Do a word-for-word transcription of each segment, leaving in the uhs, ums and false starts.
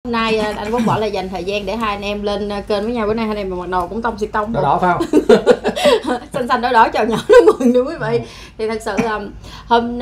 Hôm nay anh Quốc Võ là dành thời gian để hai anh em lên kênh với nhau. Bữa nay hai anh em mặc đồ cũng tông xịt tông đỏ đỏ phải không? xanh xanh đỏ đỏ chào nhỏ nó mừng nữa quý vị. Thì thật sự là hôm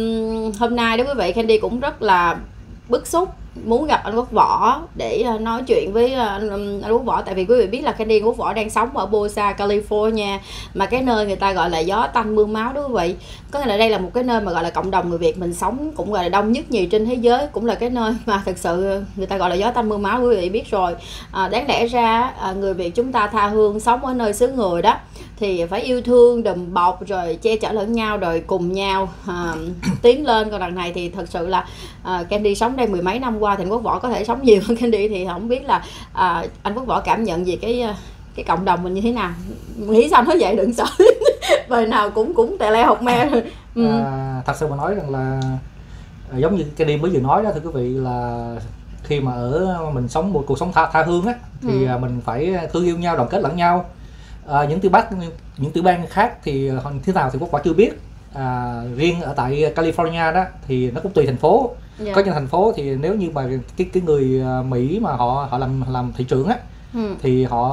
hôm nay đó quý vị, Candy cũng rất là bức xúc muốn gặp anh Quốc Võ để nói chuyện với anh, anh Quốc Võ. Tại vì quý vị biết là Candy Quốc Võ đang sống ở Bosa, California, mà cái nơi người ta gọi là gió tanh mưa máu đó quý vị. Có nghĩa là đây là một cái nơi mà gọi là cộng đồng người Việt mình sống cũng gọi là đông nhất nhì trên thế giới, cũng là cái nơi mà thực sự người ta gọi là gió tanh mưa máu, quý vị biết rồi. À, đáng lẽ ra người Việt chúng ta tha hương sống ở nơi xứ người đó thì phải yêu thương đùm bọc rồi che chở lẫn nhau rồi cùng nhau à, tiến lên. Còn đằng này thì thật sự là à, Candy sống đây mười mấy năm qua thì anh Quốc Võ có thể sống nhiều hơn Candy, thì không biết là à, anh Quốc Võ cảm nhận gì cái cái cộng đồng mình như thế nào, nghĩ sao nói vậy đừng sợ bài nào cũng cũng tè le học me rồi. Ừ. À, thật sự mà nói rằng là giống như Candy mới vừa nói đó thưa quý vị, là khi mà ở mình sống một cuộc sống tha, tha hương á thì ừ. mình phải thương yêu nhau, đoàn kết lẫn nhau. À, những tiểu bang những tiểu bang khác thì thế nào thì Quốc Võ chưa biết. À, riêng ở tại California đó thì nó cũng tùy thành phố. Yeah. Có những thành phố thì nếu như mà cái cái người Mỹ mà họ họ làm làm thị trưởng á ừ. thì họ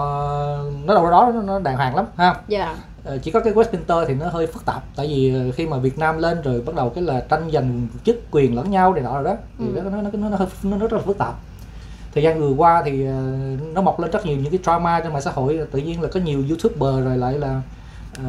nó đâu đó nó đàng hoàng lắm ha. Yeah. À, chỉ có cái Westminster thì nó hơi phức tạp, tại vì khi mà Việt Nam lên rồi bắt đầu cái là tranh giành chức quyền lẫn nhau này nọ rồi đó thì ừ. nó, nó nó nó nó nó rất là phức tạp. Thời gian vừa qua thì nó mọc lên rất nhiều những cái drama trên mạng xã hội, tự nhiên là có nhiều YouTuber rồi lại là uh,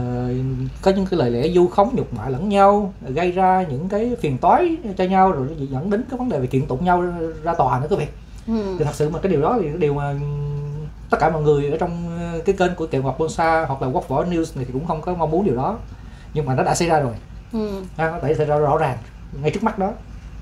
có những cái lời lẽ vu khống nhục mạ lẫn nhau, gây ra những cái phiền toái cho nhau, rồi dẫn đến cái vấn đề về kiện tụng nhau ra tòa nữa quý vị. Ừ. Thì thật sự mà cái điều đó thì cái điều mà tất cả mọi người ở trong cái kênh của Kẹo Ngọt Bosa hoặc là Quốc Võ News này thì cũng không có mong muốn điều đó, nhưng mà nó đã xảy ra rồi. Ừ. À, nó đã xảy ra rõ ràng ngay trước mắt đó.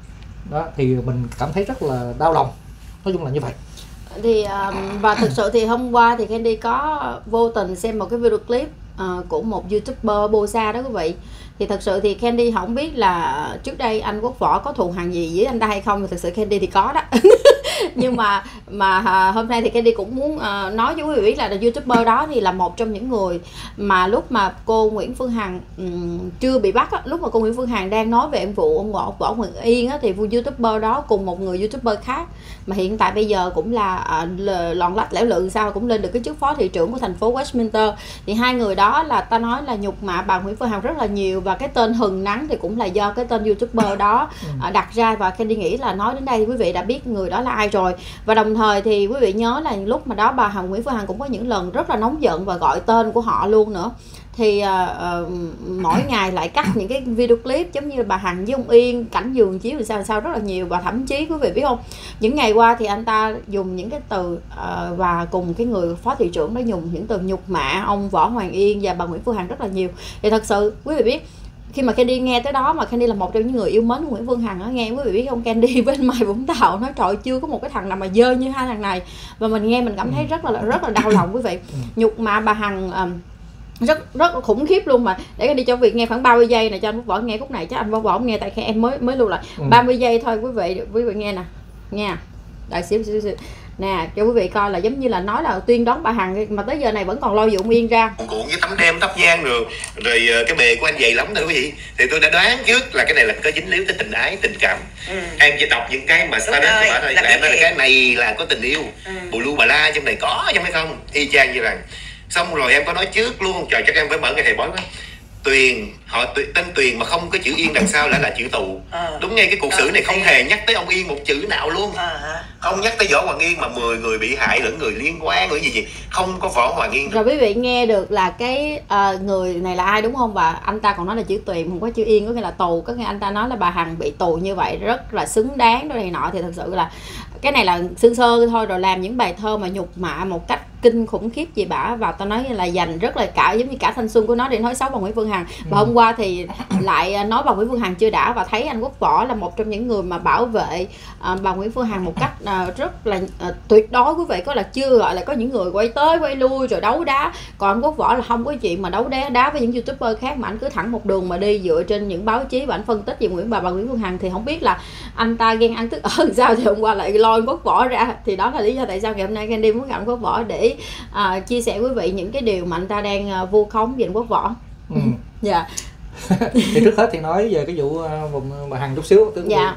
Đó thì mình cảm thấy rất là đau lòng. Nói chung là như vậy. Thì um, và thực sự thì hôm qua thì Candy có vô tình xem một cái video clip uh, của một YouTuber Bosa đó quý vị. Thì thật sự thì Candy không biết là trước đây anh Quốc Võ có thù hằn gì với anh ta hay không, thì thật sự Candy thì có đó. Nhưng mà mà uh, hôm nay thì Candy cũng muốn uh, nói với quý vị biết là, là YouTuber đó thì là một trong những người mà lúc mà cô Nguyễn Phương Hằng um, chưa bị bắt á, lúc mà cô Nguyễn Phương Hằng đang nói về vụ ông Võ Võ Nguyễn Yên á, thì YouTuber đó cùng một người YouTuber khác mà hiện tại bây giờ cũng là uh, lòn lách lẻo lự sao cũng lên được cái chức phó thị trưởng của thành phố Westminster, thì hai người đó là ta nói là nhục mạ bà Nguyễn Phương Hằng rất là nhiều, và cái tên Hừng Nắng thì cũng là do cái tên YouTuber đó uh, đặt ra. Và Candy nghĩ là nói đến đây thì quý vị đã biết người đó là ai rồi. Và đồng thời thì quý vị nhớ là lúc mà đó bà Hằng Nguyễn Phương Hằng cũng có những lần rất là nóng giận và gọi tên của họ luôn nữa. Thì uh, uh, mỗi ngày lại cắt những cái video clip giống như là bà Hằng với ông Yên cảnh giường chiếu thì sao sao rất là nhiều. Và thậm chí quý vị biết không, những ngày qua thì anh ta dùng những cái từ uh, và cùng cái người phó thị trưởng đó dùng những từ nhục mạ ông Võ Hoàng Yên và bà Nguyễn Phương Hằng rất là nhiều. Thì thật sự quý vị biết, khi mà Candy nghe tới đó, mà Candy là một trong những người yêu mến của Nguyễn Phương Hằng á, nghe quý vị biết không, Candy bên Mai Vũng Tàu nói trời chưa có một cái thằng nào mà dơ như hai thằng này, và mình nghe mình cảm thấy rất là rất là đau lòng quý vị. Nhục mạ bà Hằng um, rất rất là khủng khiếp luôn. Mà để Candy cho việc nghe khoảng ba mươi giây này cho anh Quốc Võ nghe khúc này, chắc anh Quốc Võ nghe tại khi em mới mới lưu lại ừ. ba mươi giây thôi quý vị, quý vị nghe nè, nghe đợi xíu xíu xíu nè cho quý vị coi, là giống như là nói là tuyên đoán bà Hằng mà tới giờ này vẫn còn lôi vụ Yên ra cuộn với tấm đem tóc giang rồi rồi cái bề của anh dày lắm thôi quý vị. Thì tôi đã đoán trước là cái này là có dính líu tới tình ái tình cảm. ừ. Em chỉ đọc những cái mà sao đó thôi là em nói là cái này là có tình yêu. ừ. Bù lu bà la trong này có chứ phải không, y chang như rằng. Xong rồi em có nói trước luôn, trời chắc em phải mở cái thầy bói quá. Tuyền, họ tên Tuyền mà không có chữ Yên đằng sau lại là chữ Tù. à. Đúng ngay cái cuộc xử này không hề nhắc tới ông Yên một chữ nào luôn. à. Không nhắc tới Võ Hoàng Yên, mà mười người bị hại lẫn người liên quan người gì gì không có Võ Hoàng Yên. Rồi quý vị nghe được là cái uh, người này là ai đúng không? Và anh ta còn nói là chữ Tuyền không có chữ Yên, có nghĩa là tù. Có nghĩa anh ta nói là bà Hằng bị tù như vậy rất là xứng đáng đó này nọ. Thì thật sự là cái này là sơ sơ thôi, rồi làm những bài thơ mà nhục mạ một cách kinh khủng khiếp gì bả vào, tao nói là dành rất là cả giống như cả thanh xuân của nó để nói xấu bà Nguyễn Phương Hằng. Và hôm qua thì lại nói bà Nguyễn Phương Hằng chưa đã, và thấy anh Quốc Võ là một trong những người mà bảo vệ uh, bà Nguyễn Phương Hằng một cách uh, rất là uh, tuyệt đối quý vị. Có là chưa gọi là có những người quay tới quay lui rồi đấu đá, còn anh Quốc Võ là không có chuyện mà đấu đá đá với những YouTuber khác, mà anh cứ thẳng một đường mà đi dựa trên những báo chí và anh phân tích về Nguyễn bà bà Nguyễn Phương Hằng. Thì không biết là anh ta ghen ăn tức ở sao thì hôm qua lại lôi Quốc Võ ra. Thì đó là lý do tại sao ngày hôm nay Candy muốn gặp Quốc Võ để uh, chia sẻ quý vị những cái điều mà anh ta đang uh, vu khống về Quốc Võ. ừ. Dạ. Thì trước hết thì nói về cái vụ uh, bà Hằng chút xíu. Tức dạ.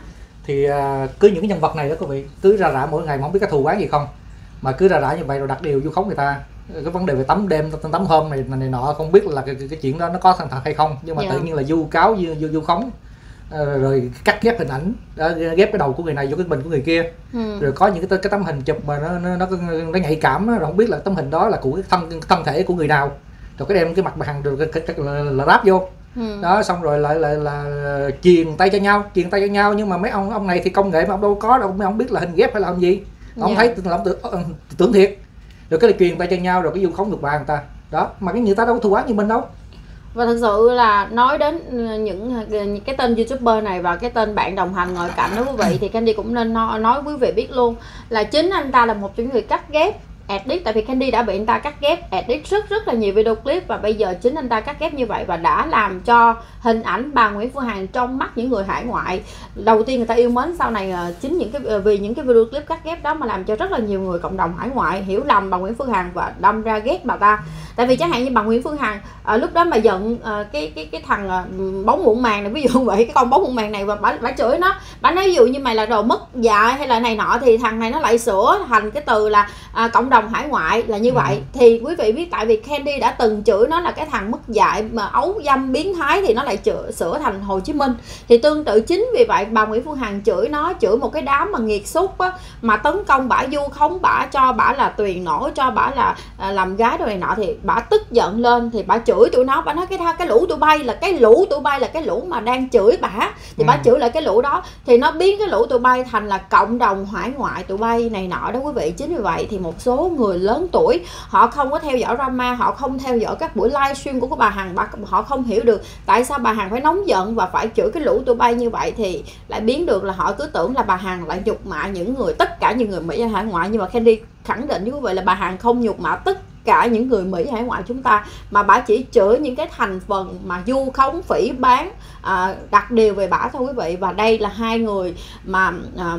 thì uh, cứ những cái nhân vật này đó quý vị cứ ra rã mỗi ngày mà không biết cái thù oán gì không, mà cứ ra rã như vậy rồi đặt điều vu khống người ta. Cái vấn đề về tắm đêm tắm hôm này này nọ không biết là cái, cái, cái chuyện đó nó có thật hay không, nhưng mà yeah. tự nhiên là vu cáo vu, vu, vu khống uh, rồi cắt ghép hình ảnh đó, ghép cái đầu của người này vô cái mình của người kia, ừ. rồi có những cái cái tấm hình chụp mà nó nó nó, nó nhạy cảm đó, rồi không biết là tấm hình đó là của cái thân thân thể của người nào, rồi cái đem cái mặt bà Hằng rồi cái, cái, cái, là, là ráp vô. Ừ. Đó xong rồi lại lại là truyền tay cho nhau truyền tay cho nhau nhưng mà mấy ông ông này thì công nghệ mà ông đâu có đâu, mấy ông biết là hình ghép hay là làm gì, ông yeah. thấy là ông tưởng, tưởng thiệt, rồi cái là truyền tay cho nhau rồi cái vu khống ngược bà người ta đó, mà cái người ta đâu có thù oán như mình đâu. Và thực sự là nói đến những, những cái tên YouTuber này và cái tên bạn đồng hành ngồi cạnh đó quý vị, thì Candy cũng nên nói, nói quý vị biết luôn là chính anh ta là một trong những người cắt ghép edit, tại vì Candy đã bị anh ta cắt ghép edit rất rất là nhiều video clip, và bây giờ chính anh ta cắt ghép như vậy và đã làm cho hình ảnh bà Nguyễn Phương Hằng trong mắt những người hải ngoại đầu tiên người ta yêu mến, sau này chính những cái vì những cái video clip cắt ghép đó mà làm cho rất là nhiều người cộng đồng hải ngoại hiểu lầm bà Nguyễn Phương Hằng và đâm ra ghét bà ta. Tại vì chẳng hạn như bà Nguyễn Phương Hằng à, lúc đó mà giận à, cái cái cái thằng à, bóng muộn màng này, ví dụ vậy, cái con bóng muộn màng này, và bà, bà chửi nó, bà nói ví dụ như mày là đồ mất dạy hay là này nọ, thì thằng này nó lại sửa thành cái từ là à, cộng đồng hải ngoại là như ừ. vậy. Thì quý vị biết tại vì Candy đã từng chửi nó là cái thằng mất dạy mà ấu dâm biến thái, thì nó lại chữa, sửa thành Hồ Chí Minh. Thì tương tự chính vì vậy bà Nguyễn Phương Hằng chửi nó, chửi một cái đám mà nghiệt xúc á, mà tấn công bả, vu khống bả, cho bả là tuyền nổ, cho bả là à, làm gái đồ này nọ, thì bả tức giận lên thì bả chửi tụi nó, bả nói cái cái lũ tụi bay là cái lũ tụi bay là cái lũ mà đang chửi bả, thì ừ. bả chửi lại cái lũ đó, thì nó biến cái lũ tụi bay thành là cộng đồng hải ngoại tụi bay này nọ đó quý vị. Chính vì vậy thì một số người lớn tuổi họ không có theo dõi drama, họ không theo dõi các buổi livestream của bà Hằng, bà, họ không hiểu được tại sao bà Hằng phải nóng giận và phải chửi cái lũ tụi bay như vậy, thì lại biến được là họ cứ tưởng là bà Hằng lại nhục mạ những người, tất cả những người Mỹ ở hải ngoại. Nhưng mà Candy khẳng định với quý vị là bà Hằng không nhục mạ tất cả những người Mỹ hải ngoại chúng ta, mà bà chỉ chửi những cái thành phần mà vu khống phỉ bán à, đặt điều về bả thôi quý vị. Và đây là hai người mà à,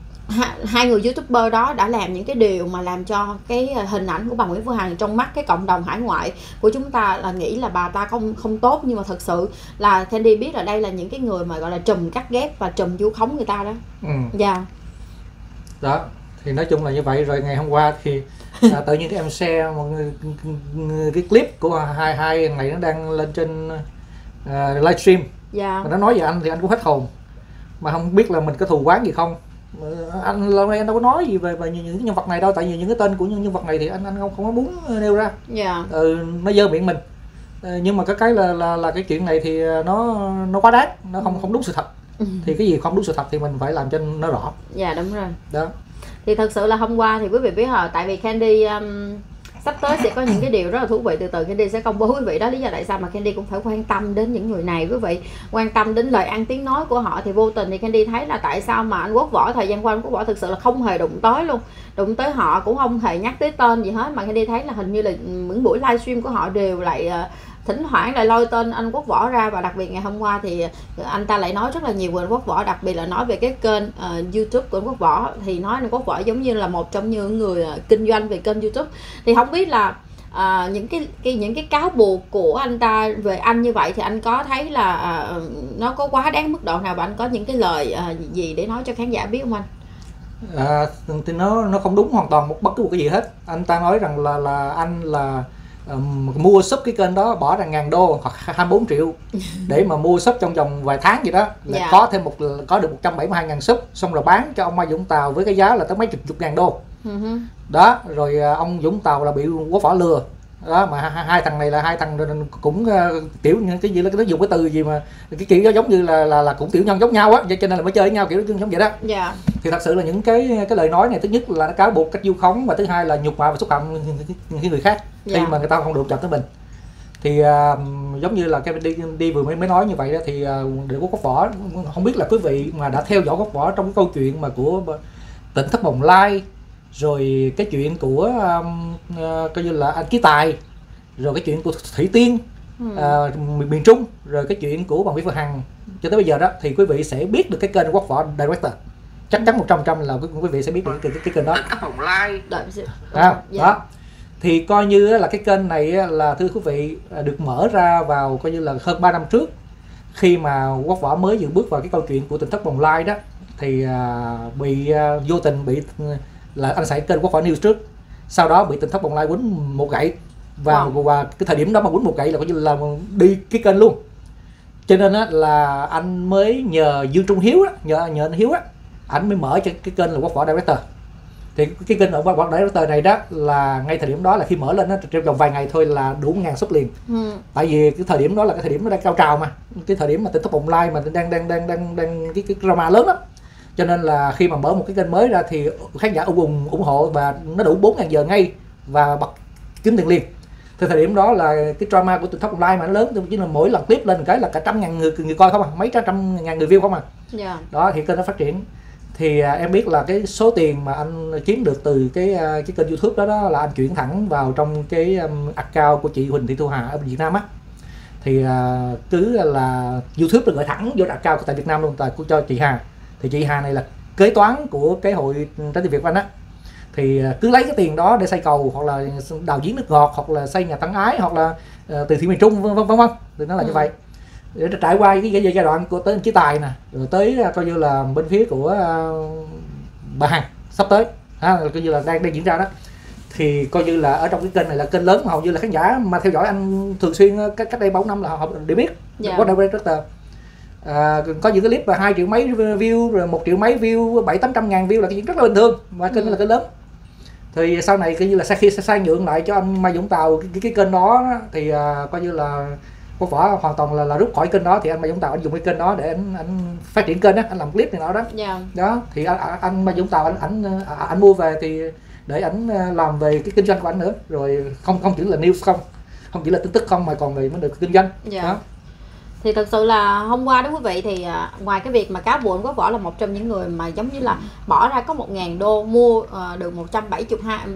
hai người YouTuber đó đã làm những cái điều mà làm cho cái hình ảnh của bà Nguyễn Phương Hằng trong mắt cái cộng đồng hải ngoại của chúng ta là nghĩ là bà ta không không tốt, nhưng mà thật sự là Candy biết là đây là những cái người mà gọi là trùm cắt ghép và trùm vu khống người ta đó. Ừ. Dạ. Đó thì nói chung là như vậy. Rồi ngày hôm qua thì à, tự nhiên cái em share một cái clip của hai hai ngày nó đang lên trên uh, livestream. Dạ. Mà nó nói về anh thì anh cũng hết hồn, mà không biết là mình có thù oán gì không. Anh lâu nay anh đâu có nói gì về, về những cái nhân vật này đâu, tại vì những cái tên của những nhân vật này thì anh anh không không có muốn nêu ra. Yeah. Ừ, nó dơ miệng mình. Ừ, nhưng mà cái cái là, là là cái chuyện này thì nó nó quá đáng, nó không không đúng sự thật. Ừ. Thì cái gì không đúng sự thật thì mình phải làm cho nó rõ. Dạ yeah, đúng rồi. Đó. Thì thật sự là hôm qua thì quý vị biết rồi, tại vì Candy um, sắp tới sẽ có những cái điều rất là thú vị, từ từ Candy sẽ công bố quý vị đó. Lý do tại sao mà Candy cũng phải quan tâm đến những người này quý vị, quan tâm đến lời ăn tiếng nói của họ, thì vô tình thì Candy thấy là tại sao mà anh Quốc Võ thời gian qua anh Quốc Võ thực sự là không hề đụng tới luôn, đụng tới họ cũng không hề nhắc tới tên gì hết, mà Candy thấy là hình như là những buổi livestream của họ đều lại uh, thỉnh thoảng lại lôi tên anh Quốc Võ ra. Và đặc biệt ngày hôm qua thì anh ta lại nói rất là nhiều về anh Quốc Võ, đặc biệt là nói về cái kênh uh, YouTube của anh Quốc Võ, thì nói anh Quốc Võ giống như là một trong những người uh, kinh doanh về kênh YouTube. Thì không biết là uh, những cái, cái những cái cáo buộc của anh ta về anh như vậy thì anh có thấy là uh, nó có quá đáng mức độ nào, và anh có những cái lời uh, gì để nói cho khán giả biết không anh? À, thì nó nó không đúng hoàn toàn một bất cứ một cái gì hết. Anh ta nói rằng là là anh là Um, mua sub cái kênh đó bỏ ra ngàn đô hoặc hai mươi bốn triệu để mà mua sub trong vòng vài tháng gì đó là yeah. có thêm một có được một trăm bảy mươi hai ngàn sub, xong rồi bán cho ông Mai Dũng Tàu với cái giá là tới mấy chục chục ngàn đô. Uh-huh. Đó rồi ông Dũng Tàu là bị Quốc Võ lừa đó, mà hai, hai thằng này là hai thằng cũng uh, kiểu như cái gì, nó dùng cái từ gì mà cái kiểu giống như là là, là cũng tiểu nhân giống nhau á, cho nên là mới chơi với nhau kiểu giống vậy đó. Yeah. Thì thật sự là những cái cái lời nói này, thứ nhất là nó cáo buộc cách vu khống, và thứ hai là nhục mạ và xúc phạm những người khác khi yeah. mà người ta không được chọc tới mình. Thì uh, giống như là cái đi đi vừa mới mới nói như vậy đó, thì uh, để của Quốc Võ, không biết là quý vị mà đã theo dõi Quốc Võ trong cái câu chuyện mà của Tỉnh Thất Bồng Lai, rồi cái chuyện của um, uh, coi như là anh Ký Tài, rồi cái chuyện của Thủy Tiên, ừ. uh, miền Trung, rồi cái chuyện của bà Nguyễn Phương Hằng cho tới bây giờ đó, thì quý vị sẽ biết được cái kênh Quốc Võ Director. Chắc chắn một trăm phần trăm là quý vị sẽ biết được cái, cái, cái kênh đó. Bồng Lai. À, đó. Thì coi như là cái kênh này là thưa quý vị được mở ra vào coi như là hơn ba năm trước, khi mà Quốc Võ mới dự bước vào cái câu chuyện của Tỉnh Thất Bồng Lai đó, thì à, bị à, vô tình bị là anh xảy kênh Quốc Võ News trước, sau đó bị Tỉnh Thất Bồng Lai quýnh một gậy và, wow. và cái thời điểm đó mà quýnh một gậy là coi như là đi cái kênh luôn. Cho nên á, là anh mới nhờ Dương Trung Hiếu á, nhờ nhờ anh Hiếu á, anh mới mở cho cái kênh là Quốc Võ Director. Thì cái kênh ở Quốc Võ Director này đó là ngay thời điểm đó là khi mở lên nó trong vòng vài ngày thôi là đủ ngàn sub liền. Ừ. Tại vì cái thời điểm đó là cái thời điểm nó đang cao trào mà, cái thời điểm mà Tỉnh Thất Bồng Lai mà đang đang đang đang đang cái, cái drama lớn lắm. Cho nên là khi mà mở một cái kênh mới ra thì khán giả ủng ủng hộ và nó đủ bốn ngàn giờ ngay và bật kiếm tiền liền. Thì thời điểm đó là cái drama của Tỉnh Thất Bồng Lai mà nó lớn, chỉ là mỗi lần clip lên một cái là cả trăm ngàn người người coi không à, mấy trăm ngàn người view không à. Yeah. Đó thì kênh nó phát triển. Thì à, em biết là cái số tiền mà anh kiếm được từ cái cái kênh YouTube đó đó là anh chuyển thẳng vào trong cái um, account của chị Huỳnh Thị Thu Hà ở Việt Nam á. Thì à, cứ là YouTube được gửi thẳng vô account của tại Việt Nam luôn, tại của cho chị Hà. Thì chị Hà này là kế toán của cái hội Trái Tim Việt Anh á. Thì cứ lấy cái tiền đó để xây cầu hoặc là đào giếng nước ngọt hoặc là xây nhà tán ái hoặc là uh, từ thiện miền Trung vân vân vân vân. Thì nó là ừ. như vậy. Để trải qua cái, cái giai đoạn của tới chế tài nè, rồi tới coi như là bên phía của uh, bà Hằng sắp tới ha, coi như là đang đang diễn ra đó. Thì coi như là ở trong cái kênh này là kênh lớn mà hầu như là khán giả mà theo dõi anh thường xuyên cách cách đây bốn năm là họ đều biết. Yeah. Có Director. À, có những cái clip là hai triệu mấy view rồi một triệu mấy view, bảy tám trăm ngàn view là cái chuyện rất là bình thường mà kênh ừ. là kênh lớn. Thì sau này coi như là sau khi sai nhượng lại cho anh Mai Vũng Tàu cái, cái, cái kênh đó thì à, coi như là Quốc Võ hoàn toàn là, là rút khỏi kênh đó, thì anh Mai Vũng Tàu anh dùng cái kênh đó để anh anh phát triển kênh đó, anh làm clip này nọ đó. Yeah. Đó thì anh, anh Mai Vũng Tàu anh anh anh mua về thì để anh làm về cái kinh doanh của anh nữa, rồi không không chỉ là news không, không chỉ là tin tức không mà còn về vấn đề kinh doanh. Yeah. Đó. Thì thật sự là hôm qua đó quý vị, thì à, ngoài cái việc mà cáo buộc Quốc Võ là một trong những người mà giống như là bỏ ra có một ngàn đô mua à, được một trăm bảy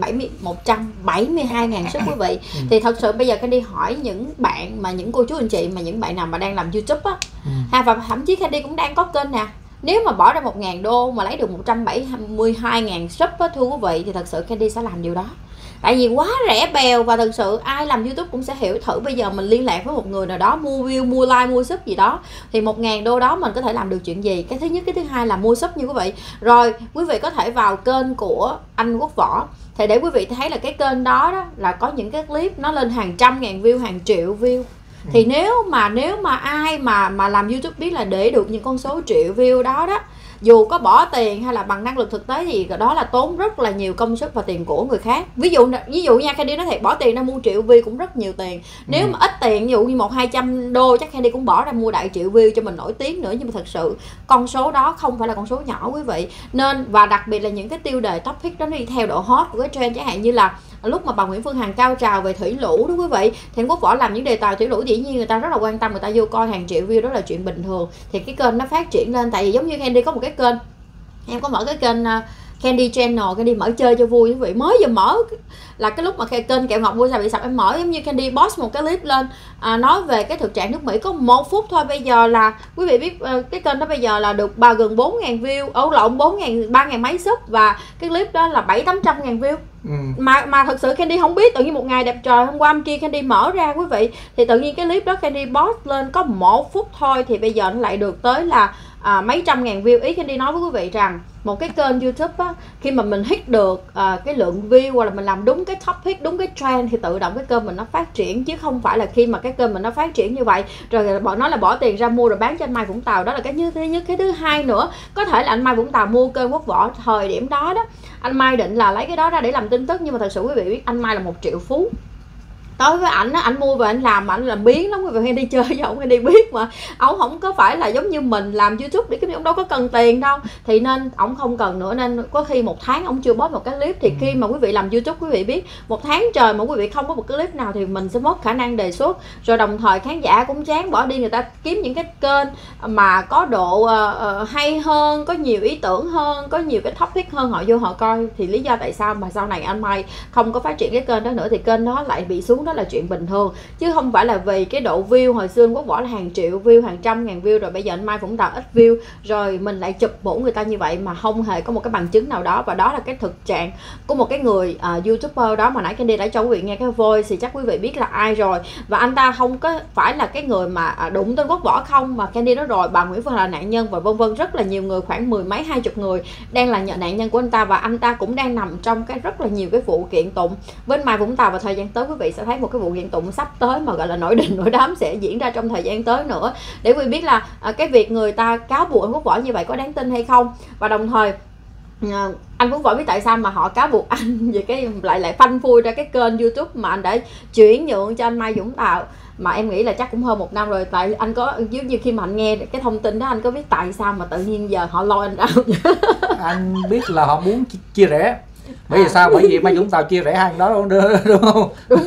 mươi hai ngàn sub quý vị. Ừ. Thì thật sự bây giờ Candy hỏi những bạn mà những cô chú anh chị mà những bạn nào mà đang làm YouTube á, ừ. ha, và thậm chí Candy cũng đang có kênh nè, nếu mà bỏ ra một ngàn đô mà lấy được một trăm bảy mươi hai ngàn sub á, thưa quý vị, thì thật sự Candy sẽ làm điều đó. Tại vì quá rẻ bèo, và thật sự ai làm YouTube cũng sẽ hiểu. Thử bây giờ mình liên lạc với một người nào đó mua view, mua like, mua sub gì đó, thì một ngàn đô đó mình có thể làm được chuyện gì? Cái thứ nhất, cái thứ hai là mua sub như quý vị. Rồi quý vị có thể vào kênh của anh Quốc Võ, thì để quý vị thấy là cái kênh đó, đó là có những cái clip nó lên hàng trăm ngàn view, hàng triệu view. Thì nếu mà nếu mà ai mà mà làm YouTube biết là để được những con số triệu view đó đó, dù có bỏ tiền hay là bằng năng lực thực tế gì, đó là tốn rất là nhiều công sức và tiền của người khác. Ví dụ ví dụ nha, Candy nói thiệt, bỏ tiền ra mua triệu view cũng rất nhiều tiền. Nếu ừ. mà ít tiền, ví dụ như một hai trăm đô chắc Candy cũng bỏ ra mua đại triệu view cho mình nổi tiếng nữa. Nhưng mà thật sự con số đó không phải là con số nhỏ quý vị. Nên và đặc biệt là những cái tiêu đề topic đó nó đi theo độ hot của cái trend, chẳng hạn như là lúc mà bà Nguyễn Phương Hằng cao trào về thủy lũ đó quý vị, thì Quốc Võ làm những đề tài thủy lũ, dĩ nhiên người ta rất là quan tâm, người ta vô coi hàng triệu view, đó là chuyện bình thường. Thì cái kênh nó phát triển lên, tại vì giống như Candy có một cái kênh, em có mở cái kênh uh, Candy Channel, Candy mở chơi cho vui quý vị, mới vừa mở là cái lúc mà cái kênh Kẹo Ngọt Vui Sao Bị Sập, em mở giống như Candy post một cái clip lên à, nói về cái thực trạng nước Mỹ có một phút thôi. Bây giờ là quý vị biết uh, cái kênh đó bây giờ là được ba gần bốn ngàn view, ấu lộn bốn ngàn, ba ngàn mấy sub, và cái clip đó là bảy tám trăm ngàn view. Ừ. mà mà thật sự Candy không biết, tự nhiên một ngày đẹp trời hôm qua hôm kia Candy mở ra quý vị, thì tự nhiên cái clip đó Candy post lên có một phút thôi, thì bây giờ nó lại được tới là à, mấy trăm ngàn view. Ý Candy nói với quý vị rằng một cái kênh YouTube á, khi mà mình hit được à, cái lượng view, hoặc là mình làm đúng cái topic, đúng cái trend, thì tự động cái kênh mình nó phát triển, chứ không phải là khi mà cái kênh mình nó phát triển như vậy rồi bọn nó là bỏ tiền ra mua rồi bán cho anh Mai Vũng Tàu. Đó là cái như thế nhất. Cái thứ hai nữa, có thể là anh Mai Vũng Tàu mua kênh Quốc Võ thời điểm đó đó, anh Mai định là lấy cái đó ra để làm tin tức, nhưng mà thật sự quý vị biết anh Mai là một triệu phú. Đối với ảnh á, ảnh mua về ảnh làm, ảnh làm biến lắm quý vị, hay đi chơi với ổng hay đi biết mà ổng không có phải là giống như mình làm YouTube để cái ông đâu có cần tiền đâu, thì nên ổng không cần nữa. Nên có khi một tháng ổng chưa post một cái clip, thì khi mà quý vị làm YouTube quý vị biết một tháng trời mà quý vị không có một cái clip nào thì mình sẽ mất khả năng đề xuất, rồi đồng thời khán giả cũng chán bỏ đi, người ta kiếm những cái kênh mà có độ uh, uh, hay hơn, có nhiều ý tưởng hơn, có nhiều cái topic hơn, họ vô họ coi. Thì lý do tại sao mà sau này anh Mai không có phát triển cái kênh đó nữa, thì kênh đó lại bị xuống xuống đó là chuyện bình thường, chứ không phải là vì cái độ view. Hồi xưa Quốc Võ là hàng triệu view, hàng trăm ngàn view, rồi bây giờ anh Mai Vũng Tàu ít view, rồi mình lại chụp mũ người ta như vậy mà không hề có một cái bằng chứng nào đó. Và đó là cái thực trạng của một cái người uh, YouTuber đó mà nãy Candy đã cho quý vị nghe cái voice, thì chắc quý vị biết là ai rồi. Và anh ta không có phải là cái người mà uh, đụng tên Quốc Võ không, mà Candy nói rồi, bà Nguyễn Phương là nạn nhân và vân vân, rất là nhiều người, khoảng mười mấy hai chục người đang là nạn nhân của anh ta, và anh ta cũng đang nằm trong cái rất là nhiều cái vụ kiện tụng với Mai Vũng Tàu. Và thời gian tới quý vị sẽ thấy một cái vụ kiện tụng sắp tới mà gọi là nổi đình nổi đám sẽ diễn ra trong thời gian tới nữa, để quý vị biết là uh, cái việc người ta cáo buộc anh Quốc Võ như vậy có đáng tin hay không. Và đồng thời anh Quốc Võ biết tại sao mà họ cáo buộc anh về cái lại lại phanh phui ra cái kênh YouTube mà anh đã chuyển nhượng cho anh Mai Vũng Tàu, mà em nghĩ là chắc cũng hơn một năm rồi. Tại anh có giống như khi mà anh nghe cái thông tin đó, anh có biết tại sao mà tự nhiên giờ họ lôi anh ra không? Anh biết là họ muốn chia rẽ. Bởi vì à. sao? Bởi vì Mai Vũng Tàu chia rẽ hàng đó đúng, đúng không? Đúng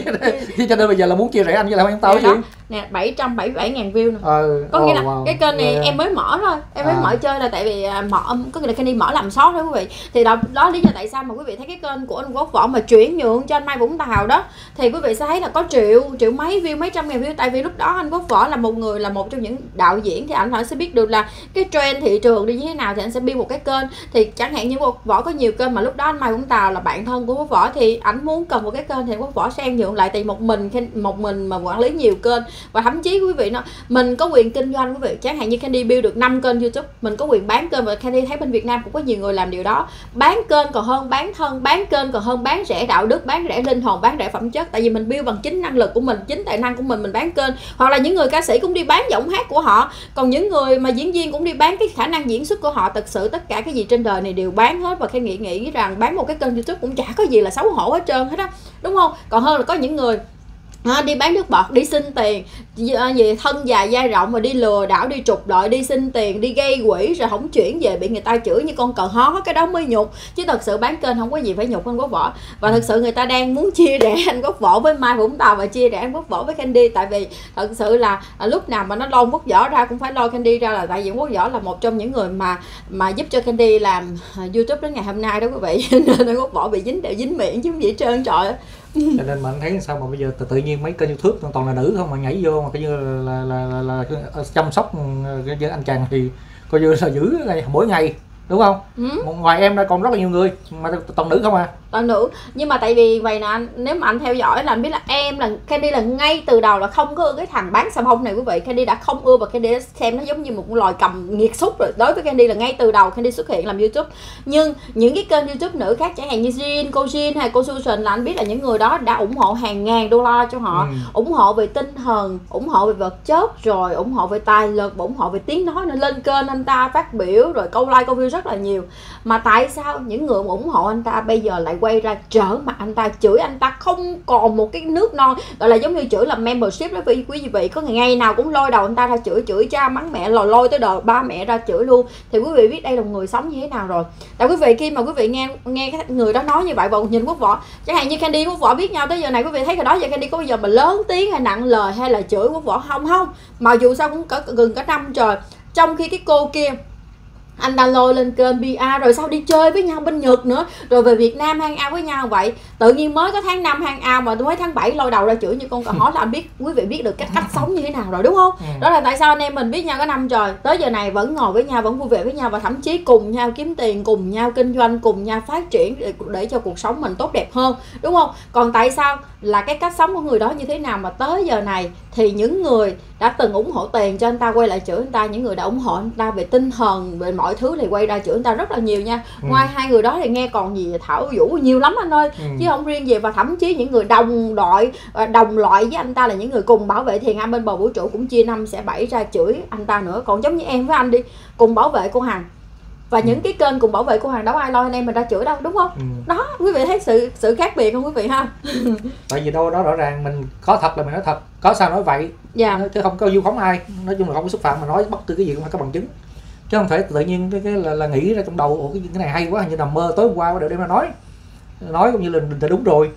cho nên bây giờ là muốn chia rẽ anh với lại Mai Vũng Tàu cái gì? Nè, bảy trăm bảy mươi bảy ngàn view nè. Ừ, có nghĩa oh, là wow. cái kênh này yeah. em mới mở thôi, em mới à. mở chơi là tại vì mở, có nghĩa là Candy mở làm sót thôi quý vị. Thì đó, đó lý do tại sao mà quý vị thấy cái kênh của anh Quốc Võ mà chuyển nhượng cho anh Mai Vũng Tàu đó, thì quý vị sẽ thấy là có triệu, triệu mấy view, mấy trăm ngàn view. Tại vì lúc đó anh Quốc Võ là một người, là một trong những đạo diễn, thì anh sẽ biết được là cái trend thị trường đi như thế nào, thì anh sẽ build một cái kênh. Thì chẳng hạn như Quốc Võ có nhiều kênh, mà lúc đó anh Mai Vũng Tàu là bạn thân của Quốc Võ, thì ảnh muốn cầm một cái kênh thì Quốc Võ sang nhượng lại, thì một mình một mình mà quản lý nhiều kênh. Và thậm chí quý vị nó mình có quyền kinh doanh quý vị, chẳng hạn như Candy build được năm kênh YouTube, mình có quyền bán kênh. Và Candy thấy bên Việt Nam cũng có nhiều người làm điều đó, bán kênh còn hơn bán thân, bán kênh còn hơn bán rẻ đạo đức, bán rẻ linh hồn, bán rẻ phẩm chất. Tại vì mình build bằng chính năng lực của mình, chính tài năng của mình mình bán kênh. Hoặc là những người ca sĩ cũng đi bán giọng hát của họ, còn những người mà diễn viên cũng đi bán cái khả năng diễn xuất của họ. Thật sự tất cả cái gì trên đời này đều bán hết, và Candy nghĩ nghĩ rằng bán một cái kênh YouTube cũng chả có gì là xấu hổ hết trơn hết á, đúng không? Còn hơn là có những người À, đi bán nước bọt, đi xin tiền gì thân dài da rộng, mà đi lừa đảo, đi trục lợi, đi xin tiền, đi gây quỹ rồi không chuyển về bị người ta chửi như con cờ hó, cái đó mới nhục. Chứ thật sự bán kênh không có gì phải nhục anh Quốc Võ. Và thật sự người ta đang muốn chia rẽ anh Quốc Võ với Mai Vũng Tàu và chia rẽ anh Quốc Võ với Candy. Tại vì thật sự là à, lúc nào mà nó lôi Quốc Võ ra cũng phải lôi Candy ra, là tại vì Quốc Võ là một trong những người mà mà giúp cho Candy làm YouTube đến ngày hôm nay đó quý vị. Nên anh Quốc Võ bị dính đều dính miệng chứ không gì trơn trời. Cho nên mà anh thấy sao mà bây giờ tự, tự nhiên mấy kênh YouTube toàn là nữ không mà nhảy vô mà coi như là, là, là, là, là chăm sóc cái anh chàng thì coi như là giữ mỗi ngày, đúng không? Ừ. Ngoài em ra còn rất là nhiều người mà toàn nữ không à? Toàn nữ. Nhưng mà tại vì vậy nè anh, nếu mà anh theo dõi là anh biết là em là Candy là ngay từ đầu là không có ưa cái thằng bán xà bông này quý vị. Candy đã không ưa và Candy đã xem nó giống như một loài cầm nghiệt xúc rồi. Đối với Candy là ngay từ đầu Candy xuất hiện làm YouTube. Nhưng những cái kênh YouTube nữ khác chẳng hạn như Jin, cô Jin hay cô Susan là anh biết là những người đó đã ủng hộ hàng ngàn đô la cho họ. Ừ. Ủng hộ về tinh thần, ủng hộ về vật chất, rồi ủng hộ về tài lực, ủng hộ về tiếng nói, nên lên kênh anh ta phát biểu rồi câu like câu view rất là nhiều. Mà tại sao những người ủng hộ anh ta bây giờ lại quay ra trở mặt anh ta, chửi anh ta không còn một cái nước non, gọi là giống như chửi là membership đó quý quý vị. Có ngày nào cũng lôi đầu anh ta ra chửi, chửi cha mắng mẹ, lòi lôi tới đời ba mẹ ra chửi luôn. Thì quý vị biết đây là người sống như thế nào rồi. Tại quý vị khi mà quý vị nghe nghe cái người đó nói như vậy và nhìn Quốc Võ, chẳng hạn như Candy Quốc Võ biết nhau tới giờ này, quý vị thấy cái đó giờ Candy có bao giờ mà lớn tiếng hay nặng lời hay là chửi Quốc Võ không? Không. Mà dù sao cũng cỡ gần cả năm trời. Trong khi cái cô kia anh ta lôi lên kênh pê e rồi sao đi chơi với nhau bên Nhật nữa, rồi về Việt Nam hang ao với nhau vậy. Tự nhiên mới có tháng năm hang ao mà mới tháng bảy lôi đầu ra chửi như con cò hót là anh biết, quý vị biết được cách cách sống như thế nào rồi đúng không? Ừ. Đó là tại sao anh em mình biết nhau có năm trời, tới giờ này vẫn ngồi với nhau, vẫn vui vẻ với nhau và thậm chí cùng nhau kiếm tiền, cùng nhau kinh doanh, cùng nhau phát triển để, để cho cuộc sống mình tốt đẹp hơn, đúng không? Còn tại sao là cái cách sống của người đó như thế nào mà tới giờ này thì những người đã từng ủng hộ tiền cho anh ta quay lại chửi anh ta, những người đã ủng hộ anh ta về tinh thần, về mọi thứ thì quay ra chửi anh ta rất là nhiều nha. Ừ. Ngoài hai người đó thì nghe còn gì Thảo Vũ nhiều lắm anh ơi. Ừ. Chứ không riêng gì. Và thậm chí những người đồng đội đồng loại với anh ta là những người cùng bảo vệ thiền am bên bờ vũ trụ cũng chia năm sẽ bảy ra chửi anh ta nữa. Còn giống như em với anh đi, cùng bảo vệ cô Hằng, và những cái kênh cùng bảo vệ cô Hằng đâu ai lôi anh em mình ra chửi đâu, đúng không? Ừ. Đó, quý vị thấy sự sự khác biệt không quý vị ha? Tại vì đâu đó rõ ràng mình có thật là mình nói thật, có sao nói vậy. Dạ. Chứ không có vu khống ai, nói chung là không có xúc phạm mà nói bất cứ cái gì cũng phải có bằng chứng. Chứ không thể tự nhiên cái, cái là, là nghĩ ra trong đầu ủa cái, cái này hay quá, như nằm mơ tối hôm qua đều đem ra nói nói cũng như là, là đúng rồi.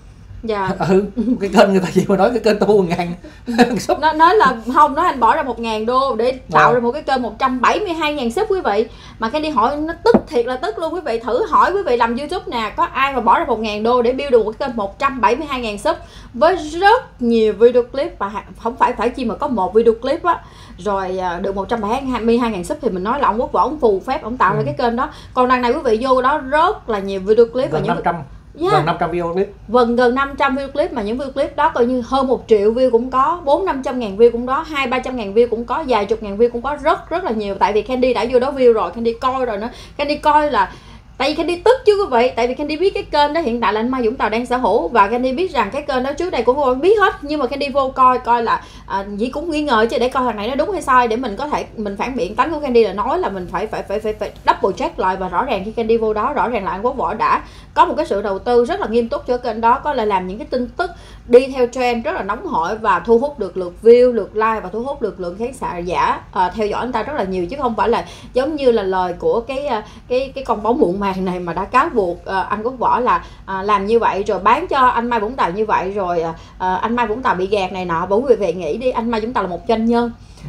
Dạ. Ừ, cái kênh người ta gì mà nói cái kênh tao mua ngàn sub. Nó nói là không, nói anh bỏ ra một ngàn đô để tạo à. ra một cái kênh một trăm bảy mươi hai ngàn sub quý vị. Mà cái đi hỏi nó tức thiệt là tức luôn quý vị. Thử hỏi quý vị làm YouTube nè, có ai mà bỏ ra một ngàn đô để build được một cái kênh một trăm bảy mươi hai ngàn sub với rất nhiều video clip, và không phải phải chi mà có một video clip á rồi được một trăm bảy mươi hai ngàn sub thì mình nói là ông Quốc Võ ông phù phép ông tạo ra cái kênh đó. Còn đằng này quý vị vô đó rất là nhiều video clip và những năm trăm Yeah. gần năm trăm video clip. Vâng, gần năm trăm video clip, mà những video clip đó coi như hơn một triệu view cũng có, bốn năm trăm ngàn view cũng có, hai ba trăm ngàn view cũng có, vài chục ngàn view cũng có, rất rất là nhiều. Tại vì Candy đã vô đó view rồi, Candy coi rồi nữa. Candy coi là tại vì Candy tức chứ quý vị, tại vì Candy biết cái kênh đó hiện tại là anh Mai Dũng Tàu đang sở hữu, và Candy biết rằng cái kênh đó trước đây cũng vô biết hết, nhưng mà Candy vô coi coi là à, Dĩ cũng nghi ngờ chứ, để coi thằng này nó đúng hay sai để mình có thể mình phản biện. Tánh của Candy là nói là mình phải phải phải phải, phải double check lại, và rõ ràng khi Candy vô đó rõ ràng là anh Quốc Võ đã có một cái sự đầu tư rất là nghiêm túc cho kênh đó, có là làm những cái tin tức đi theo trend rất là nóng hổi và thu hút được lượt view, lượt like và thu hút được lượng khán giả à, theo dõi anh ta rất là nhiều, chứ không phải là giống như là lời của cái cái cái con bóng muộn màng này mà đã cáo buộc à, anh Quốc Võ là à, làm như vậy rồi bán cho anh Mai Vũng Tàu như vậy, rồi à, anh Mai Vũng Tàu bị gạt này nọ. Bởi vì về nghĩ đi, anh Mai Vũng Tàu là một doanh nhân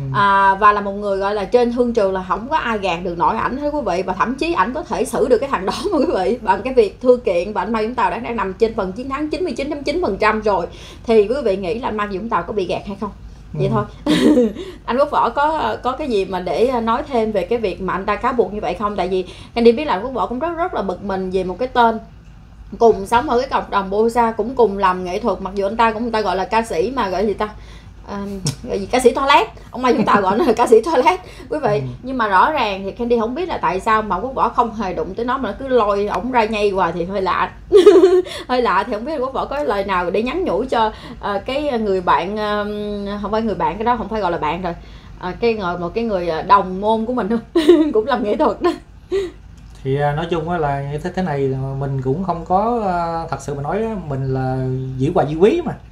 à, và là một người gọi là trên thương trường là không có ai gạt được nổi ảnh hết quý vị, và thậm chí ảnh có thể xử được cái thằng đó mà quý vị bằng cái việc thư kiện, và anh Mai Vũng Tàu đang đang nằm trên phần chiến thắng chín mươi chín phẩy chín phần trăm rồi, thì quý vị nghĩ là anh Mai Vũng Tàu có bị gạt hay không? Vậy ừ. thôi. Anh Quốc Võ có có cái gì mà để nói thêm về cái việc mà anh ta cáo buộc như vậy không? Tại vì anh đi biết là anh Quốc Võ cũng rất rất là bực mình về một cái tên cùng sống ở cái cộng đồng Bosa, cũng cùng làm nghệ thuật, mặc dù anh ta cũng người ta gọi là ca sĩ mà gọi gì ta à, gọi gì ca sĩ toilet, ông Mai chúng ta gọi nó là ca sĩ toilet quý vị. Ừ. Nhưng mà rõ ràng thì Candy không biết là tại sao mà Quốc Võ không hề đụng tới nó mà nó cứ lôi ổng ra nhây hoài, thì hơi lạ. Hơi lạ. Thì không biết Quốc Võ có lời nào để nhắn nhủ cho uh, cái người bạn uh, không phải người bạn, cái đó không phải gọi là bạn rồi, uh, cái người một cái người đồng môn của mình không cũng làm nghệ thuật đó. Thì nói chung là như thế thế này, mình cũng không có thật sự mà nói mình là dĩ hòa vi quý mà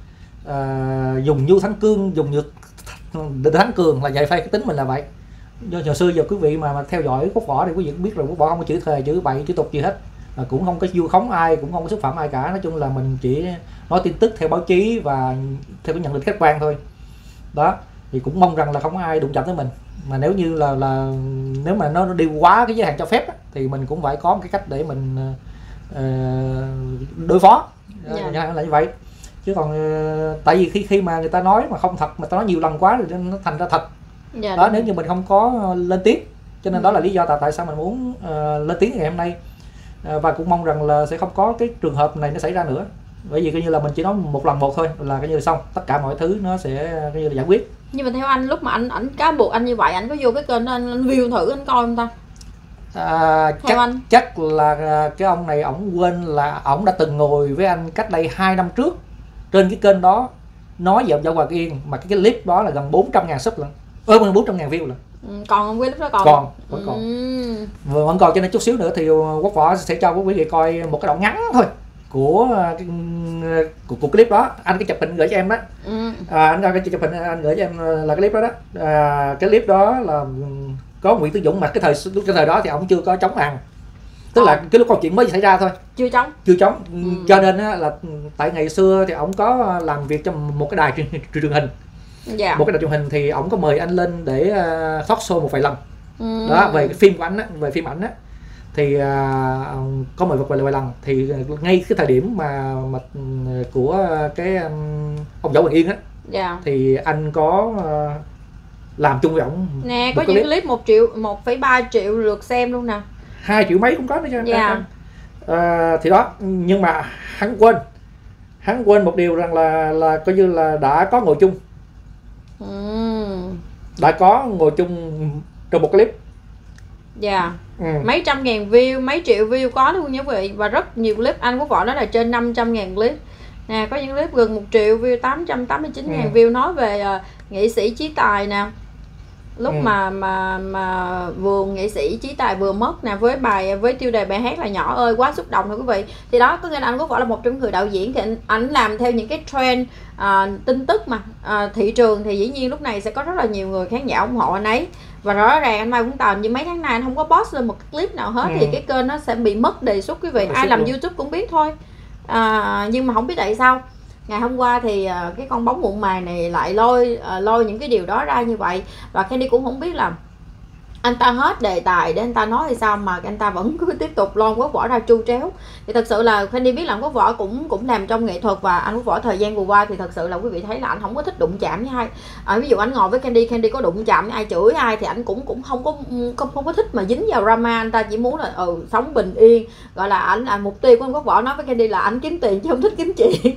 à, dùng nhu thắng cương, dùng nhược để thắng cường là vậy, phải cái tính mình là vậy. Do hồi xưa giờ quý vị mà, mà theo dõi Quốc Võ thì quý vị cũng biết rồi, Quốc Võ không có chữ thề, chữ bậy, chữ tục gì hết, mà cũng không có vu khống ai, cũng không có xúc phạm ai cả. Nói chung là mình chỉ nói tin tức theo báo chí và theo cái nhận định khách quan thôi. Đó, thì cũng mong rằng là không có ai đụng chạm tới mình. Mà nếu như là là nếu mà nó đi quá cái giới hạn cho phép á, thì mình cũng phải có một cái cách để mình uh, đối phó. Yeah. Như là như vậy. Chứ còn uh, tại vì khi khi mà người ta nói mà không thật, mà ta nói nhiều lần quá rồi nó thành ra thật. Yeah, đó, nếu như mình không có lên tiếng, cho nên ừ. đó là lý do tại tại sao mình muốn uh, lên tiếng ngày hôm nay. Uh, và cũng mong rằng là sẽ không có cái trường hợp này nó xảy ra nữa. Bởi vì coi như là mình chỉ nói một lần một thôi là coi như là xong, tất cả mọi thứ nó sẽ coi như là giải quyết. Nhưng mà theo anh, lúc mà anh ảnh cáo buộc anh như vậy, anh có vô cái kênh đó anh, anh view thử anh coi không ta? À, theo chắc, anh chắc là cái ông này ổng quên là ổng đã từng ngồi với anh cách đây hai năm trước trên cái kênh đó nói về ông Võ Hoàng Yên, mà cái, cái clip đó là gần bốn trăm ngàn sub lần, ơ ừ, bốn trăm ngàn view lần. Ừ, còn cái clip đó còn còn vẫn còn ừ. vẫn còn, cho nên chút xíu nữa thì Quốc Võ sẽ cho quý vị coi một cái đoạn ngắn thôi của cái của, của clip đó. Anh cái chụp hình gửi cho em đó. Ừ. À, anh ra cái chụp hình anh gửi cho em là cái clip đó đó. À, cái clip đó là có Nguyễn Tấn Dũng, mà cái thời cái thời đó thì ông chưa có chống hàng, tức là cái lúc câu chuyện mới xảy ra thôi, chưa chống chưa chống ừ. Cho nên là tại ngày xưa thì ông có làm việc trong một cái đài truyền, truyền hình. Yeah. Một cái đài truyền hình thì ông có mời anh lên để uh, talk show một vài lần. Ừ. Đó, về cái phim của anh á, về phim ảnh á, thì uh, có mời một vài lần. Thì ngay cái thời điểm mà, mà của cái um, ông Võ Hoàng Yên á, yeah. thì anh có uh, làm chung với ổng nè, có những clip. clip một triệu, một phẩy ba triệu lượt xem luôn nè, hai triệu mấy cũng có nữa cho yeah. anh. Uh, thì đó, nhưng mà hắn quên hắn quên một điều rằng là là coi như là đã có ngồi chung. Ừ. Đã có ngồi chung trong một clip. Dạ. Yeah. Ừ. Mấy trăm ngàn view, mấy triệu view có luôn nha quý vị. Và rất nhiều clip, anh Quốc Võ đó là trên năm trăm ngàn clip. Nè, có những clip gần một triệu view, tám trăm tám mươi chín ngàn ừ. view nói về uh, nghệ sĩ Chí Tài nè. Lúc ừ. mà mà mà vừa nghệ sĩ Chí Tài vừa mất nè, với bài với tiêu đề bài hát là Nhỏ ơi, quá xúc động rồi quý vị. Thì đó, có nghĩa là anh Quốc Võ là một trong người đạo diễn, thì anh, anh làm theo những cái trend uh, tin tức mà uh, thị trường, thì dĩ nhiên lúc này sẽ có rất là nhiều người khán giả ủng hộ anh ấy. Và rõ ràng anh Mai Vũng Tàu như mấy tháng nay anh không có post lên một cái clip nào hết, ừ. thì cái kênh nó sẽ bị mất đề xuất quý vị. Ai làm luôn. YouTube cũng biết thôi. À, nhưng mà không biết tại sao ngày hôm qua thì uh, cái con bóng muộn màng này lại lôi uh, lôi những cái điều đó ra như vậy, và Candy cũng không biết là anh ta hết đề tài để anh ta nói thì sao mà anh ta vẫn cứ tiếp tục lon Quốc Võ ra tru tréo. Thì thật sự là Candy biết là Quốc Võ cũng cũng làm trong nghệ thuật, và anh Quốc Võ thời gian vừa qua thì thật sự là quý vị thấy là anh không có thích đụng chạm với ai. À, ví dụ anh ngồi với Candy, Candy có đụng chạm với ai, chửi ai thì anh cũng cũng không có không không có thích mà dính vào drama. Anh ta chỉ muốn là ừ sống bình yên, gọi là anh là mục tiêu của anh Quốc Võ nói với Candy là anh kiếm tiền chứ không thích kiếm chuyện.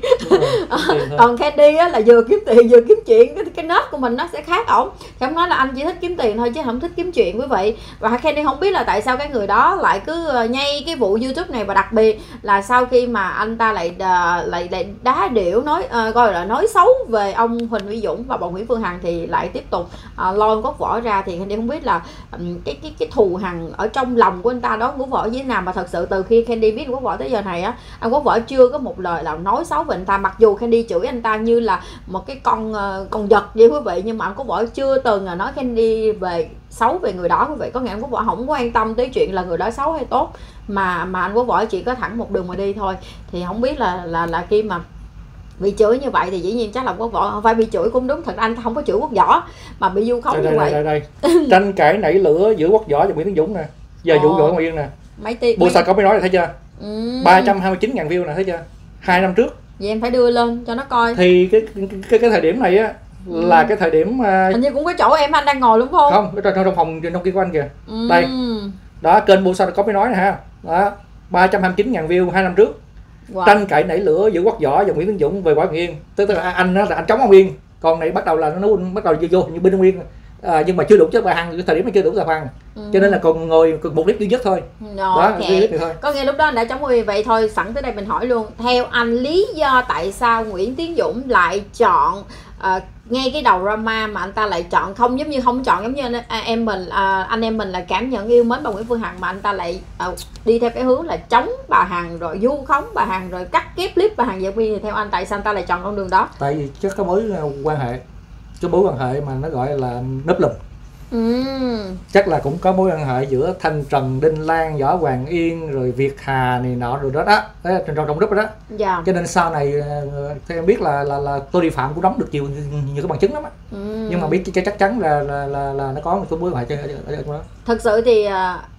Còn Candy á, là vừa kiếm tiền vừa kiếm chuyện, cái cái nết của mình nó sẽ khác ổng. Thì ông nói là anh chỉ thích kiếm tiền thôi chứ không thích kiếm chuyện quý vị. Và Candy không biết là tại sao cái người đó lại cứ nhây cái vụ YouTube này, và đặc biệt là sau khi mà anh ta lại uh, lại lại đá điểu nói uh, gọi là nói xấu về ông Huỳnh Uy Dũng và bà Nguyễn Phương Hằng thì lại tiếp tục uh, lôi Quốc Võ ra. Thì Candy không biết là um, cái cái cái thù hằn ở trong lòng của anh ta đó Quốc Võ như thế nào, mà thật sự từ khi Candy biết Quốc Võ tới giờ này á, anh Quốc Võ chưa có một lời nào nói xấu về anh ta, mặc dù Candy chửi anh ta như là một cái con uh, con vật vậy quý vị, nhưng mà anh Quốc Võ chưa từng là nói Candy về xấu về người đó quý vị. Có nghĩa anh Quốc Võ không quan tâm tới chuyện là người đó xấu hay tốt, mà mà anh Quốc Võ chỉ có thẳng một đường mà đi thôi. Thì không biết là là là khi mà bị chửi như vậy thì dĩ nhiên chắc là Quốc Võ không phải bị chửi cũng đúng, thật anh không có chửi Quốc Võ mà bị vu khống đây, như đây, vậy. đây, đây. Tranh cãi nảy lửa giữa Quốc Võ và Nguyễn Tiến Dũng nè, giờ vụ Võ Nguyên nè, mấy tiếng Bùa Sao có mới nói là thấy chưa, ừ. ba trăm hai mươi chín ngàn view nè, thấy chưa, hai năm trước. Vậy em phải đưa lên cho nó coi. Thì cái cái cái thời điểm này á ừ. là cái thời điểm uh... hình như cũng cái chỗ em anh đang ngồi đúng không? Không, trong, trong phòng trong kia của anh kìa. Ừ. Đây đó, kênh Bùa Sao có mới nói nè ha, đó ba trăm hai mươi chín ngàn view hai năm trước. Wow. Tranh cãi nảy lửa giữa Quốc Võ và Nguyễn Tiến Dũng về Võ Văn Yên, tức là anh là anh chống ông Yên, còn này bắt đầu là nó bắt đầu vô vô như bên ông Yên, à, nhưng mà chưa đủ cho bà Hằng, cái thời điểm này chưa đủ bà Hằng, ừ. cho nên là còn ngồi một clip duy nhất thôi. Đó, đó okay. thôi. Có nghĩa lúc đó anh đã chống Yên. Vậy thôi sẵn tới đây mình hỏi luôn, theo anh lý do tại sao Nguyễn Tiến Dũng lại chọn uh, ngay cái đầu drama mà anh ta lại chọn không giống như không chọn giống như anh, em mình à, anh em mình là cảm nhận yêu mến bà Nguyễn Phương Hằng, mà anh ta lại à, đi theo cái hướng là chống bà Hằng rồi vu khống bà Hằng rồi cắt ghép clip bà Hằng Diệu Quyên. Thì theo anh tại sao anh ta lại chọn con đường đó? Tại vì chắc có mối quan hệ, cái mối quan hệ mà nó gọi là nấp lùm. Ừ. Chắc là cũng có mối quan hệ giữa Thanh Trần, Đinh Lan, Võ Hoàng Yên rồi Việt Hà này nọ rồi đó đó, đấy, trong trong group đó. Dạ. Cho nên sau này theo em biết là là là Tô Đi Phạm cũng đóng được nhiều nhiều cái bằng chứng lắm á. Ừ. Nhưng mà biết cái chắc chắn là là là, là nó có một cái mối quan hệ ở đó. Thật sự thì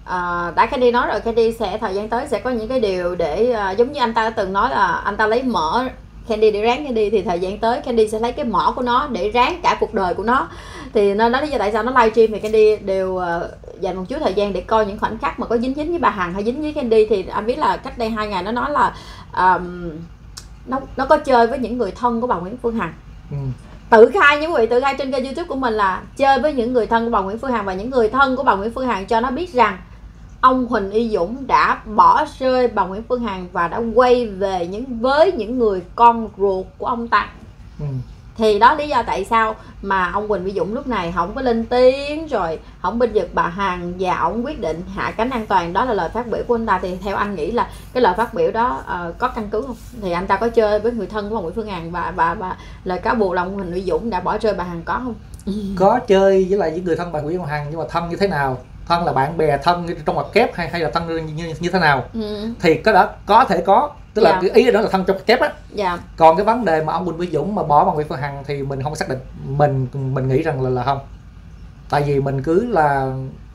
à, đã Candy nói rồi, Candy sẽ thời gian tới sẽ có những cái điều để à, giống như anh ta đã từng nói là anh ta lấy mỡ Candy để ráng Candy, thì thời gian tới Candy sẽ lấy cái mỏ của nó để ráng cả cuộc đời của nó. Thì nên đó lý do tại sao nó livestream thì Candy đều uh, dành một chút thời gian để coi những khoảnh khắc mà có dính dính với bà Hằng hay dính với Candy. Thì anh biết là cách đây hai ngày nó nói là um, nó nó có chơi với những người thân của bà Nguyễn Phương Hằng. Ừ. Tự khai những vị tự khai trên kênh YouTube của mình là chơi với những người thân của bà Nguyễn Phương Hằng, và những người thân của bà Nguyễn Phương Hằng cho nó biết rằng ông Huỳnh Uy Dũng đã bỏ rơi bà Nguyễn Phương Hằng và đã quay về những với những người con ruột của ông ta. Ừ. Thì đó lý do tại sao mà ông Huỳnh Uy Dũng lúc này không có lên tiếng rồi không bênh vực bà Hằng, và ông quyết định hạ cánh an toàn. Đó là lời phát biểu của anh ta. Thì theo anh nghĩ là cái lời phát biểu đó uh, có căn cứ không? Thì anh ta có chơi với người thân của bà Nguyễn Phương Hằng, và và và lời cáo buộc là ông Huỳnh Uy Dũng đã bỏ rơi bà Hằng có không? Có chơi với lại những người thân bà Nguyễn Phương Hằng, nhưng mà thân như thế nào? Thân là bạn bè, thân trong ngoặc kép hay hay là thân như, như thế nào? Ừ. Thì cái đó có thể có, tức là dạ. ý đó là thân trong kép á. Dạ. Còn cái vấn đề mà ông Huỳnh Uy Dũng mà bỏ bà Nguyễn Phương Hằng thì mình không xác định, mình mình nghĩ rằng là là không. Tại vì mình cứ là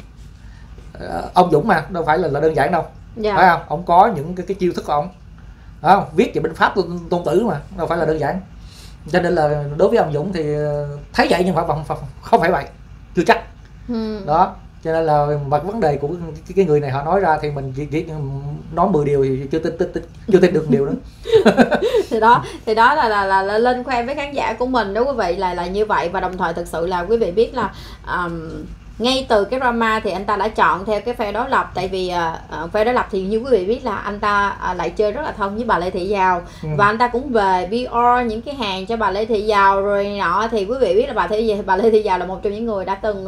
ông Dũng mà đâu phải là, là đơn giản đâu. Dạ. Phải không? Ông có những cái, cái chiêu thức của ông, phải không? Viết về binh pháp tôn, tôn tử mà đâu phải là đơn giản. Cho nên là đối với ông Dũng thì thấy vậy nhưng phải không, không phải vậy, chưa chắc. Ừ. Đó. Cho nên là mà cái vấn đề của cái, cái người này họ nói ra thì mình chỉ, chỉ nói mười điều thì chưa tin, tin, tin chưa tin được điều nữa. thì đó thì đó là, là là là lên khoe với khán giả của mình đó quý vị, là là như vậy. Và đồng thời thực sự là quý vị biết là um, ngay từ cái drama thì anh ta đã chọn theo cái phe đối lập. Tại vì uh, phe đối lập thì như quý vị biết là anh ta uh, lại chơi rất là thân với bà Lê Thị Giàu. Ừ. Và anh ta cũng về pê rờ những cái hàng cho bà Lê Thị Giàu rồi nọ. Thì quý vị biết là bà Thị bà Lê Thị Giàu là một trong những người đã từng uh,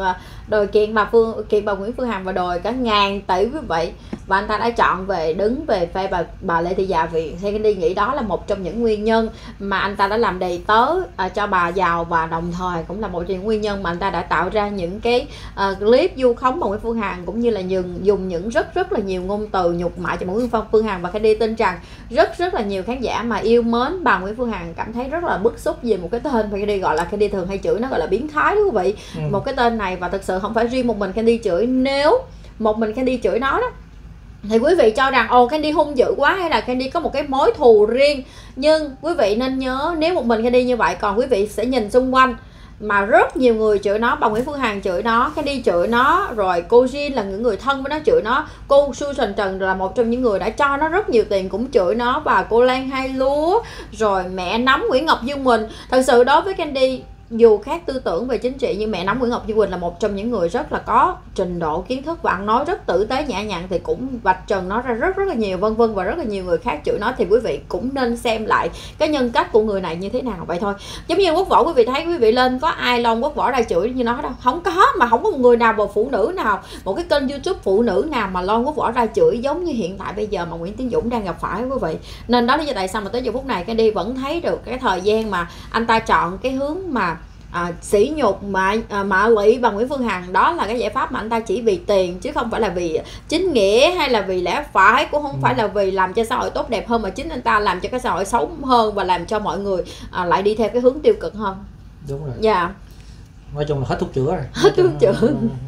đòi kiện bà Phương kiện bà Nguyễn Phương Hằng và đòi cả ngàn tỷ quý vị, và anh ta đã chọn về đứng về phe bà bà Lê Thị Dạ Viện. Thì Candy nghĩ đó là một trong những nguyên nhân mà anh ta đã làm đầy tớ à, cho bà giàu, và đồng thời cũng là một trong những nguyên nhân mà anh ta đã tạo ra những cái uh, clip vu khống bà Nguyễn Phương Hằng, cũng như là dùng dùng những rất rất là nhiều ngôn từ nhục mạ cho bà Nguyễn Phương Hằng. Và Candy tin rằng rất rất là nhiều khán giả mà yêu mến bà Nguyễn Phương Hằng cảm thấy rất là bức xúc về một cái tên mà Candy gọi là Candy thường hay chửi nó gọi là biến thái đó quý vị. Ừ. Một cái tên này, và thực sự không phải riêng một mình Candy chửi, nếu một mình Candy chửi nó đó thì quý vị cho rằng ồ Candy hung dữ quá hay là Candy có một cái mối thù riêng. Nhưng quý vị nên nhớ, nếu một mình Candy như vậy, còn quý vị sẽ nhìn xung quanh mà rất nhiều người chửi nó. Bà Nguyễn Phương Hằng chửi nó, Candy chửi nó, rồi cô Jin là những người thân với nó chửi nó, cô Susan Trần là một trong những người đã cho nó rất nhiều tiền cũng chửi nó, và cô Lan Hai Lúa, rồi mẹ nắm Nguyễn Ngọc Dương Quỳnh. Thật sự đối với Candy, dù khác tư tưởng về chính trị nhưng mẹ nắm Nguyễn Ngọc Dương Quỳnh là một trong những người rất là có trình độ kiến thức và ăn nói rất tử tế nhã nhặn, thì cũng vạch trần nó ra rất rất là nhiều vân vân, và rất là nhiều người khác chửi nó. Thì quý vị cũng nên xem lại cái nhân cách của người này như thế nào vậy thôi. Giống như Quốc Võ, quý vị thấy quý vị lên có ai lon Quốc Võ ra chửi như nó đâu, không có, mà không có một người nào, một phụ nữ nào, một cái kênh YouTube phụ nữ nào mà lon Quốc Võ ra chửi giống như hiện tại bây giờ mà Nguyễn Tiến Dũng đang gặp phải quý vị. Nên đó là lý do tại sao mà tới giờ phút này Candy vẫn thấy được cái thời gian mà anh ta chọn cái hướng mà À, sỉ nhục mà à, mạ lụy bà Nguyễn Phương Hằng, đó là cái giải pháp mà anh ta chỉ vì tiền, chứ không phải là vì chính nghĩa hay là vì lẽ phải, cũng không ừ. phải là vì làm cho xã hội tốt đẹp hơn, mà chính anh ta làm cho cái xã hội xấu hơn và làm cho mọi người à, lại đi theo cái hướng tiêu cực hơn. Đúng rồi. Dạ. Nói chung là hết thuốc chữa rồi. Hết thuốc chữa.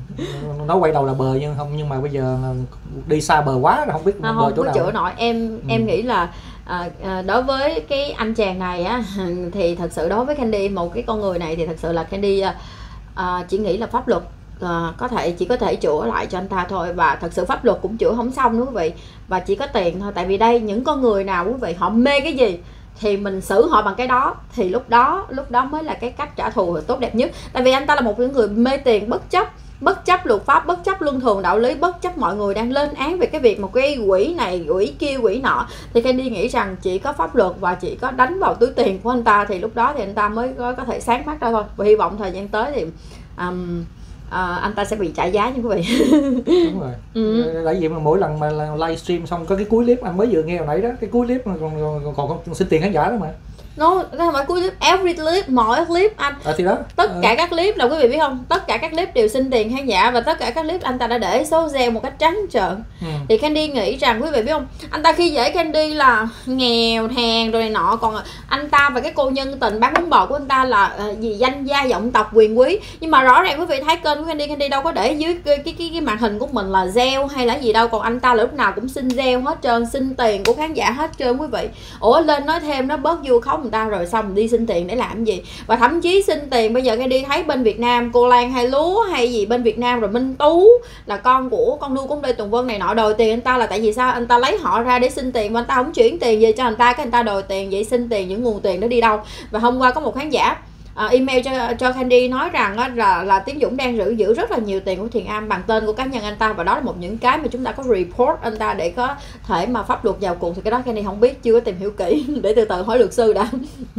Nó quay đầu là bờ nhưng không, nhưng mà bây giờ đi xa bờ quá rồi không biết à, bờ không chỗ có nào. chữa nổi. Em ừ. em nghĩ là À, à, đối với cái anh chàng này á, thì thật sự đối với Candy, một cái con người này thì thật sự là Candy à, chỉ nghĩ là pháp luật à, có thể chỉ có thể chữa lại cho anh ta thôi, và thật sự pháp luật cũng chữa không xong nữa quý vị, và chỉ có tiền thôi. Tại vì đây những con người nào quý vị họ mê cái gì thì mình xử họ bằng cái đó, thì lúc đó lúc đó mới là cái cách trả thù tốt đẹp nhất. Tại vì anh ta là một người mê tiền bất chấp bất chấp luật pháp, bất chấp luân thường đạo lý, bất chấp mọi người đang lên án về cái việc một cái quỹ này quỹ kia quỹ nọ, thì Candy nghĩ rằng chỉ có pháp luật và chỉ có đánh vào túi tiền của anh ta thì lúc đó thì anh ta mới có, có thể sáng mắt ra thôi. Và hy vọng thời gian tới thì um, uh, anh ta sẽ bị trả giá như quý vị. Đúng rồi. Ừ. Tại vì mà mỗi lần mà livestream xong có cái cuối clip anh mới vừa nghe hồi nãy đó, cái cuối clip mà còn còn, còn, còn xin tiền khán giả đó mà. No, không phải cuối clip, every clip, mọi clip anh. À, thì đó. Tất à. cả các clip là quý vị biết không? Tất cả các clip đều xin tiền khán giả, và tất cả các clip anh ta đã để số gieo một cách trắng trợn. Ừ. Thì Candy nghĩ rằng quý vị biết không? Anh ta khi dễ Candy là nghèo hèn rồi này nọ, còn anh ta và cái cô nhân tình bán bún bò của anh ta là uh, gì danh gia vọng tộc quyền quý. Nhưng mà rõ ràng quý vị thấy kênh của Candy, Candy đâu có để dưới cái cái cái, cái màn hình của mình là gieo hay là gì đâu, còn anh ta là lúc nào cũng xin gieo hết trơn, xin tiền của khán giả hết trơn quý vị. Ủa lên nói thêm nó bớt vu khống người ta rồi xong đi xin tiền để làm gì? Và thậm chí xin tiền bây giờ cái đi thấy bên Việt Nam cô Lan Hai Lúa hay gì bên Việt Nam, rồi Minh Tú là con của con nuôi của Lê Tùng Vân này nọ đòi tiền anh ta, là tại vì sao? Anh ta lấy họ ra để xin tiền mà anh ta không chuyển tiền về cho anh ta, cái anh ta đòi tiền, vậy xin tiền những nguồn tiền đó đi đâu? Và hôm qua có một khán giả À, email cho cho Candy nói rằng á, là là Tiến Dũng đang giữ giữ rất là nhiều tiền của Thiền Am bằng tên của cá nhân anh ta, và đó là một những cái mà chúng ta có report anh ta để có thể mà pháp luật vào cuộc. Thì cái đó Candy không biết, chưa có tìm hiểu kỹ để từ từ hỏi luật sư đã.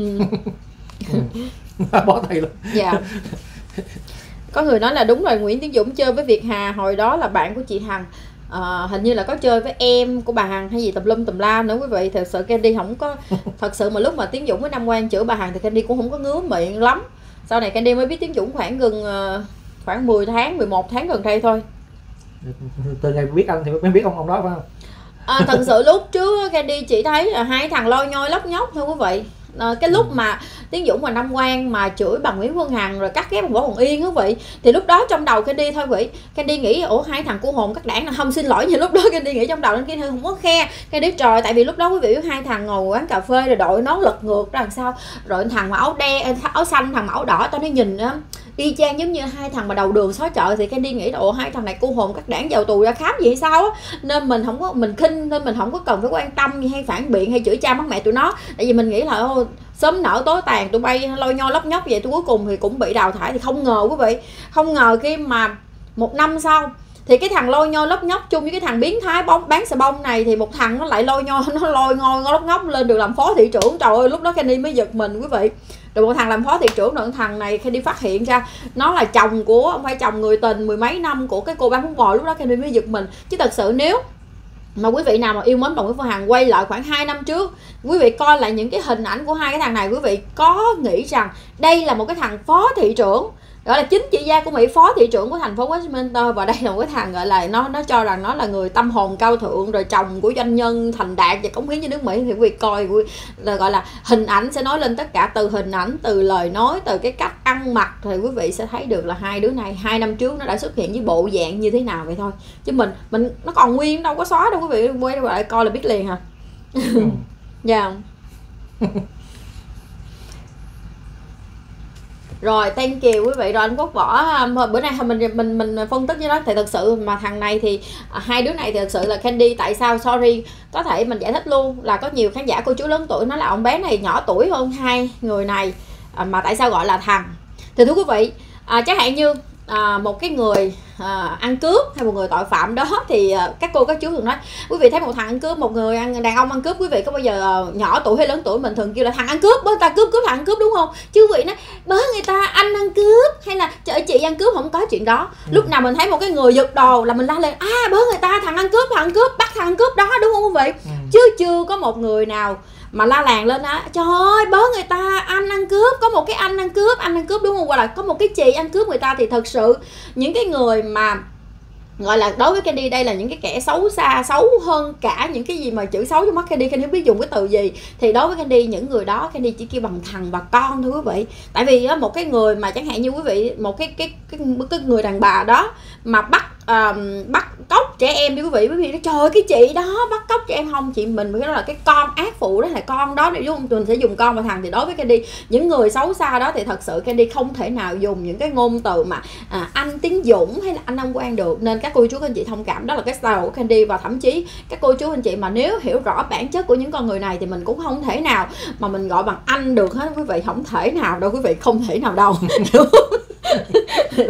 Bỏ tay luôn. Dạ. Có người nói là đúng rồi, Nguyễn Tiến Dũng chơi với Việt Hà hồi đó là bạn của chị Hằng. À, hình như là có chơi với em của bà Hằng hay gì tùm lum tùm la nữa quý vị. Thật sự Candy không có, thật sự mà lúc mà Tiến Dũng với Nam Quang chửi bà Hằng thì Candy cũng không có ngứa miệng lắm. Sau này Candy mới biết Tiến Dũng khoảng gần khoảng mười tháng, mười một tháng gần đây thôi. Từ ngày biết anh thì mới biết ông ông đó phải không? À, thật sự lúc trước Candy chỉ thấy là hai thằng lôi nhoi lóc nhóc thôi quý vị. À, cái lúc mà Tiến Dũng và Nam Quang mà chửi bằng Nguyễn Phương Hằng rồi cắt ghép bằng Võ Hồng Yên quý vị, thì lúc đó trong đầu Candy thôi quý vị, Candy nghĩ ủa hai thằng của hồn các đảng là không, xin lỗi, nhưng lúc đó Candy nghĩ trong đầu nên Candy không có khe Candy trời, tại vì lúc đó quý vị biết hai thằng ngồi quán cà phê rồi đội nón lật ngược ra đằng sau, rồi thằng mà áo đen áo xanh, thằng mà áo đỏ, tao nó nhìn á y chang giống như hai thằng mà đầu đường xó chợ, thì Candy nghĩ ủa hai thằng này cô hồn các đảng vào tù ra khám gì hay sao á, nên mình không có, mình khinh, nên mình không có cần phải quan tâm hay phản biện hay chửi cha mắng mẹ tụi nó, tại vì mình nghĩ là ô, sớm nở tối tàn tụi bay lôi nhoi lóc nhóc vậy, tôi cuối cùng thì cũng bị đào thải. Thì không ngờ quý vị, không ngờ khi mà một năm sau thì cái thằng lôi nhoi lóc nhóc chung với cái thằng biến thái bóng bán xà bông này, thì một thằng nó lại lôi nhoi, nó lôi ngôi lóc nhóc lên được làm phó thị trưởng. Trời ơi lúc đó Candy mới giật mình quý vị. rồi một thằng làm phó thị trưởng, rồi thằng này khi đi phát hiện ra nó là chồng của, không phải chồng người tình mười mấy năm của cái cô bán bún bò, lúc đó Candy mới giật mình. Chứ thật sự nếu mà quý vị nào mà yêu mến Đồng Nguyễn Phương Hằng quay lại khoảng hai năm trước, quý vị coi lại những cái hình ảnh của hai cái thằng này, quý vị có nghĩ rằng đây là một cái thằng phó thị trưởng, gọi là chính trị gia của Mỹ, phó thị trưởng của thành phố Westminster, và đây là một cái thằng gọi là nó nó cho rằng nó là người tâm hồn cao thượng, rồi chồng của doanh nhân thành đạt và cống hiến cho nước Mỹ. Thì quý vị coi là gọi là hình ảnh sẽ nói lên tất cả, từ hình ảnh, từ lời nói, từ cái cách ăn mặc, thì quý vị sẽ thấy được là hai đứa này hai năm trước nó đã xuất hiện với bộ dạng như thế nào vậy thôi. Chứ mình mình nó còn nguyên, đâu có xóa đâu, quý vị quay lại coi là biết liền hả. Dạ yeah. Rồi, thank you quý vị. Rồi anh Quốc Võ, bữa nay mình mình mình phân tích với nó thì thật sự mà thằng này thì hai đứa này thì thật sự là Candy, tại sao sorry, có thể mình giải thích luôn là có nhiều khán giả cô chú lớn tuổi nói là ông bé này nhỏ tuổi hơn hai người này, mà tại sao gọi là thằng. Thì thưa quý vị, à, chẳng hạn như à, một cái người à, ăn cướp hay một người tội phạm đó, thì à, các cô các chú thường nói quý vị thấy một thằng ăn cướp, một người ăn đàn ông ăn cướp, quý vị có bao giờ à, nhỏ tuổi hay lớn tuổi mình thường kêu là thằng ăn cướp, bớ ta cướp cướp thằng ăn cướp, đúng không? Chứ quý vị nói bớ người ta anh ăn cướp hay là chợ chị ăn cướp, không có chuyện đó. Ừ. Lúc nào mình thấy một cái người giật đồ là mình la lên à bớ người ta thằng ăn cướp, thằng ăn cướp, bắt thằng ăn cướp đó, đúng không quý vị? Ừ. Chứ chưa có một người nào mà la làng lên á, trời ơi bớ người ta anh ăn cướp, có một cái anh ăn cướp, anh ăn cướp, đúng không? Hoặc là có một cái chị ăn cướp người ta. Thì thật sự những cái người mà gọi là đối với Candy đây là những cái kẻ xấu xa, xấu hơn cả những cái gì mà chữ xấu trong mắt Candy, Candy không biết dùng cái từ gì. Thì đối với Candy, những người đó Candy chỉ kêu bằng thằng và con thôi quý vị. Tại vì á, một cái người mà chẳng hạn như quý vị, một cái cái cái, cái người đàn bà đó mà bắt um, bắt cóc trẻ em đi quý vị, quý vị nói trời ơi cái chị đó bắt cóc trẻ em, không, chị mình mới nói là cái con ác phụ đó là con đó, để đúng mình sẽ dùng con và thằng. Thì đối với Candy, những người xấu xa đó thì thật sự Candy không thể nào dùng những cái ngôn từ mà à, anh Tiến Dũng hay là anh Nam Quang được. Nên các cô chú anh chị thông cảm, đó là cái style của Candy. Và thậm chí các cô chú anh chị mà nếu hiểu rõ bản chất của những con người này thì mình cũng không thể nào mà mình gọi bằng anh được hết quý vị, không thể nào đâu quý vị, không thể nào đâu. Đó.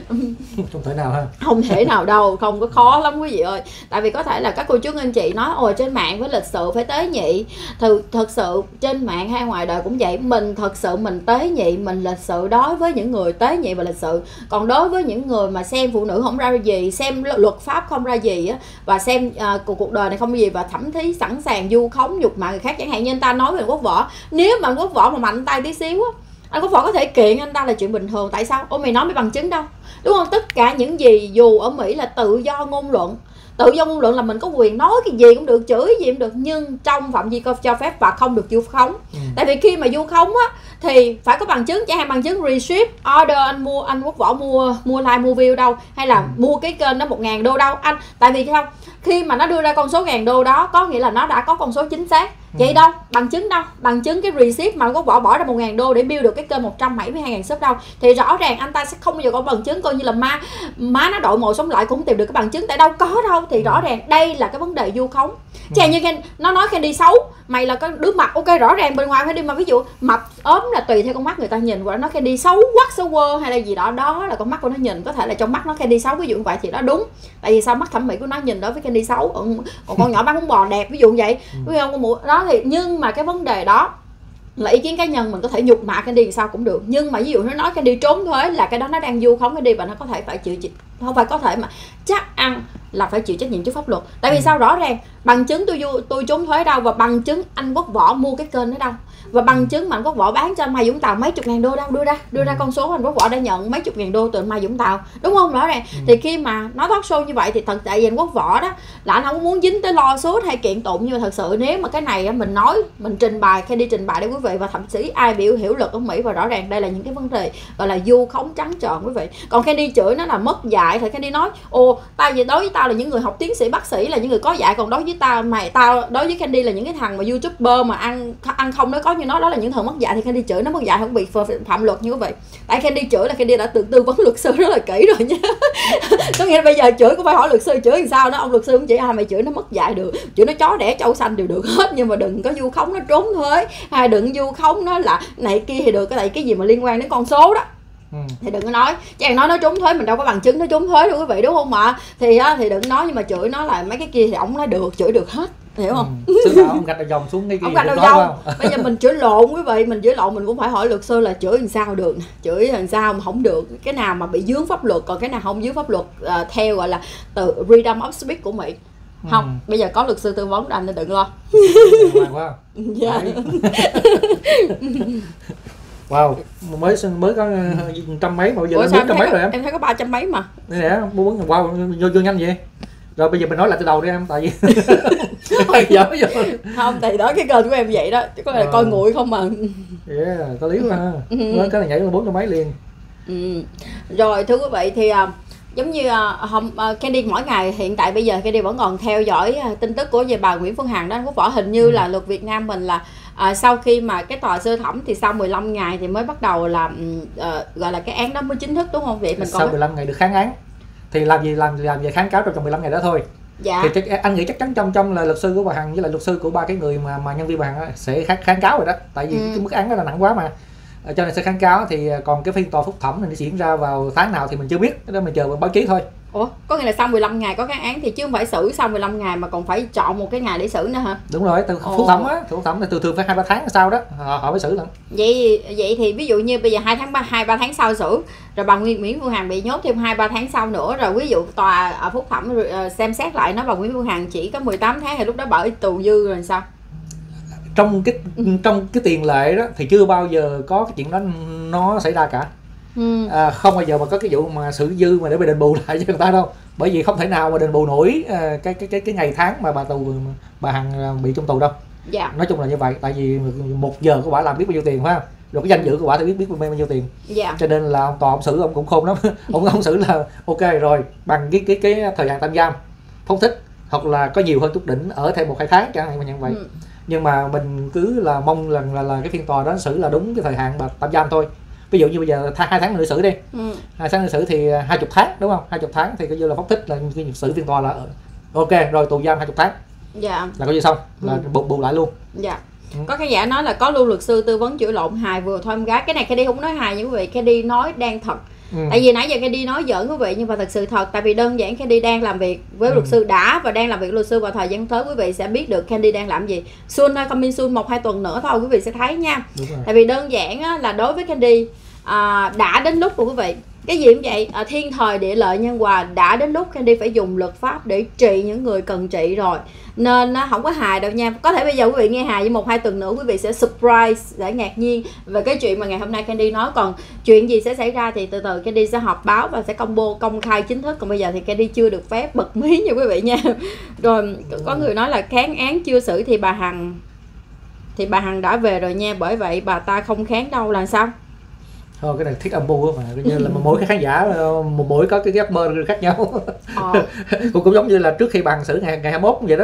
Không thể nào ha, không thể nào đâu, không có khó lắm quý vị ơi. Tại vì có thể là các cô chú anh chị nói ôi trên mạng phải lịch sự, phải tế nhị. Thật, thật sự trên mạng hay ngoài đời cũng vậy, mình thật sự mình tế nhị, mình lịch sự đối với những người tế nhị và lịch sự. Còn đối với những người mà xem phụ nữ không ra gì, xem luật pháp không ra gì á, và xem uh, cuộc, cuộc đời này không có gì, và thậm chí sẵn sàng vu khống nhục mạ người khác. Chẳng hạn như anh ta nói về Quốc Võ, nếu mà Quốc Võ mà mạnh tay tí xíu á, anh Quốc Võ có thể kiện anh ta là chuyện bình thường. Tại sao? Ôi mày nói mấy bằng chứng đâu, đúng không? Tất cả những gì dù ở Mỹ là tự do ngôn luận, tự do ngôn luận là mình có quyền nói cái gì cũng được, chửi gì cũng được, nhưng trong phạm vi cho phép và không được vu khống. Ừ. Tại vì khi mà vu khống á thì phải có bằng chứng, chẳng hạn bằng chứng receipt order, anh mua anh Quốc Võ mua mua like mua view đâu, hay là ừ. mua cái kênh đó một ngàn đô đâu anh. Tại vì không, khi mà nó đưa ra con số ngàn đô đó có nghĩa là nó đã có con số chính xác. Vậy ừ. đâu, bằng chứng đâu, bằng chứng cái receipt mà Quốc Võ bỏ ra một ngàn đô để build được cái kênh một trăm bảy mươi hai ngàn sub đâu. Thì rõ ràng anh ta sẽ không bao giờ có bằng chứng, coi như là má má nó đội mồi sống lại cũng không tìm được cái bằng chứng, tại đâu có đâu. Thì rõ ràng đây là cái vấn đề vu khống. Chẳng như nó nói Candy xấu, mày là cái đứa mặt, ok rõ ràng bên ngoài Candy mà ví dụ mập ốm là tùy theo con mắt người ta nhìn, hoặc nó Candy xấu quắc xấu quơ hay là gì đó, đó là con mắt của nó nhìn. Có thể là trong mắt nó Candy xấu, ví dụ như vậy thì đó đúng, tại vì sao mắt thẩm mỹ của nó nhìn đối với Candy xấu. Còn, còn con nhỏ bán bún bò đẹp ví dụ vậy, ví dụ con mụ đó thì, nhưng mà cái vấn đề đó là ý kiến cá nhân, mình có thể nhục mạ Candy sao cũng được, nhưng mà ví dụ nó nói Candy trốn thuế là cái đó nó đang vu khống Candy, và nó có thể phải chịu, không phải có thể mà chắc ăn là phải chịu trách nhiệm trước pháp luật. Tại vì ừ. sao? Rõ ràng bằng chứng tôi tôi trốn thuế đâu, và bằng chứng anh Quốc Võ mua cái kênh đó đâu, và bằng chứng mà anh Quốc Võ bán cho anh Mai Dũng Tàu mấy chục ngàn đô đâu, đưa ra đưa ra con số anh Quốc Võ đã nhận mấy chục ngàn đô từ anh Mai Dũng Tàu, đúng không? Rõ ràng. Ừ. Thì khi mà nói talk show như vậy thì thật tại vì anh Quốc Võ đó là anh không muốn dính tới lo số hay kiện tụng, nhưng mà thật sự nếu mà cái này mình nói, mình trình bày, khi đi trình bày để quý vị, và thậm chí ai biểu hiểu luật ở Mỹ, và rõ ràng đây là những cái vấn đề gọi là vu khống trắng trợn quý vị. Còn Candy chửi nó là mất dạy thì Candy nói ồ tao gì đối với tao là những người học tiến sĩ bác sĩ là những người có dạy, còn đối với tao mày tao đối với Candy là những cái thằng mà youtuber mà ăn ăn không nói có như nó, đó là những thằng mất dạy. Thì Candy chửi nó mất dạy không bị phạm luật như quý vị. Tại Candy chửi là Candy đã tự tư vấn luật sư rất là kỹ rồi nha. Có nghĩa là bây giờ chửi cũng phải hỏi luật sư chửi làm sao đó, ông luật sư cũng chỉ à mày chửi nó mất dạy được, chửi nó chó đẻ trâu xanh đều được hết, nhưng mà đừng có vu khống nó trốn thuế, hay đừng vu khống nó là này kia thì được, cái này cái gì mà liên quan đến con số đó. Ừ. Thì đừng có nói, chẳng nói nó trốn thuế, mình đâu có bằng chứng nó trốn thuế đâu quý vị, đúng không ạ? Thì á, thì đừng nói, nhưng mà chửi nó là mấy cái kia thì ổng nói được, chửi được hết. hiểu không? Ừ. Tức là ông gạch đầu dòng xuống ngay Ông gạch đầu dòng. Bây giờ mình chửi lộn quý vị, mình chửi lộn mình cũng phải hỏi luật sư là chửi làm sao được, chửi làm sao mà không được, cái nào mà bị dướng pháp luật, còn cái nào không dướng pháp luật, à, theo gọi là từ freedom of speech của Mỹ. Không, ừ. Bây giờ có luật sư tư vấn anh nên đừng lo. Wow. Dạ. Wow, mới mới có trăm mấy mà bây giờ lên bốn trăm mấy rồi em. Em thấy có ba trăm mấy mà. Đây nè, bốn wow, vô vô nhanh vậy. Rồi bây giờ mình nói lại từ đầu đi em, tại vì dở vô. Không, tại đó cái kênh của em vậy đó, chứ có là à. Coi nguội không mà. Yeah, có lý quá ha. Mới cái này nhảy lên bốn trăm mấy liền. Ừ. Rồi thưa quý vị thì uh, giống như uh, hôm uh, Candy mỗi ngày hiện tại bây giờ Candy vẫn còn theo dõi uh, tin tức của về bà Nguyễn Phương Hằng đó anh Quốc Võ, hình như ừ. là luật Việt Nam mình là uh, sau khi mà cái tòa sơ thẩm thì sau mười lăm ngày thì mới bắt đầu là uh, gọi là cái án đó mới chính thức đúng không? Vậy mình sau mười lăm ngày được kháng án thì làm gì làm làm về kháng cáo trong mười lăm ngày đó thôi. Dạ. Thì anh nghĩ chắc chắn trong trong là luật sư của bà Hằng với lại luật sư của ba cái người mà mà nhân viên bà Hằng sẽ kháng, kháng cáo rồi đó, tại vì ừ. cái mức án đó là nặng quá mà, cho nên sẽ kháng cáo. Thì còn cái phiên tòa phúc thẩm này diễn ra vào tháng nào thì mình chưa biết, cái đó mình chờ báo chí thôi. Ủa, có nghĩa là sau mười lăm ngày có kháng án thì chứ không phải xử sau mười lăm ngày mà còn phải chọn một cái ngày để xử nữa hả? Đúng rồi, từ phúc thẩm á, phúc thẩm thì thường thường phải hai ba tháng sau đó họ, họ mới xử lận. Vậy vậy thì ví dụ như bây giờ hai tháng ba hai ba tháng sau xử, rồi bà Nguyễn Nguyễn Phương Hằng bị nhốt thêm hai ba tháng sau nữa, rồi ví dụ tòa ở phúc thẩm uh, xem xét lại nó bà Nguyễn Phương Hằng chỉ có mười tám tháng thì lúc đó bà ở tù dư rồi sao? Trong cái trong cái tiền lệ đó thì chưa bao giờ có cái chuyện đó nó xảy ra cả. Ừ. À, không bao giờ mà có cái vụ mà xử dư mà để bị đền bù lại cho người ta đâu, bởi vì không thể nào mà đền bù nổi à, cái cái cái cái ngày tháng mà bà tù bà Hằng bị trong tù đâu. Dạ. Nói chung là như vậy, tại vì một giờ của bà làm biết bao nhiêu tiền phải không, rồi cái danh dự của bà thì biết biết bao nhiêu tiền. Dạ. Cho nên là ông tòa ông xử ông cũng khôn lắm. ông ông xử là ok rồi bằng cái cái cái thời hạn tạm giam phóng thích hoặc là có nhiều hơn chút đỉnh ở thêm một hai tháng chẳng hạn như vậy. Ừ. Nhưng mà mình cứ là mong rằng là, là, là cái phiên tòa đó xử là đúng cái thời hạn bà tạm giam thôi. Ví dụ như bây giờ hai tháng nữa xử đi, ừ. hai tháng nữa xử thì hai chục tháng đúng không? Hai chục tháng thì coi như là phóng thích là cái xử phiên tòa là ok rồi, tù giam hai chục tháng. Dạ. Là coi như xong, là ừ. bù, bù lại luôn. Dạ. Ừ. Có khán giả nói là có lưu luật sư tư vấn chữa lộn hài vừa thôi em gái. Cái này Candy không nói hài nha quý vị, Candy nói đang thật. Ừ. Tại vì nãy giờ Candy nói giỡn quý vị nhưng mà thật sự thật, tại vì đơn giản Candy đang làm việc với ừ. luật sư đã và đang làm việc với luật sư, vào thời gian tới quý vị sẽ biết được Candy đang làm gì. Soon thôi, coming soon, một hai tuần nữa thôi quý vị sẽ thấy nha. Tại vì đơn giản á, là đối với Candy à, đã đến lúc của quý vị, cái gì cũng vậy, à, thiên thời địa lợi nhân hòa, đã đến lúc Candy phải dùng luật pháp để trị những người cần trị rồi, nên nó không có hài đâu nha. Có thể bây giờ quý vị nghe hài, nhưng một hai tuần nữa quý vị sẽ surprise, sẽ ngạc nhiên về cái chuyện mà ngày hôm nay Candy nói. Còn chuyện gì sẽ xảy ra thì từ từ Candy sẽ họp báo và sẽ công bố công khai chính thức. Còn bây giờ thì Candy chưa được phép bật mí nha quý vị nha. Rồi có người nói là kháng án chưa xử thì bà Hằng thì bà Hằng đã về rồi nha, bởi vậy bà ta không kháng đâu là sao? Thôi cái này thiết âm mưu mà, coi như là mỗi cái khán giả một mỗi có cái giấc mơ khác nhau. Ờ. cũng cũng giống như là trước khi bàn xử ngày ngày hai mươi mốt vậy đó,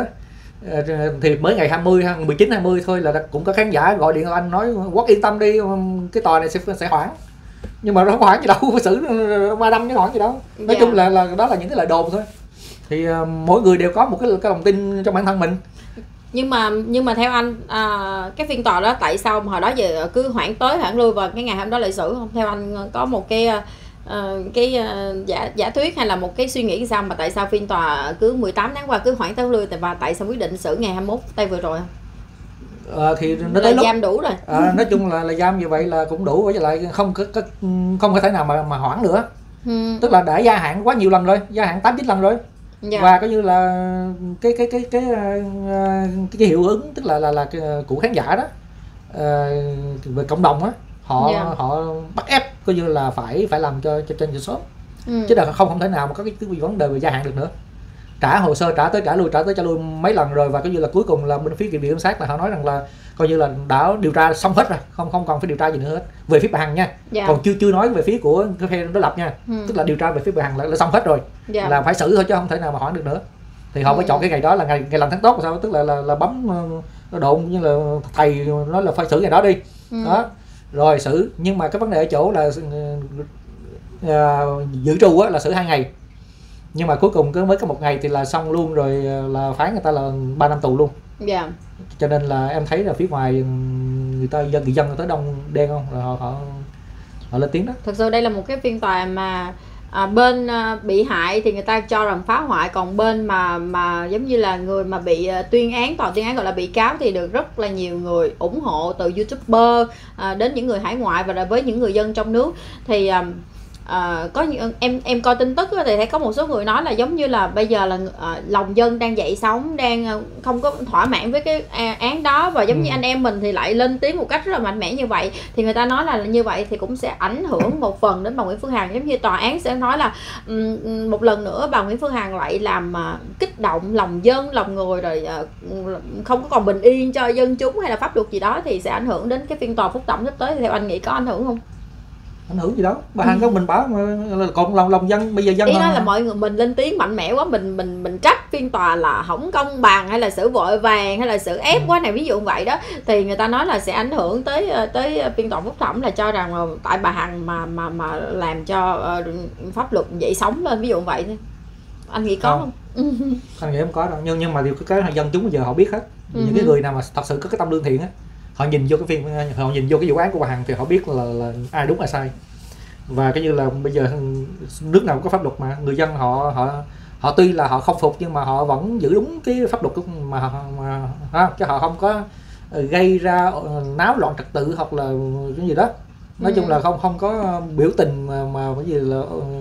thì mới ngày hai mươi mười chín hai mươi thôi là cũng có khán giả gọi điện anh nói Quốc yên tâm đi, cái tòa này sẽ sẽ hoãn, nhưng mà nó không hoãn gì đâu, phải xử ba năm chứ hoãn gì đâu. Nói yeah. chung là là đó là những cái lời đồn thôi, thì uh, mỗi người đều có một cái cái lòng tin trong bản thân mình. Nhưng mà nhưng mà theo anh à, cái phiên tòa đó tại sao mà hồi đó giờ cứ hoãn tới hoãn lui và cái ngày hôm đó lại xử không? Theo anh có một cái uh, cái uh, giả giả thuyết hay là một cái suy nghĩ sao mà tại sao phiên tòa cứ mười tám tháng qua cứ hoãn tới lui, và tại sao quyết định xử ngày hai mươi mốt tay vừa rồi không? À, thì nó là giam đủ rồi. À, nói chung là là giam như vậy là cũng đủ, với lại không có không có thể nào mà mà hoãn nữa. Ừ. Tức là đã gia hạn quá nhiều lần rồi, gia hạn tám chín lần rồi. Dạ. Và coi như là cái cái cái cái cái, cái hiệu ứng tức là là là của khán giả đó, về cộng đồng á, họ dạ. họ bắt ép coi như là phải phải làm cho cho trên cho sớm. Ừ. Chứ là không không thể nào mà có cái, cái vấn đề về gia hạn được nữa. Trả hồ sơ trả tới trả lui trả tới trả lui mấy lần rồi, và coi như là cuối cùng là bên phía viện kiểm sát là họ nói rằng là coi như là đã điều tra xong hết rồi, không không còn phải điều tra gì nữa hết về phía bà Hằng nha. Dạ. Còn chưa chưa nói về phía của cái phe đối lập nha. Ừ. Tức là điều tra về phía bà Hằng là, là xong hết rồi. Dạ. Là phải xử thôi chứ không thể nào mà hoãn được nữa. Thì họ ừ. phải chọn cái ngày đó là ngày ngày làm tháng tốt sao, tức là là, là bấm nó độn như là thầy nói là phải xử ngày đó đi. Ừ. Đó rồi xử, nhưng mà cái vấn đề ở chỗ là uh, dự trù á là xử hai ngày, nhưng mà cuối cùng cứ mới có một ngày thì là xong luôn rồi, là phán người ta là ba năm tù luôn. Dạ. Cho nên là em thấy là phía ngoài người ta dân người dân tới đông đen không, là họ họ, họ lên tiếng đó. Thực sự đây là một cái phiên tòa mà à, bên à, bị hại thì người ta cho rằng phá hoại, còn bên mà mà giống như là người mà bị à, tuyên án, tòa tuyên án gọi là bị cáo thì được rất là nhiều người ủng hộ, từ YouTuber à, đến những người hải ngoại và với những người dân trong nước. Thì à, À, có những em em coi tin tức thì thấy có một số người nói là giống như là bây giờ là à, lòng dân đang dậy sóng, đang không có thỏa mãn với cái án đó, và giống ừ. như anh em mình thì lại lên tiếng một cách rất là mạnh mẽ như vậy, thì người ta nói là như vậy thì cũng sẽ ảnh hưởng một phần đến bà Nguyễn Phương Hằng. Giống như tòa án sẽ nói là um, một lần nữa bà Nguyễn Phương Hằng lại làm uh, kích động lòng dân, lòng người, rồi uh, không có còn bình yên cho dân chúng hay là pháp luật gì đó, thì sẽ ảnh hưởng đến cái phiên tòa phúc thẩm sắp tới. Thì theo anh nghĩ có ảnh hưởng không? Ảnh hưởng gì đó, bà Hằng có mình bảo mà còn lòng lòng dân, bây giờ dân ý nói là mọi người mình lên tiếng mạnh mẽ quá, mình mình mình trách phiên tòa là không công bằng hay là xử vội vàng hay là xử ép ừ. quá này, ví dụ vậy đó, thì người ta nói là sẽ ảnh hưởng tới tới phiên tòa phúc thẩm, là cho rằng là tại bà Hằng mà mà mà làm cho uh, pháp luật dậy sóng lên, ví dụ vậy. Anh nghĩ có không? không? Anh nghĩ không có đâu, nhưng nhưng mà điều cái, cái dân chúng bây giờ họ biết hết. Ừ. Những cái người nào mà thật sự có cái tâm lương thiện á, họ nhìn vô cái phim, họ nhìn vô cái vụ án của bà Hằng thì họ biết là, là ai đúng ai sai. Và cái như là bây giờ nước nào cũng có pháp luật mà người dân họ họ họ tuy là họ không phục nhưng mà họ vẫn giữ đúng cái pháp luật mà, mà ha, chứ họ không có gây ra náo loạn trật tự hoặc là cái gì đó. Nói ừ. chung là không không có biểu tình mà, mà cái gì là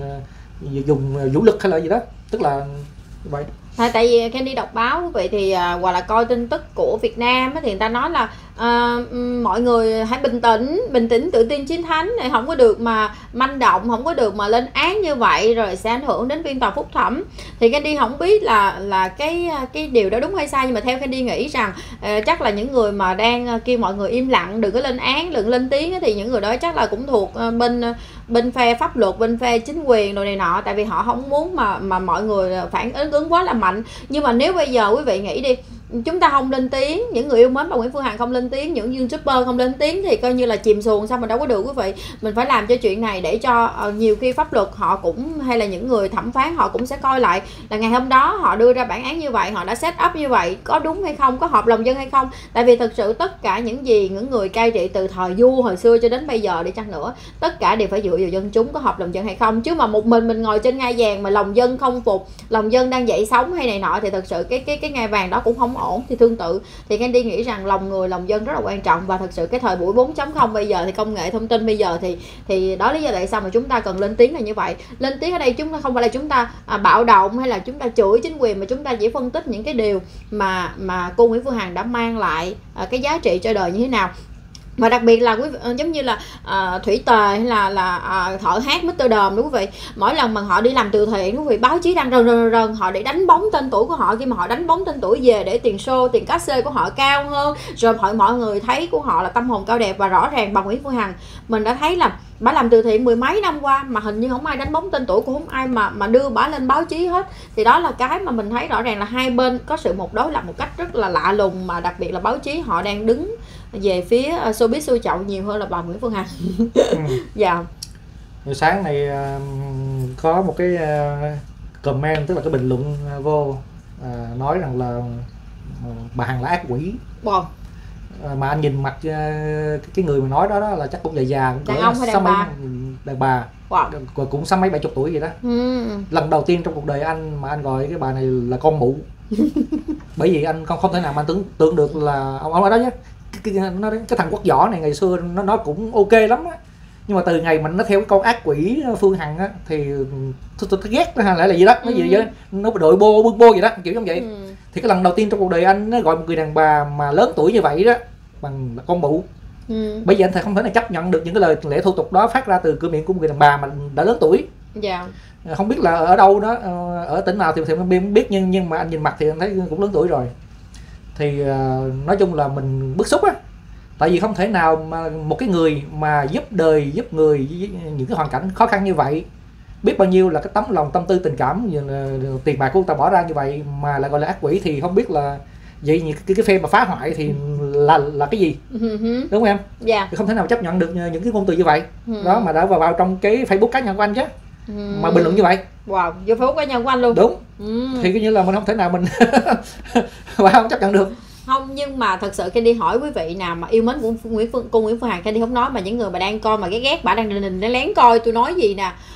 uh, dùng vũ lực hay là gì đó, tức là vậy. À, tại vì Candy đọc báo quý vị thì à, hoặc là coi tin tức của Việt Nam thì người ta nói là à, mọi người hãy bình tĩnh, bình tĩnh, tự tin, chiến thắng, này không có được mà manh động, không có được mà lên án như vậy rồi sẽ ảnh hưởng đến phiên tòa phúc thẩm. Thì Candy không biết là là cái cái điều đó đúng hay sai, nhưng mà theo Candy nghĩ rằng à, chắc là những người mà đang kêu mọi người im lặng, đừng có lên án, đừng lên tiếng thì những người đó chắc là cũng thuộc bên bên phe pháp luật, bên phe chính quyền rồi này nọ, tại vì họ không muốn mà mà mọi người phản ứng quá là mạnh. Nhưng mà nếu bây giờ quý vị nghĩ đi, chúng ta không lên tiếng, những người yêu mến bà Nguyễn Phương Hằng không lên tiếng, những YouTuber không lên tiếng thì coi như là chìm xuồng, sao mà đâu có được quý vị. Mình phải làm cho chuyện này để cho uh, nhiều khi pháp luật họ cũng, hay là những người thẩm phán họ cũng sẽ coi lại là ngày hôm đó họ đưa ra bản án như vậy, họ đã set up như vậy có đúng hay không, có hợp lòng dân hay không. Tại vì thực sự tất cả những gì những người cai trị từ thời vua hồi xưa cho đến bây giờ đi chăng nữa, tất cả đều phải dựa vào dân chúng có hợp lòng dân hay không. Chứ mà một mình mình ngồi trên ngai vàng mà lòng dân không phục, lòng dân đang dậy sóng hay này nọ thì thực sự cái cái cái ngai vàng đó cũng không ổn. Thì tương tự thì Candy nghĩ rằng lòng người, lòng dân rất là quan trọng, và thật sự cái thời buổi bốn chấm không bây giờ thì công nghệ thông tin bây giờ thì thì đó lý do tại sao mà chúng ta cần lên tiếng là như vậy. Lên tiếng ở đây chúng ta không phải là chúng ta à, bạo động hay là chúng ta chửi chính quyền, mà chúng ta chỉ phân tích những cái điều mà mà cô Nguyễn Phương Hằng đã mang lại à, cái giá trị cho đời như thế nào. Mà đặc biệt là quý vị, giống như là à, Thủy Tề hay là là à, thợ hát mít tơ Đờm đúng quý vị, mỗi lần mà họ đi làm từ thiện quý vị, báo chí đang rần rần rần họ để đánh bóng tên tuổi của họ, khi mà họ đánh bóng tên tuổi về để tiền show, tiền cát xê của họ cao hơn, rồi mọi mọi người thấy của họ là tâm hồn cao đẹp. Và rõ ràng bà Nguyễn Phương Hằng mình đã thấy là bà làm từ thiện mười mấy năm qua mà hình như không ai đánh bóng tên tuổi, cũng không ai mà mà đưa bà lên báo chí hết. Thì đó là cái mà mình thấy rõ ràng là hai bên có sự một đối lập một cách rất là lạ lùng, mà đặc biệt là báo chí họ đang đứng về phía showbiz xui chậu nhiều hơn là bà Nguyễn Phương Hằng. ừ. Dạ. Rồi sáng này uh, có một cái uh, comment, tức là cái bình luận uh, vô uh, nói rằng là uh, bà Hằng là ác quỷ. Wow. Uh, mà anh nhìn mặt uh, cái người mà nói đó, đó là chắc cũng già già, cũng đàn ông hay đàn bà? Đàn bà. Wow. Cũng sáu mấy bảy chục tuổi gì đó. ừ. Lần đầu tiên trong cuộc đời anh mà anh gọi cái bà này là con mụ. Bởi vì anh không không thể nào mà anh tưởng tượng được là ông ông ở đó nhé. Cái, cái, nó, cái thằng Quốc Võ này ngày xưa nó nó cũng ok lắm á, nhưng mà từ ngày mình nó theo cái con ác quỷ Phương Hằng á thì tôi, tôi, tôi ghét nó hay là gì đó, nó ừ. gì vậy, nó đội bô bưng bô gì đó kiểu như vậy. ừ. Thì cái lần đầu tiên trong cuộc đời anh nó gọi một người đàn bà mà lớn tuổi như vậy đó bằng con mụ. ừ. Bây giờ anh thầy không thể nào chấp nhận được những cái lời lẽ thô tục đó phát ra từ cửa miệng của một người đàn bà mà đã lớn tuổi. Dạ. Không biết là ở đâu đó, ở tỉnh nào thì thì không biết, nhưng nhưng mà anh nhìn mặt thì anh thấy cũng lớn tuổi rồi. Thì uh, nói chung là mình bức xúc á, tại vì không thể nào mà một cái người mà giúp đời giúp người những cái hoàn cảnh khó khăn như vậy, biết bao nhiêu là cái tấm lòng tâm tư tình cảm tiền bạc của người ta bỏ ra như vậy mà lại gọi là ác quỷ, thì không biết là vậy cái cái phe mà phá hoại thì là là cái gì. uh-huh. Đúng không em? Dạ. Thì không thể nào chấp nhận được những cái ngôn từ như vậy. uh-huh. Đó mà đã vào vào trong cái Facebook cá nhân của anh chứ. uh-huh. Mà bình luận như vậy. Wow, vô Facebook cá nhân của anh luôn. Đúng. uh-huh. Thì coi như là mình không thể nào mình và không chấp nhận được. Không, nhưng mà thật sự Candy hỏi quý vị nào mà yêu mến của Nguyễn Phương, cô Nguyễn Phương Hằng, Candy không nói, mà những người mà đang coi mà ghét ghét bà đang đình đình lén coi tôi nói gì nè,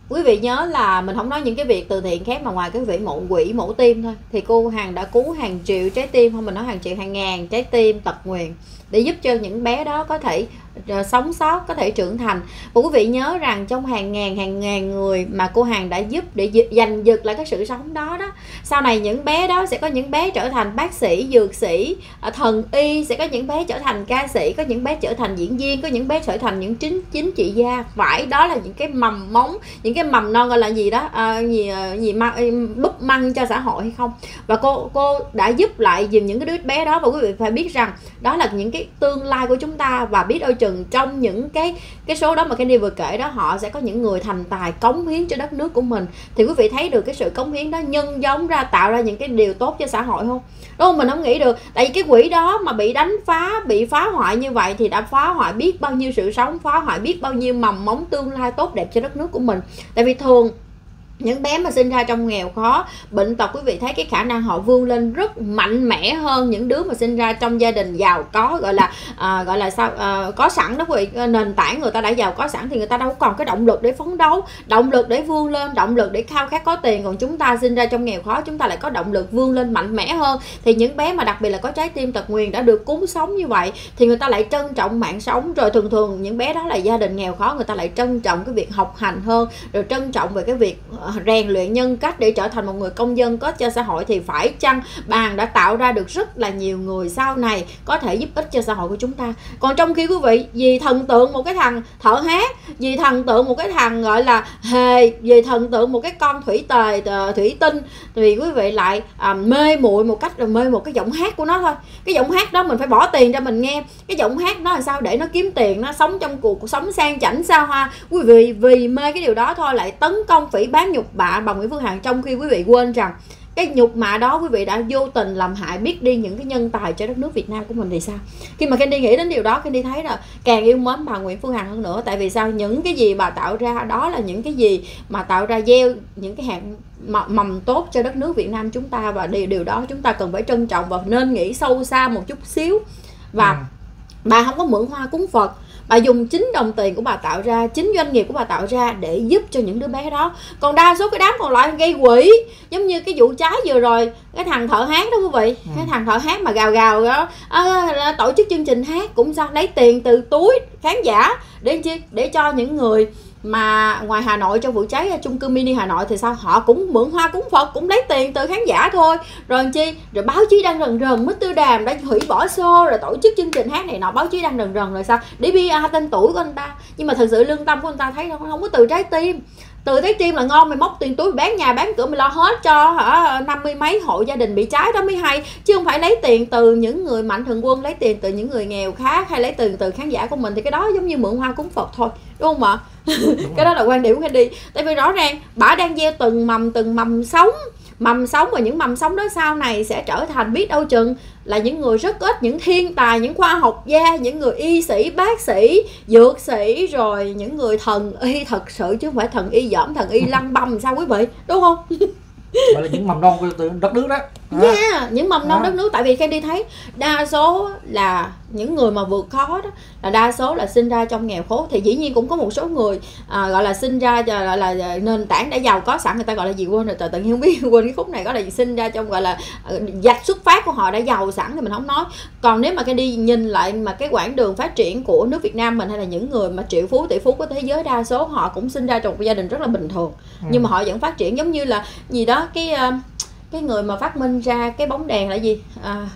Quý vị nhớ là mình không nói những cái việc từ thiện khác mà ngoài cái việc mổ quỷ mổ tim thôi, thì cô Hằng đã cứu hàng triệu trái tim, không mình nói hàng triệu hàng ngàn trái tim tật nguyền để giúp cho những bé đó có thể uh, sống sót, có thể trưởng thành. Và quý vị nhớ rằng trong hàng ngàn hàng ngàn người mà cô Hằng đã giúp để giành giật lại cái sự sống đó đó, sau này những bé đó sẽ có những bé trở thành bác sĩ, dược sĩ, uh, thần y, sẽ có những bé trở thành ca sĩ, có những bé trở thành diễn viên, có những bé trở thành những chính chính trị gia. Phải, đó là những cái mầm móng, những cái mầm non gọi là gì đó, uh, gì uh, gì măng, búp măng cho xã hội hay không. Và cô cô đã giúp lại dùm những cái đứa bé đó. Và quý vị phải biết rằng đó là những cái tương lai của chúng ta, và biết đâu chừng trong những cái cái số đó mà Candy vừa kể đó, họ sẽ có những người thành tài cống hiến cho đất nước của mình. Thì quý vị thấy được cái sự cống hiến đó nhân giống ra, tạo ra những cái điều tốt cho xã hội không? Đúng không? Mình không nghĩ được. Tại vì cái quỹ đó mà bị đánh phá, bị phá hoại như vậy thì đã phá hoại biết bao nhiêu sự sống, phá hoại biết bao nhiêu mầm móng tương lai tốt đẹp cho đất nước của mình. Tại vì thường những bé mà sinh ra trong nghèo khó, bệnh tật, quý vị thấy cái khả năng họ vươn lên rất mạnh mẽ hơn những đứa mà sinh ra trong gia đình giàu có, gọi là à, gọi là sao à, có sẵn đó quý vị. Nền tảng người ta đã giàu có sẵn thì người ta đâu còn cái động lực để phấn đấu, động lực để vươn lên, động lực để khao khát có tiền. Còn chúng ta sinh ra trong nghèo khó, chúng ta lại có động lực vươn lên mạnh mẽ hơn. Thì những bé mà đặc biệt là có trái tim tật nguyền đã được cúng sống như vậy thì người ta lại trân trọng mạng sống. Rồi thường thường những bé đó là gia đình nghèo khó, người ta lại trân trọng cái việc học hành hơn, rồi trân trọng về cái việc rèn luyện nhân cách để trở thành một người công dân có ích cho xã hội. Thì phải chăng bạn đã tạo ra được rất là nhiều người sau này có thể giúp ích cho xã hội của chúng ta. Còn trong khi quý vị vì thần tượng một cái thằng thợ hát, vì thần tượng một cái thằng gọi là hề, vì thần tượng một cái con thủy tề thủy tinh, thì quý vị lại à, mê muội một cách, rồi mê một cái giọng hát của nó thôi. Cái giọng hát đó mình phải bỏ tiền cho mình nghe. Cái giọng hát nó là sao để nó kiếm tiền, nó sống trong cuộc, cuộc sống sang chảnh xa hoa. Quý vị vì mê cái điều đó thôi lại tấn công phỉ báng nhục bạ bà Nguyễn Phương Hằng, trong khi quý vị quên rằng cái nhục mạ đó quý vị đã vô tình làm hại biết đi những cái nhân tài cho đất nước Việt Nam của mình. Thì sao? Khi mà Candy nghĩ đến điều đó, Candy thấy là càng yêu mến bà Nguyễn Phương Hằng hơn nữa. Tại vì sao? Những cái gì bà tạo ra đó là những cái gì mà tạo ra gieo những cái hạt mầm tốt cho đất nước Việt Nam chúng ta. Và điều, điều đó chúng ta cần phải trân trọng và nên nghĩ sâu xa một chút xíu. Và ừ. bà không có mượn hoa cúng Phật, bà dùng chính đồng tiền của bà tạo ra, chính doanh nghiệp của bà tạo ra để giúp cho những đứa bé đó. Còn đa số cái đám còn lại gây quỹ, giống như cái vụ trái vừa rồi, cái thằng thợ hát đó quý vị, ừ. cái thằng thợ hát mà gào gào đó, à, tổ chức chương trình hát cũng sao lấy tiền từ túi khán giả để chi, để cho những người mà ngoài Hà Nội trong vụ cháy chung cư mini Hà Nội thì sao, họ cũng mượn hoa cúng Phật, cũng lấy tiền từ khán giả thôi. Rồi chi, rồi báo chí đang rần rần, mít Tư Đàm đã hủy bỏ show rồi tổ chức chương trình hát này nọ, báo chí đang rần rần rồi sao để pê e tên tuổi của anh ta. Nhưng mà thật sự lương tâm của anh ta thấy không, không có từ trái tim. Từ trái tim là ngon, mày móc tiền túi bán nhà bán cửa, mày lo hết cho hả năm mươi mấy hộ gia đình bị cháy đó mới hay, chứ không phải lấy tiền từ những người mạnh thường quân, lấy tiền từ những người nghèo khác, hay lấy tiền từ khán giả của mình. Thì cái đó giống như mượn hoa cúng Phật thôi, đúng không ạ? Cái đó là quan điểm của Candy. Tại vì rõ ràng bả đang gieo từng mầm từng mầm sống, mầm sống, và những mầm sống đó sau này sẽ trở thành biết đâu chừng là những người rất ít, những thiên tài, những khoa học gia, những người y sĩ, bác sĩ, dược sĩ, rồi những người thần y thật sự, chứ không phải thần y dởm, thần y lăng băm sao quý vị, đúng không? Gọi là những mầm non của đất nước đó. Yeah, những mầm non đất nước. Tại vì Candy thấy đa số là những người mà vượt khó đó là đa số là sinh ra trong nghèo khó. Thì dĩ nhiên cũng có một số người à, gọi là sinh ra gọi là, là nền tảng đã giàu có sẵn, người ta gọi là gì quên rồi, tự, tự nhiên không biết, quên cái khúc này, gọi là sinh ra trong gọi là dạch xuất phát của họ đã giàu sẵn thì mình không nói. Còn nếu mà Candy nhìn lại mà cái quãng đường phát triển của nước Việt Nam mình, hay là những người mà triệu phú tỷ phú của thế giới, đa số họ cũng sinh ra trong một gia đình rất là bình thường, ừ. nhưng mà họ vẫn phát triển. Giống như là gì đó, cái cái người mà phát minh ra cái bóng đèn là gì à,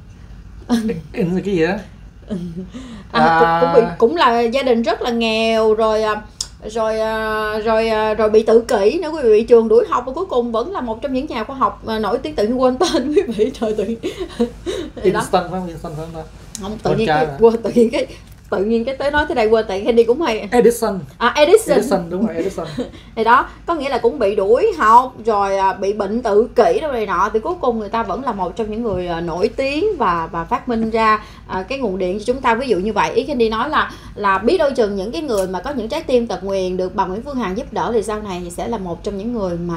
cái gì đó à, à... Cũng, cũng, bị, cũng là gia đình rất là nghèo, rồi rồi rồi rồi bị tự kỷ nữa quý vị, bị trường đuổi học, và cuối cùng vẫn là một trong những nhà khoa học nổi tiếng, tự nhiên quên tên quý vị. Trời, tự Einstein phải không? Einstein phải không? Không, tự nhiên cái, quên, tự nhiên cái tự nhiên cái tới nói tới đây quên, tại Candy cũng hay Edison. À, Edison. Edison đúng rồi, Edison. Thì đó, có nghĩa là cũng bị đuổi học, rồi bị bệnh tự kỷ đâu này nọ, thì cuối cùng người ta vẫn là một trong những người nổi tiếng và và phát minh ra à, cái nguồn điện cho chúng ta, ví dụ như vậy. Ý Candy nói là là biết đâu chừng những cái người mà có những trái tim tật nguyền được bà Nguyễn Phương Hằng giúp đỡ thì sau này sẽ là một trong những người mà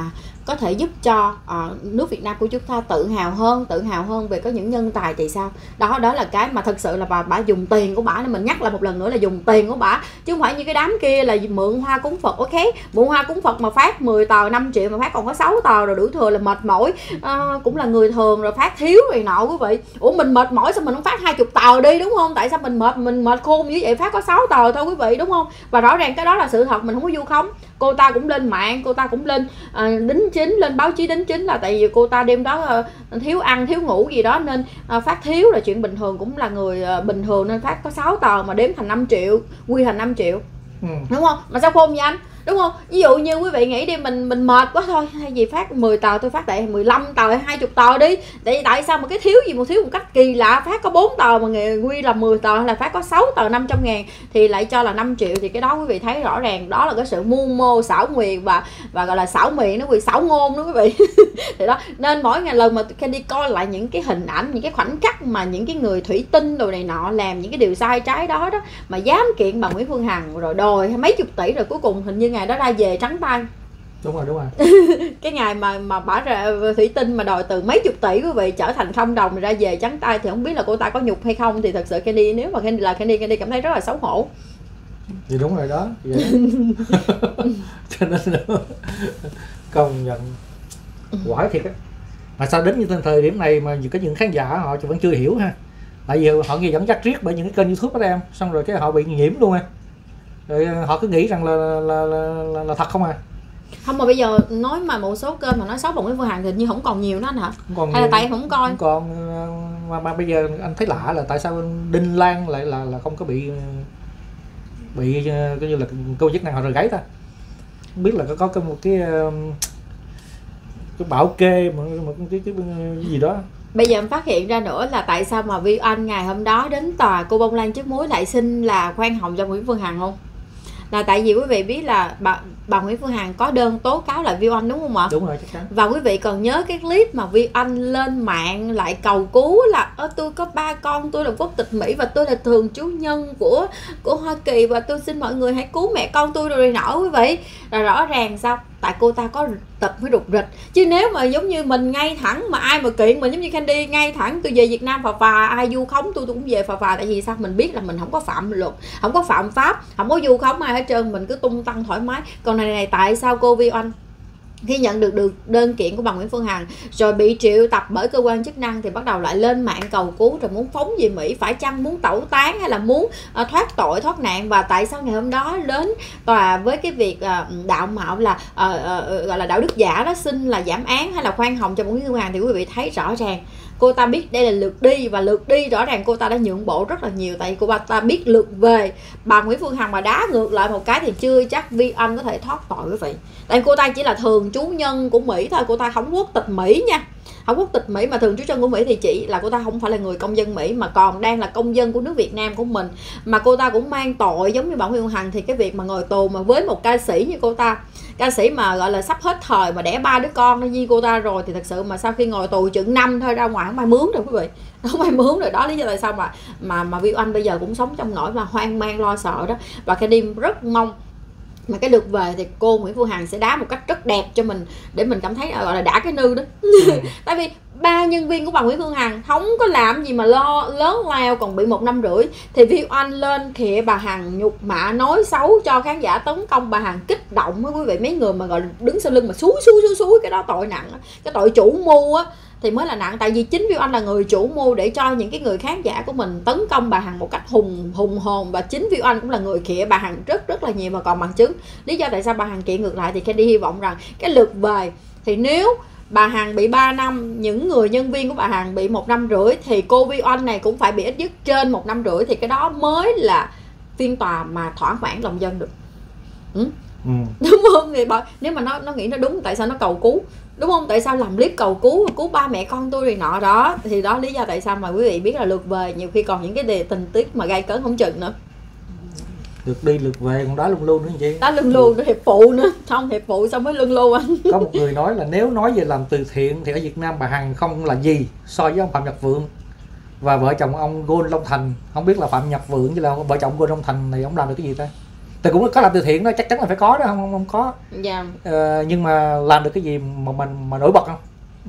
có thể giúp cho uh, nước Việt Nam của chúng ta tự hào hơn, tự hào hơn về có những nhân tài thì sao. Đó đó là cái mà thật sự là bà bà dùng tiền của bà, nên mình nhắc lại một lần nữa là dùng tiền của bà, chứ không phải như cái đám kia là mượn hoa cúng Phật. Ok, mượn hoa cúng Phật mà phát mười tờ năm triệu mà phát còn có sáu tờ rồi đủ thừa là mệt mỏi. Uh, cũng là người thường rồi, phát thiếu này nọ quý vị. Ủa mình mệt mỏi sao mình không phát hai chục tờ đi, đúng không? Tại sao mình mệt mình mệt khôn như vậy phát có sáu tờ thôi quý vị, đúng không? Và rõ ràng cái đó là sự thật, mình không có vu khống. Cô ta cũng lên mạng, cô ta cũng lên à, đính chính, lên báo chí đính chính là tại vì cô ta đêm đó à, thiếu ăn thiếu ngủ gì đó nên à, phát thiếu là chuyện bình thường, cũng là người à, bình thường nên phát có sáu tờ mà đếm thành năm triệu, quy thành năm triệu. Ừ. Đúng không? Mà sao khôn vậy anh? Đúng không? Ví dụ như quý vị nghĩ đi, mình mình mệt quá thôi, hay gì phát mười tờ tôi phát tại mười lăm tờ hay hai mươi tờ đi. Tại tại sao mà cái thiếu gì một thiếu một cách kỳ lạ, phát có bốn tờ mà nghề quy là mười tờ, hay là phát có sáu tờ năm trăm ngàn thì lại cho là năm triệu, thì cái đó quý vị thấy rõ ràng đó là cái sự mưu mô xảo quyệt và và gọi là xảo miệng, nó quý xảo ngôn đó quý vị. Thì đó, nên mỗi ngày lần mà Candy coi lại những cái hình ảnh, những cái khoảnh khắc mà những cái người thủy tinh đồ này nọ làm những cái điều sai trái đó đó mà dám kiện bà Nguyễn Phương Hằng rồi đòi mấy chục tỷ, rồi cuối cùng hình như ngày đó ra về trắng tay. Đúng rồi, đúng rồi. Cái ngày mà mà bả ra thủy tinh mà đòi từ mấy chục tỷ quý vị trở thành không đồng rồi ra về trắng tay thì không biết là cô ta có nhục hay không. Thì thật sự Candy, nếu mà Candy là Candy, Candy cảm thấy rất là xấu hổ. Thì đúng rồi đó. Cho nên công nhận quái thiệt á. Mà sao đến như thời điểm này mà có những khán giả họ vẫn chưa hiểu ha. Tại vì họ nghe dẫn dắt riết bởi những cái kênh YouTube đó em, xong rồi cái họ bị nhiễm luôn á. Rồi họ cứ nghĩ rằng là là, là, là, là thật không à. Không, mà bây giờ nói mà một số kênh mà nói xấu bà Nguyễn Phương Hằng thì như không còn nhiều nữa anh hả? Không còn hay nhiều, là tại em không coi? Không còn, mà, mà bây giờ anh thấy lạ là tại sao Đinh Lan lại là là không có bị bị coi như là cơ chức năng họ rồi gáy ta. Không biết là có có cái một cái cái bảo kê mà một cái, cái, cái, cái gì đó. Bây giờ em phát hiện ra nữa là tại sao mà Vi Oanh ngày hôm đó đến tòa cô Bông Lan Trước Muối lại xin là khoan hồng cho Nguyễn Phương Hằng không? Là tại vì quý vị biết là bà, bà Nguyễn Phương Hằng có đơn tố cáo lại Vi Oanh đúng không ạ? Đúng rồi, chắc chắn. Và quý vị còn nhớ cái clip mà Vi Oanh lên mạng lại cầu cứu là tôi có ba con, tôi là quốc tịch Mỹ và tôi là thường trú nhân của của Hoa Kỳ và tôi xin mọi người hãy cứu mẹ con tôi rồi nọ quý vị. Là rõ ràng sao? Tại cô ta có tật với rụt rịch. Chứ nếu mà giống như mình ngay thẳng mà ai mà kiện mình giống như Candy ngay thẳng tôi về Việt Nam phà phà, ai vu khống tôi tôi cũng về phà phà. Tại vì sao? Mình biết là mình không có phạm luật, không có phạm pháp, không có vu khống ai hết trơn, mình cứ tung tăng thoải mái. Còn này này tại sao cô Vi Oanh khi nhận được được đơn kiện của bà Nguyễn Phương Hằng rồi bị triệu tập bởi cơ quan chức năng thì bắt đầu lại lên mạng cầu cứu rồi muốn phóng về Mỹ, phải chăng muốn tẩu tán hay là muốn uh, thoát tội thoát nạn. Và tại sao ngày hôm đó đến tòa với cái việc uh, đạo mạo là uh, uh, gọi là đạo đức giả đó, xin là giảm án hay là khoan hồng cho bà Nguyễn Phương Hằng, thì quý vị thấy rõ ràng cô ta biết đây là lượt đi, và lượt đi rõ ràng cô ta đã nhượng bộ rất là nhiều. Tại vì cô ta biết lượt về, bà Nguyễn Phương Hằng mà đá ngược lại một cái thì chưa chắc Vi Oanh có thể thoát tội quý vị. Tại vì cô ta chỉ là thường trú nhân của Mỹ thôi, cô ta không quốc tịch Mỹ nha, không quốc tịch Mỹ mà thường trú nhân của Mỹ thì chỉ là cô ta không phải là người công dân Mỹ mà còn đang là công dân của nước Việt Nam của mình. Mà cô ta cũng mang tội giống như bà Nguyễn Phương Hằng, thì cái việc mà ngồi tù mà với một ca sĩ như cô ta, ca sĩ mà gọi là sắp hết thời mà đẻ ba đứa con nó như cô ta rồi, thì thật sự mà sau khi ngồi tù chừng năm thôi ra ngoài không ai mướn rồi quý vị, không ai mướn rồi đó. Lý do tại sao mà mà mà Vi Oanh bây giờ cũng sống trong nỗi mà hoang mang lo sợ đó. Và cái đêm rất mong mà cái lượt về thì cô Nguyễn Phương Hằng sẽ đá một cách rất đẹp cho mình để mình cảm thấy gọi là đã cái nư đó. Ừ. Tại vì ba nhân viên của bà Nguyễn Phương Hằng không có làm gì mà lo lớn lao còn bị một năm rưỡi, thì Vi Oanh lên khịa bà Hằng, nhục mạ nói xấu cho khán giả, tấn công bà Hằng, kích động với quý vị. Mấy người mà gọi là đứng sau lưng mà xúi xúi xúi xúi cái đó tội nặng, cái tội chủ mưu á thì mới là nặng. Tại vì chính Vi Oanh là người chủ mưu để cho những cái người khán giả của mình tấn công bà Hằng một cách hùng hùng hồn, và chính Vi Oanh cũng là người khịa bà Hằng rất rất là nhiều mà còn bằng chứng. Lý do tại sao bà Hằng kiện ngược lại thì Candy hy vọng rằng cái lượt về thì nếu bà Hằng bị ba năm, những người nhân viên của bà Hằng bị một năm rưỡi thì cô Vi Oanh này cũng phải bị ít nhất trên một năm rưỡi, thì cái đó mới là phiên tòa mà thỏa mãn lòng dân được. Ừ? Ừ. Đúng không? Thì bà, nếu mà nó nó nghĩ nó đúng, tại sao nó cầu cứu, đúng không? Tại sao làm clip cầu cứu cứu ba mẹ con tôi rồi nọ đó, thì đó lý do tại sao mà quý vị biết là lượt về nhiều khi còn những cái đề tình tiết mà gây cấn không chừng nữa. Lượt đi lượt về còn đá lung luôn nữa chị, đá lung luôn nữa, hiệp phụ nữa, không hiệp phụ xong mới lung luôn anh. Có một người nói là nếu nói về làm từ thiện thì ở Việt Nam bà Hằng không là gì so với ông Phạm Nhật Vượng và vợ chồng ông Gôn Long Thành. Không biết là Phạm Nhật Vượng với là vợ chồng Gôn Long Thành này ông làm được cái gì ta? Thì cũng có làm từ thiện đó, chắc chắn là phải có đó, không không, không có. Dạ. Ờ, nhưng mà làm được cái gì mà mình mà nổi bật không?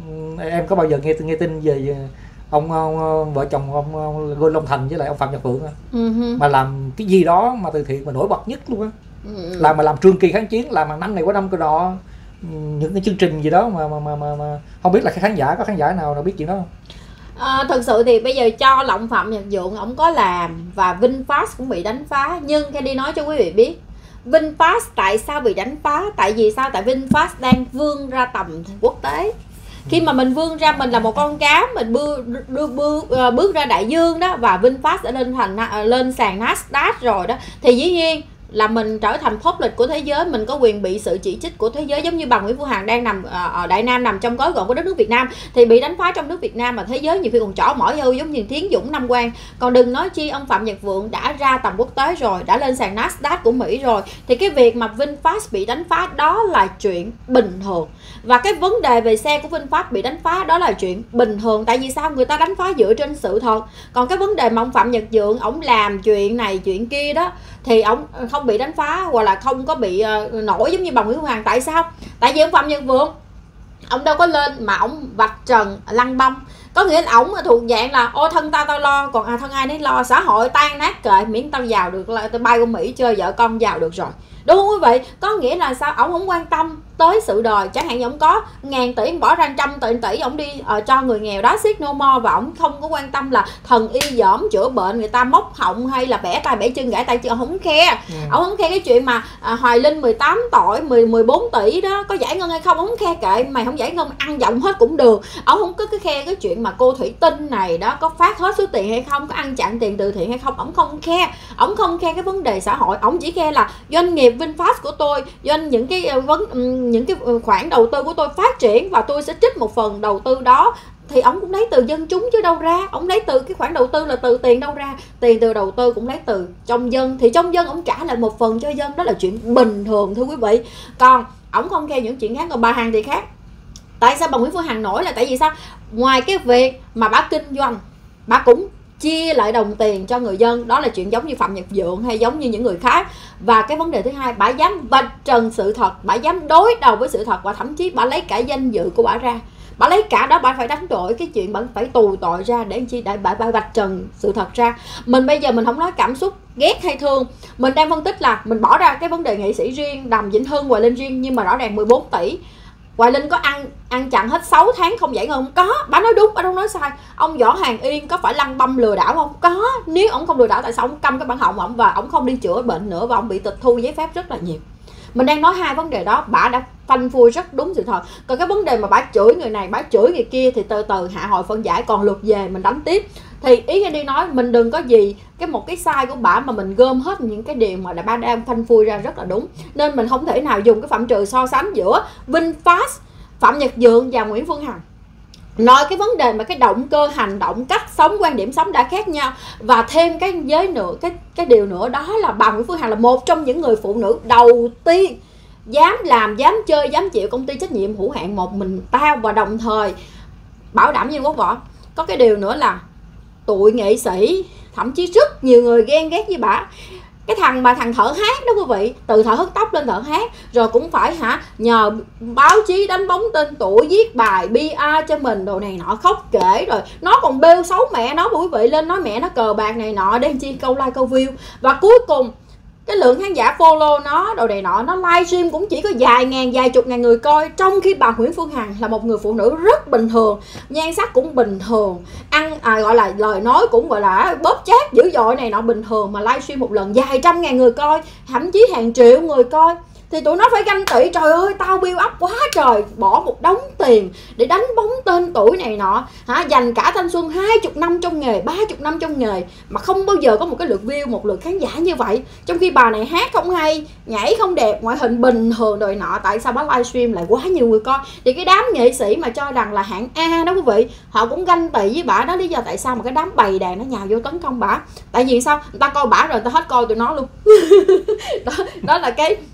Em có bao giờ nghe nghe tin về ông, ông vợ chồng ông, ông Gôn Long Thành với lại ông Phạm Nhật Vượng không? Uh-huh. Mà làm cái gì đó mà từ thiện mà nổi bật nhất luôn á. Uh-huh. Làm mà làm trường kỳ kháng chiến, làm hàng năm này qua năm cái đó, những cái chương trình gì đó mà mà mà, mà, mà không biết là khán giả có khán giả nào nào biết chuyện đó không? À, thực sự thì bây giờ cho lộng Phạm Nhật Vượng ổng có làm và VinFast cũng bị đánh phá, nhưng Candy nói cho quý vị biết VinFast tại sao bị đánh phá, tại vì sao? Tại VinFast đang vươn ra tầm quốc tế. Khi mà mình vươn ra, mình là một con cá, mình bước, bước, bước, bước ra đại dương đó, và VinFast đã lên thành lên sàn Nasdaq rồi đó, thì dĩ nhiên là mình trở thành public của thế giới, mình có quyền bị sự chỉ trích của thế giới. Giống như bà Nguyễn Phương Hằng đang nằm ở Đại Nam, nằm trong gói gọn của đất nước Việt Nam, thì bị đánh phá trong nước Việt Nam mà thế giới nhiều khi còn trỏ mỏi vô, giống như Thiến Dũng, Nam Quang. Còn đừng nói chi ông Phạm Nhật Vượng đã ra tầm quốc tế rồi, đã lên sàn Nasdaq của Mỹ rồi, thì cái việc mà VinFast bị đánh phá đó là chuyện bình thường. Và cái vấn đề về xe của VinFast bị đánh phá đó là chuyện bình thường. Tại vì sao? Người ta đánh phá dựa trên sự thật. Còn cái vấn đề mà ông Phạm Nhật Vượng ổng làm chuyện này chuyện kia đó thì ông không bị đánh phá, hoặc là không có bị uh, nổi giống như bà Nguyễn Phương Hằng. Tại sao? Tại vì ông Phạm Nhật Vượng ông đâu có lên mà ông vạch trần lăng băm. Có nghĩa là ổng thuộc dạng là ô thân tao tao lo, còn à thân ai nấy lo, xã hội tan nát kệ, miễn tao giàu được là tao bay qua Mỹ chơi vợ con giàu được rồi, đúng không quý vị? Có nghĩa là sao? Ổng không quan tâm tới sự đời. Chẳng hạn như ổng có ngàn tỷ, ổng bỏ ra trăm tỷ tỷ ổng đi uh, cho người nghèo đó, siết no more, và ổng không có quan tâm là thần y dởm chữa bệnh người ta móc họng hay là bẻ tay bẻ chân gãy tay chân. Ổng không khe. Ừ. Ổng không khe cái chuyện mà uh, Hoài Linh mười tám tuổi mười mười bốn tỷ đó có giải ngân hay không, ổng không khe, kệ mày, không giải ngân ăn giọng hết cũng được. Ổng không có cái khe cái chuyện mà cô Thủy Tinh này đó có phát hết số tiền hay không, có ăn chặn tiền từ thiện hay không. Ổng không khe. Ổng không khe cái vấn đề xã hội. Ổng chỉ khe là doanh nghiệp VinFast của tôi, doanh những cái uh, vấn những cái khoản đầu tư của tôi phát triển và tôi sẽ trích một phần đầu tư đó. Thì ông cũng lấy từ dân chúng chứ đâu ra. Ông lấy từ cái khoản đầu tư là từ tiền đâu ra? Tiền từ đầu tư cũng lấy từ trong dân, thì trong dân ông trả lại một phần cho dân, đó là chuyện bình thường thưa quý vị. Còn ông không khe những chuyện khác. Còn bà Hằng thì khác. Tại sao bà Nguyễn Phương Hằng nổi là tại vì sao? Ngoài cái việc mà bà kinh doanh, bà cũng chia lại đồng tiền cho người dân, đó là chuyện giống như Phạm Nhật Vượng hay giống như những người khác. Và cái vấn đề thứ hai, bà dám vạch trần sự thật, bà dám đối đầu với sự thật, và thậm chí bà lấy cả danh dự của bà ra, bà lấy cả đó, bà phải đánh đổi cái chuyện bà phải tù tội ra để chi, để bà, bà vạch trần sự thật ra. Mình bây giờ mình không nói cảm xúc ghét hay thương, mình đang phân tích là mình bỏ ra cái vấn đề nghệ sĩ riêng, Đàm Vĩnh Hưng, Hoài Linh riêng, nhưng mà rõ ràng mười bốn tỷ Hoài Linh có ăn ăn chặn hết sáu tháng không giải ngân? Có, bà nói đúng, bà đâu nói sai. Ông Võ Hàn Yên có phải lăng băm lừa đảo không? Có. Nếu ông không lừa đảo, tại sao ông câm cái bản họng ông và ông không đi chữa bệnh nữa, và ông bị tịch thu giấy phép rất là nhiều? Mình đang nói hai vấn đề đó, bà đã phanh phui rất đúng sự thật. Còn cái vấn đề mà bà chửi người này, bà chửi người kia thì từ từ hạ hội phân giải, còn lượt về mình đánh tiếp. Thì ý anh đi nói mình đừng có gì cái một cái sai của bà mà mình gom hết những cái điều mà là bà đang phanh phui ra rất là đúng. Nên mình không thể nào dùng cái phạm trù so sánh giữa VinFast, Phạm Nhật Vượng và Nguyễn Phương Hằng. Nói cái vấn đề mà cái động cơ, hành động, cách sống, quan điểm sống đã khác nhau. Và thêm cái giới nữa, cái cái điều nữa đó là bà Nguyễn Phương Hằng là một trong những người phụ nữ đầu tiên dám làm, dám chơi, dám chịu công ty trách nhiệm hữu hạn một mình tao, và đồng thời bảo đảm như Quốc Võ. Có cái điều nữa là tụi nghệ sĩ, thậm chí rất nhiều người ghen ghét với bà. Cái thằng mà thằng thợ hát đó quý vị, từ thợ hớt tóc lên thợ hát, rồi cũng phải hả nhờ báo chí đánh bóng tên tuổi, viết bài pê e cho mình đồ này nọ, khóc kể, rồi nó còn bêu xấu mẹ nó quý vị, lên nói mẹ nó cờ bạc này nọ để chi câu like câu view. Và cuối cùng cái lượng khán giả follow nó đồ này nọ, nó livestream cũng chỉ có vài ngàn, vài chục ngàn người coi. Trong khi bà Nguyễn Phương Hằng là một người phụ nữ rất bình thường, nhan sắc cũng bình thường, ăn à, gọi là lời nói cũng gọi là bóp chát dữ dội này nọ bình thường, mà livestream một lần vài trăm ngàn người coi, thậm chí hàng triệu người coi. Thì tụi nó phải ganh tị, trời ơi tao build up quá trời, bỏ một đống tiền để đánh bóng tên tuổi này nọ hả, dành cả thanh xuân hai mươi năm trong nghề, ba mươi năm trong nghề mà không bao giờ có một cái lượt view, một lượt khán giả như vậy. Trong khi bà này hát không hay, nhảy không đẹp, ngoại hình bình thường đời nọ, tại sao bà livestream lại quá nhiều người coi? Thì cái đám nghệ sĩ mà cho rằng là hạng A đó quý vị, họ cũng ganh tị với bà đó. Lý do tại sao mà cái đám bầy đàn nó nhào vô tấn công bà? Tại vì sao? Người ta coi bà rồi người ta hết coi tụi nó luôn. đó, đó là cái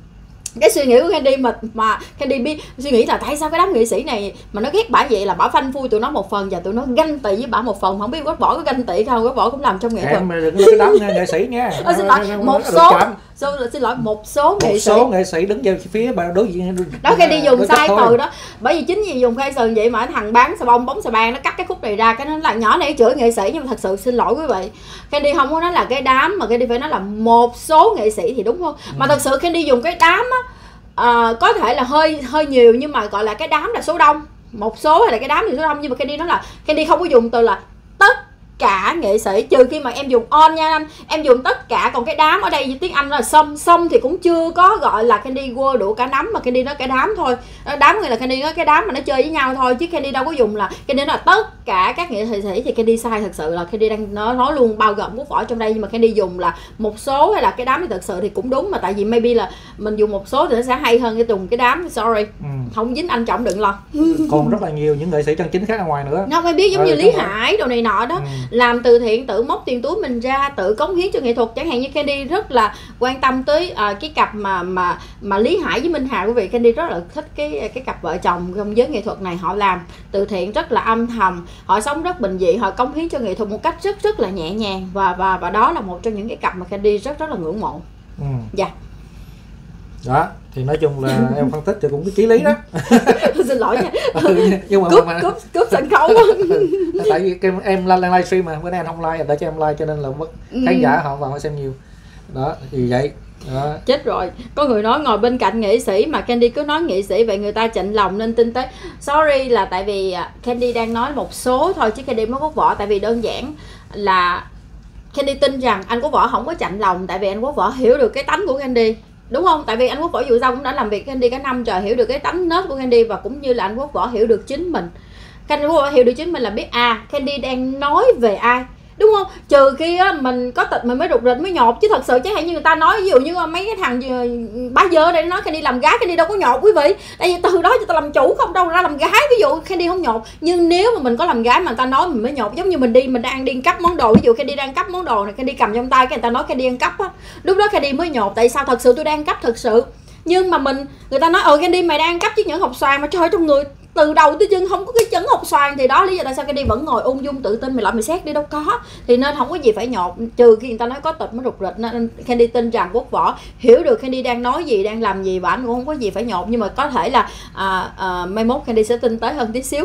cái suy nghĩ của Candy mà mà Candy biết suy nghĩ là tại sao cái đám nghệ sĩ này mà nó ghét bả vậy, là bả phanh phui tụi nó một phần và tụi nó ganh tị với bả một phần. Không biết Quách Võ có ganh tị không? Quách Võ cũng làm trong nghệ thuật. Em đừng có cái đám nghệ sĩ nha. Ờ, xin lỗi một số So, xin lỗi một số nghệ một sĩ số nghệ sĩ đứng về phía bà đối diện đó. Khi đi dùng sai từ đó, bởi vì chính vì dùng khai sườn vậy mà thằng bán xà bông bóng xà bang nó cắt cái khúc này ra, cái nó là nhỏ này chửi nghệ sĩ. Nhưng mà thật sự xin lỗi quý vị, Candy không có nói là cái đám, mà Candy phải nói là một số nghệ sĩ thì đúng không? Ừ. Mà thật sự Candy dùng cái đám á, à, có thể là hơi hơi nhiều, nhưng mà gọi là cái đám là số đông, một số hay là cái đám thì số đông. Nhưng mà Candy nói là Candy không có dùng từ là tất cả nghệ sĩ, trừ khi mà em dùng on nha anh, em dùng tất cả. Còn cái đám ở đây tiếng Anh là some, some thì cũng chưa có gọi là Candy quơ đủ cả nắm, mà Candy nói cái đám thôi. Đám người là Candy nói cái đám mà nó chơi với nhau thôi, chứ Candy đâu có dùng là Candy nói là tất cả các nghệ sĩ. Thì Candy sai thật sự, là Candy đang nói, nói luôn bao gồm Quốc Võ trong đây, nhưng mà Candy dùng là một số hay là cái đám thì thật sự thì cũng đúng, mà tại vì maybe là mình dùng một số thì nó sẽ hay hơn cái dùng cái đám. Sorry, ừ. Không dính anh Trọng đừng lo. Còn rất là nhiều những nghệ sĩ chân chính khác ở ngoài nữa. Nó phải biết giống ừ, như Lý Hải đồ này nọ đó, ừ. Làm từ thiện, tự móc tiền túi mình ra, tự cống hiến cho nghệ thuật. Chẳng hạn như Candy rất là quan tâm tới uh, cái cặp mà mà mà Lý Hải với Minh Hà quý vị. Candy rất là thích cái cái cặp vợ chồng trong giới nghệ thuật này. Họ làm từ thiện rất là âm thầm, họ sống rất bình dị, họ cống hiến cho nghệ thuật một cách rất rất là nhẹ nhàng, và và và đó là một trong những cái cặp mà Candy rất rất là ngưỡng mộ. Ừ. Dạ. Đó thì nói chung là em phân tích thì cũng cái chí lý đó. Xin lỗi nha. Ừ, nhưng mà cúp, mà... cúp, cúp sân khấu. Tại vì em, em lên livestream mà bữa nay anh không like, để cho em like cho nên là mất khán giả họ vào xem nhiều. Đó thì vậy. Đó. Chết rồi, có người nói ngồi bên cạnh nghệ sĩ mà Candy cứ nói nghệ sĩ vậy người ta chạnh lòng nên tinh tế. Sorry, là tại vì Candy đang nói một số thôi chứ Candy mới Quốc Võ. Tại vì đơn giản là Candy tin rằng anh Quốc Võ không có chạnh lòng, tại vì anh Quốc Võ hiểu được cái tánh của Candy, đúng không? Tại vì anh Quốc Võ dù sao cũng đã làm việc Candy cả năm trời, hiểu được cái tánh nết của Candy, và cũng như là anh Quốc Võ hiểu được chính mình. Candy Quốc Võ hiểu được chính mình là biết à Candy đang nói về ai, đúng không? Trừ khi á, mình có tịch mình mới rụt rịch mới nhột, chứ thật sự chẳng hạn như người ta nói ví dụ như mấy cái thằng bá dơ đây nói Candy làm gái, Candy đâu có nhột quý vị. Tại vì từ đó cho ta làm chủ không đâu ra làm gái, ví dụ Candy không nhột. Nhưng nếu mà mình có làm gái mà người ta nói mình mới nhột, giống như mình đi mình đang đi ăn cắp món đồ, ví dụ Candy đang cắp món đồ này, Candy cầm trong tay cái người ta nói Candy ăn cắp á, lúc đó Candy mới nhột. Tại sao? Thật sự tôi đang ăn cắp thật sự. Nhưng mà mình người ta nói ờ Candy mày đang ăn cắp chiếc nhẫn hộp xoàn, mà trời trong người từ đầu tới chân không có cái chấn hộp xoàn, thì đó lý do tại sao Candy vẫn ngồi ung dung tự tin, mày lại mày xét đi đâu có. Thì nên không có gì phải nhột, trừ khi người ta nói có tật mới rụt rịch. Nên Candy tin rằng Quốc Võ hiểu được Candy đang nói gì, đang làm gì, và anh cũng không có gì phải nhột. Nhưng mà có thể là à, à, mai mốt Candy sẽ tinh tế hơn tí xíu.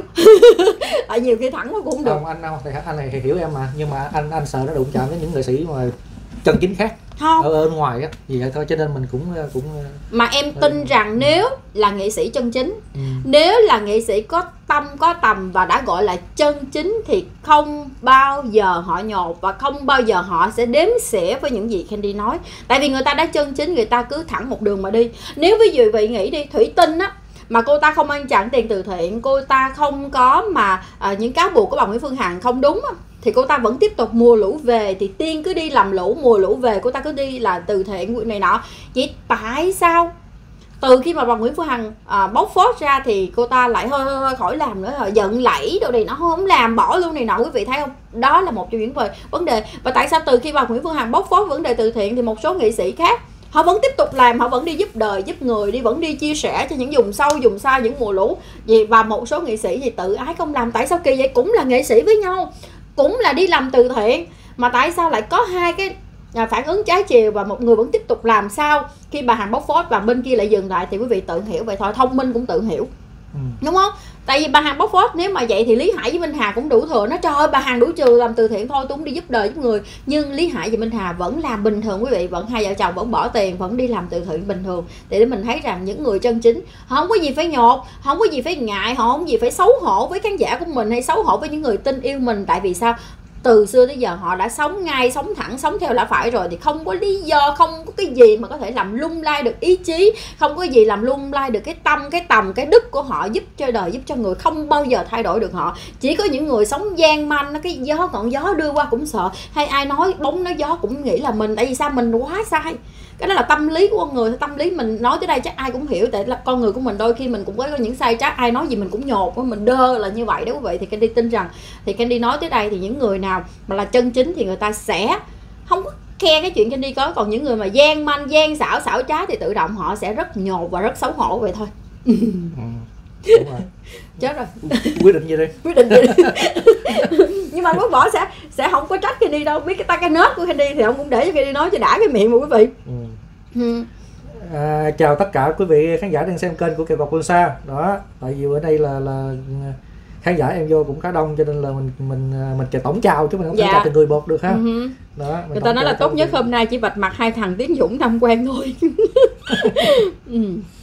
Tại nhiều khi thẳng nó cũng không được. Không, anh không, thì anh này hiểu em mà, nhưng mà anh anh sợ nó đụng chạm đến những nghệ sĩ mà chân chính khác không ở, ở ngoài á, vì vậy thôi cho nên mình cũng cũng mà em tin rằng nếu là nghệ sĩ chân chính, ừ. nếu là nghệ sĩ có tâm có tầm và đã gọi là chân chính thì không bao giờ họ nhột, và không bao giờ họ sẽ đếm xỉa với những gì Candy nói. Tại vì người ta đã chân chính, người ta cứ thẳng một đường mà đi. Nếu ví dụ vị nghĩ đi, Thủy Tinh á, mà cô ta không ăn chặn tiền từ thiện, cô ta không có mà à, những cáo buộc của bà Nguyễn Phương Hằng không đúng á, thì cô ta vẫn tiếp tục mùa lũ về, thì Tiên cứ đi làm lũ, mùa lũ về cô ta cứ đi là từ thiện này nọ. Vậy tại sao từ khi mà bà Nguyễn Phương Hằng à, bóc phốt ra thì cô ta lại hơi, hơi, hơi khỏi làm nữa rồi, giận lẫy đồ này nó không làm, bỏ luôn này nọ, quý vị thấy không? Đó là một trong những vấn đề. Và tại sao từ khi bà Nguyễn Phương Hằng bóc phốt vấn đề từ thiện thì một số nghệ sĩ khác họ vẫn tiếp tục làm, họ vẫn đi giúp đời, giúp người, đi vẫn đi chia sẻ cho những vùng sâu, vùng xa, những mùa lũ gì. Và một số nghệ sĩ thì tự ái không làm. Tại sao kỳ vậy? Cũng là nghệ sĩ với nhau, cũng là đi làm từ thiện, mà tại sao lại có hai cái phản ứng trái chiều, và một người vẫn tiếp tục làm sao khi bà Hằng bóc phốt và bên kia lại dừng lại? Thì quý vị tự hiểu vậy thôi, thông minh cũng tự hiểu, ừ. Đúng không? Tại vì bà Hằng bóc phốt, nếu mà vậy thì Lý Hải với Minh Hà cũng đủ thừa. Nó trời ơi bà Hằng đủ trừ làm từ thiện thôi, tôi cũng đi giúp đời giúp người. Nhưng Lý Hải và Minh Hà vẫn làm bình thường quý vị, vẫn hai vợ chồng vẫn bỏ tiền, vẫn đi làm từ thiện bình thường. Để mình thấy rằng những người chân chính họ không có gì phải nhột, họ không có gì phải ngại, họ không có gì phải xấu hổ với khán giả của mình hay xấu hổ với những người tin yêu mình. Tại vì sao? Từ xưa tới giờ họ đã sống ngay, sống thẳng, sống theo lẽ phải rồi, thì không có lý do, không có cái gì mà có thể làm lung lay được ý chí, không có gì làm lung lay được cái tâm, cái tầm, cái đức của họ, giúp cho đời, giúp cho người, không bao giờ thay đổi được họ. Chỉ có những người sống gian manh, cái gió ngọn gió đưa qua cũng sợ, hay ai nói bóng nói gió cũng nghĩ là mình. Tại vì sao? Mình quá sai. Cái đó là tâm lý của con người, tâm lý mình nói tới đây chắc ai cũng hiểu. Tại là con người của mình đôi khi mình cũng có những sai trái, ai nói gì mình cũng nhột, mình đơ là như vậy đó quý vị. Thì Candy tin rằng, thì Candy nói tới đây thì những người nào mà là chân chính thì người ta sẽ không có khe cái chuyện Candy có, còn những người mà gian manh, gian xảo, xảo trá thì tự động họ sẽ rất nhột và rất xấu hổ vậy thôi. Ừ. Đúng rồi. Chết rồi. Quyết định gì đi? Quyết định gì đi? Nhưng mà Quốc Võ sẽ sẽ không có trách Candy đâu, biết cái tay cái nết của Candy thì ông cũng để cho Candy nói cho đã cái miệng mà quý vị. Ừ. Ừ. À, chào tất cả quý vị khán giả đang xem kênh của Kèo Bạc Bonsa. Đó, tại vì bữa nay là là khán giả em vô cũng khá đông cho nên là mình mình mình chào tổng chào chứ mình không thể dạ. chào từng người một được ha. Uh-huh. Đó, người ta nói là tốt nhất hôm nay chỉ vạch mặt hai thằng Tiến Dũng tham quan thôi. Ừ.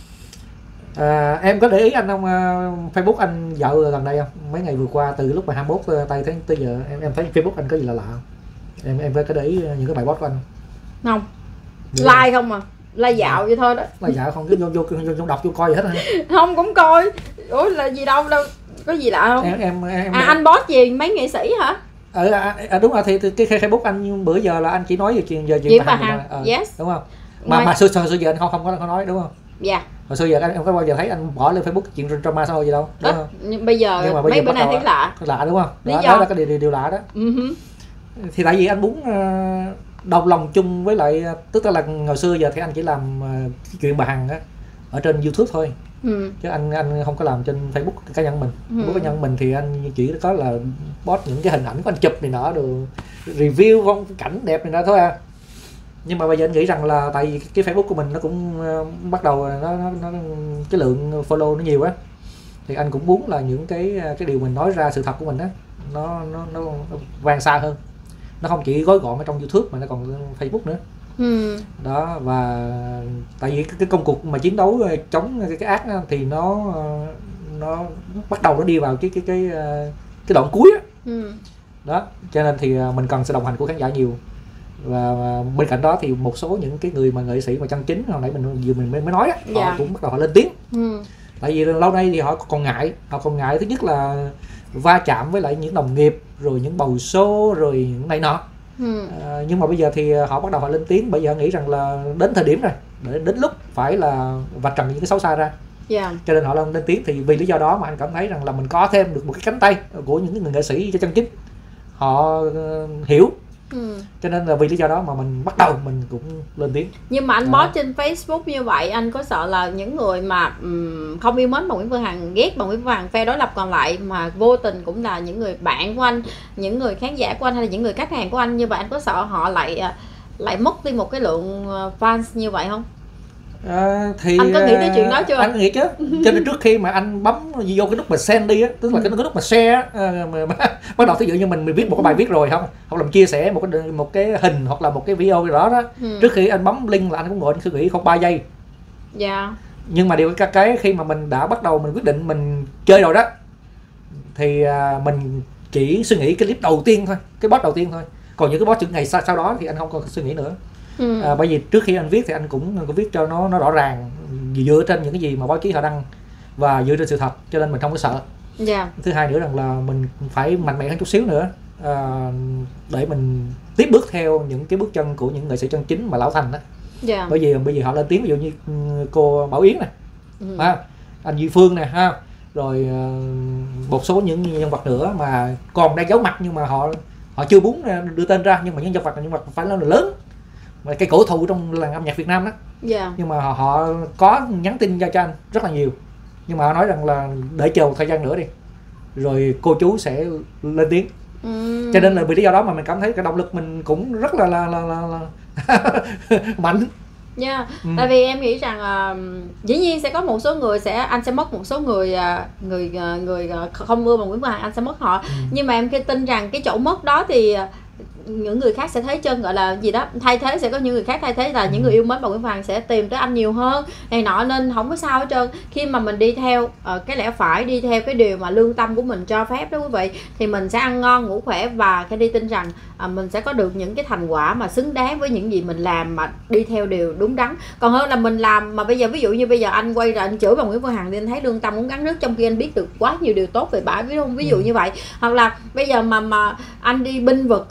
À, em có để ý anh không, uh, Facebook anh dạo gần đây không? Mấy ngày vừa qua từ lúc mà hai mươi mốt tây tới tới giờ em em thấy Facebook anh có gì lạ lạ không? Em em có để ý những cái bài post của anh không? Được like không à? Like dạo vậy thôi đó. Like dạo không, cứ vô vô vô, vô đọc vô coi gì hết hả? Không, cũng coi. Ủa là gì đâu đâu, có gì lạ không? Em em, em à anh post gì mấy nghệ sĩ hả? Ừ, à, à, đúng rồi, thì cái Facebook anh bữa giờ là anh chỉ nói về chuyện giờ chuyện, chuyện bà Hằng, à, yes. Đúng không? Mà Ngoài... mà xưa xưa giờ anh không không có không nói đúng không? Dạ. Hồi xưa giờ anh em có bao giờ thấy anh bỏ lên Facebook chuyện drama sao gì đâu, đúng Ít, không? nhưng bây giờ nhưng mà bây mấy giờ bữa nay thấy lạ. Lạ đúng không? Lý Đó, do? đó là cái điều, điều, điều lạ đó. Uh-huh. Thì tại vì anh muốn uh, đồng lòng chung với lại, tức là hồi xưa giờ thì anh chỉ làm uh, chuyện bà Hằng á ở trên YouTube thôi. Ừ. Chứ anh anh không có làm trên Facebook cá nhân mình. Ừ. Facebook cá nhân mình thì anh chỉ có là post những cái hình ảnh của anh chụp này nọ, đồ review phong cảnh đẹp này nọ thôi à. Nhưng mà bây giờ anh nghĩ rằng là tại vì cái Facebook của mình nó cũng uh, bắt đầu nó, nó, nó cái lượng follow nó nhiều á, thì anh cũng muốn là những cái cái điều mình nói ra sự thật của mình á nó nó nó vang xa hơn, nó không chỉ gói gọn ở trong YouTube mà nó còn Facebook nữa. Ừ. Đó, và tại vì cái, cái công cuộc mà chiến đấu chống cái, cái ác thì nó nó bắt đầu nó đi vào cái cái cái cái đoạn cuối á. Ừ. Đó, cho nên thì mình cần sự đồng hành của khán giả nhiều. Và bên cạnh đó thì một số những cái người mà nghệ sĩ mà chân chính hồi nãy mình vừa mình mới nói á, dạ. Họ cũng bắt đầu họ lên tiếng. Ừ. Tại vì lâu nay thì họ còn ngại, họ còn ngại thứ nhất là va chạm với lại những đồng nghiệp, rồi những bầu show, rồi những này nọ. Ừ. À, nhưng mà bây giờ thì họ bắt đầu họ lên tiếng, bây giờ nghĩ rằng là đến thời điểm rồi, để đến lúc phải là vạch trần những cái xấu xa ra. Yeah. Cho nên họ lên lên tiếng, thì vì lý do đó mà anh cảm thấy rằng là mình có thêm được một cái cánh tay của những người nghệ sĩ cho chân chính, họ uh, hiểu. Ừ. Cho nên là vì lý do đó mà mình bắt đầu mình cũng lên tiếng. Nhưng mà anh post trên Facebook như vậy, anh có sợ là những người mà um, không yêu mến bà Nguyễn Phương Hằng, ghét bà Nguyễn Phương Hằng, phe đối lập còn lại, mà vô tình cũng là những người bạn của anh, những người khán giả của anh hay là những người khách hàng của anh, như vậy anh có sợ họ lại lại mất đi một cái lượng fans như vậy không? À, thì anh có nghĩ đến chuyện đó chưa? Anh nghĩ chứ. Cho nên trước khi mà anh bấm vô cái nút mà send đi á, tức là cái, cái nút mà share á, mà, mà, bắt đầu thí dụ như mình mình viết một cái bài viết rồi không, hoặc là mình chia sẻ một cái một cái hình hoặc là một cái video gì đó đó, ừ. Trước khi anh bấm link là anh cũng ngồi anh suy nghĩ không ba giây. Dạ. Yeah. Nhưng mà điều cái cái khi mà mình đã bắt đầu mình quyết định mình chơi rồi đó, thì uh, mình chỉ suy nghĩ cái clip đầu tiên thôi, cái post đầu tiên thôi. Còn những cái post những ngày sau, sau đó thì anh không còn suy nghĩ nữa. Ừ. À, bởi vì trước khi anh viết thì anh cũng có viết cho nó nó rõ ràng, dựa trên những cái gì mà báo chí họ đăng và dựa trên sự thật, cho nên mình không có sợ. Yeah. Thứ hai nữa rằng là mình phải mạnh mẽ hơn chút xíu nữa, à, để mình tiếp bước theo những cái bước chân của những nghệ sĩ chân chính mà lão thành đó. Yeah. Bởi vì bây giờ họ lên tiếng, ví dụ như cô Bảo Yến này, ừ. ha, anh Duy Phương này ha, rồi uh, một số những nhân vật nữa mà còn đang giấu mặt nhưng mà họ họ chưa muốn đưa tên ra, nhưng mà những nhân vật những vật phải là lớn, mà cái cổ thụ trong làng âm nhạc Việt Nam đó. Yeah. Nhưng mà họ, họ có nhắn tin ra cho anh rất là nhiều, nhưng mà họ nói rằng là để chờ một thời gian nữa đi rồi cô chú sẽ lên tiếng. Mm. Cho nên là vì lý do đó mà mình cảm thấy cái động lực mình cũng rất là là là, là, là mạnh. Nha, yeah. ừ. Tại vì em nghĩ rằng uh, dĩ nhiên sẽ có một số người sẽ anh sẽ mất một số người uh, người uh, người uh, không ưa bà Nguyễn Phương Hằng, anh sẽ mất họ. Ừ. Nhưng mà em tin rằng cái chỗ mất đó thì uh, những người khác sẽ thấy chân, gọi là gì đó, thay thế, sẽ có những người khác thay thế, là ừ. những người yêu mến bà Nguyễn Phương Hằng sẽ tìm tới anh nhiều hơn này nọ, nên không có sao hết trơn. Khi mà mình đi theo uh, cái lẽ phải, đi theo cái điều mà lương tâm của mình cho phép đó quý vị, thì mình sẽ ăn ngon ngủ khỏe, và cái đi tin rằng uh, mình sẽ có được những cái thành quả mà xứng đáng với những gì mình làm, mà đi theo điều đúng đắn, còn hơn là mình làm mà bây giờ ví dụ như bây giờ anh quay ra anh chửi bà Nguyễn Phương Hằng thì anh thấy lương tâm cũng cắn rứt, trong khi anh biết được quá nhiều điều tốt về bà, biết không, ví dụ ừ. như vậy. Hoặc là bây giờ mà mà anh đi binh vực uh, nghệ sĩ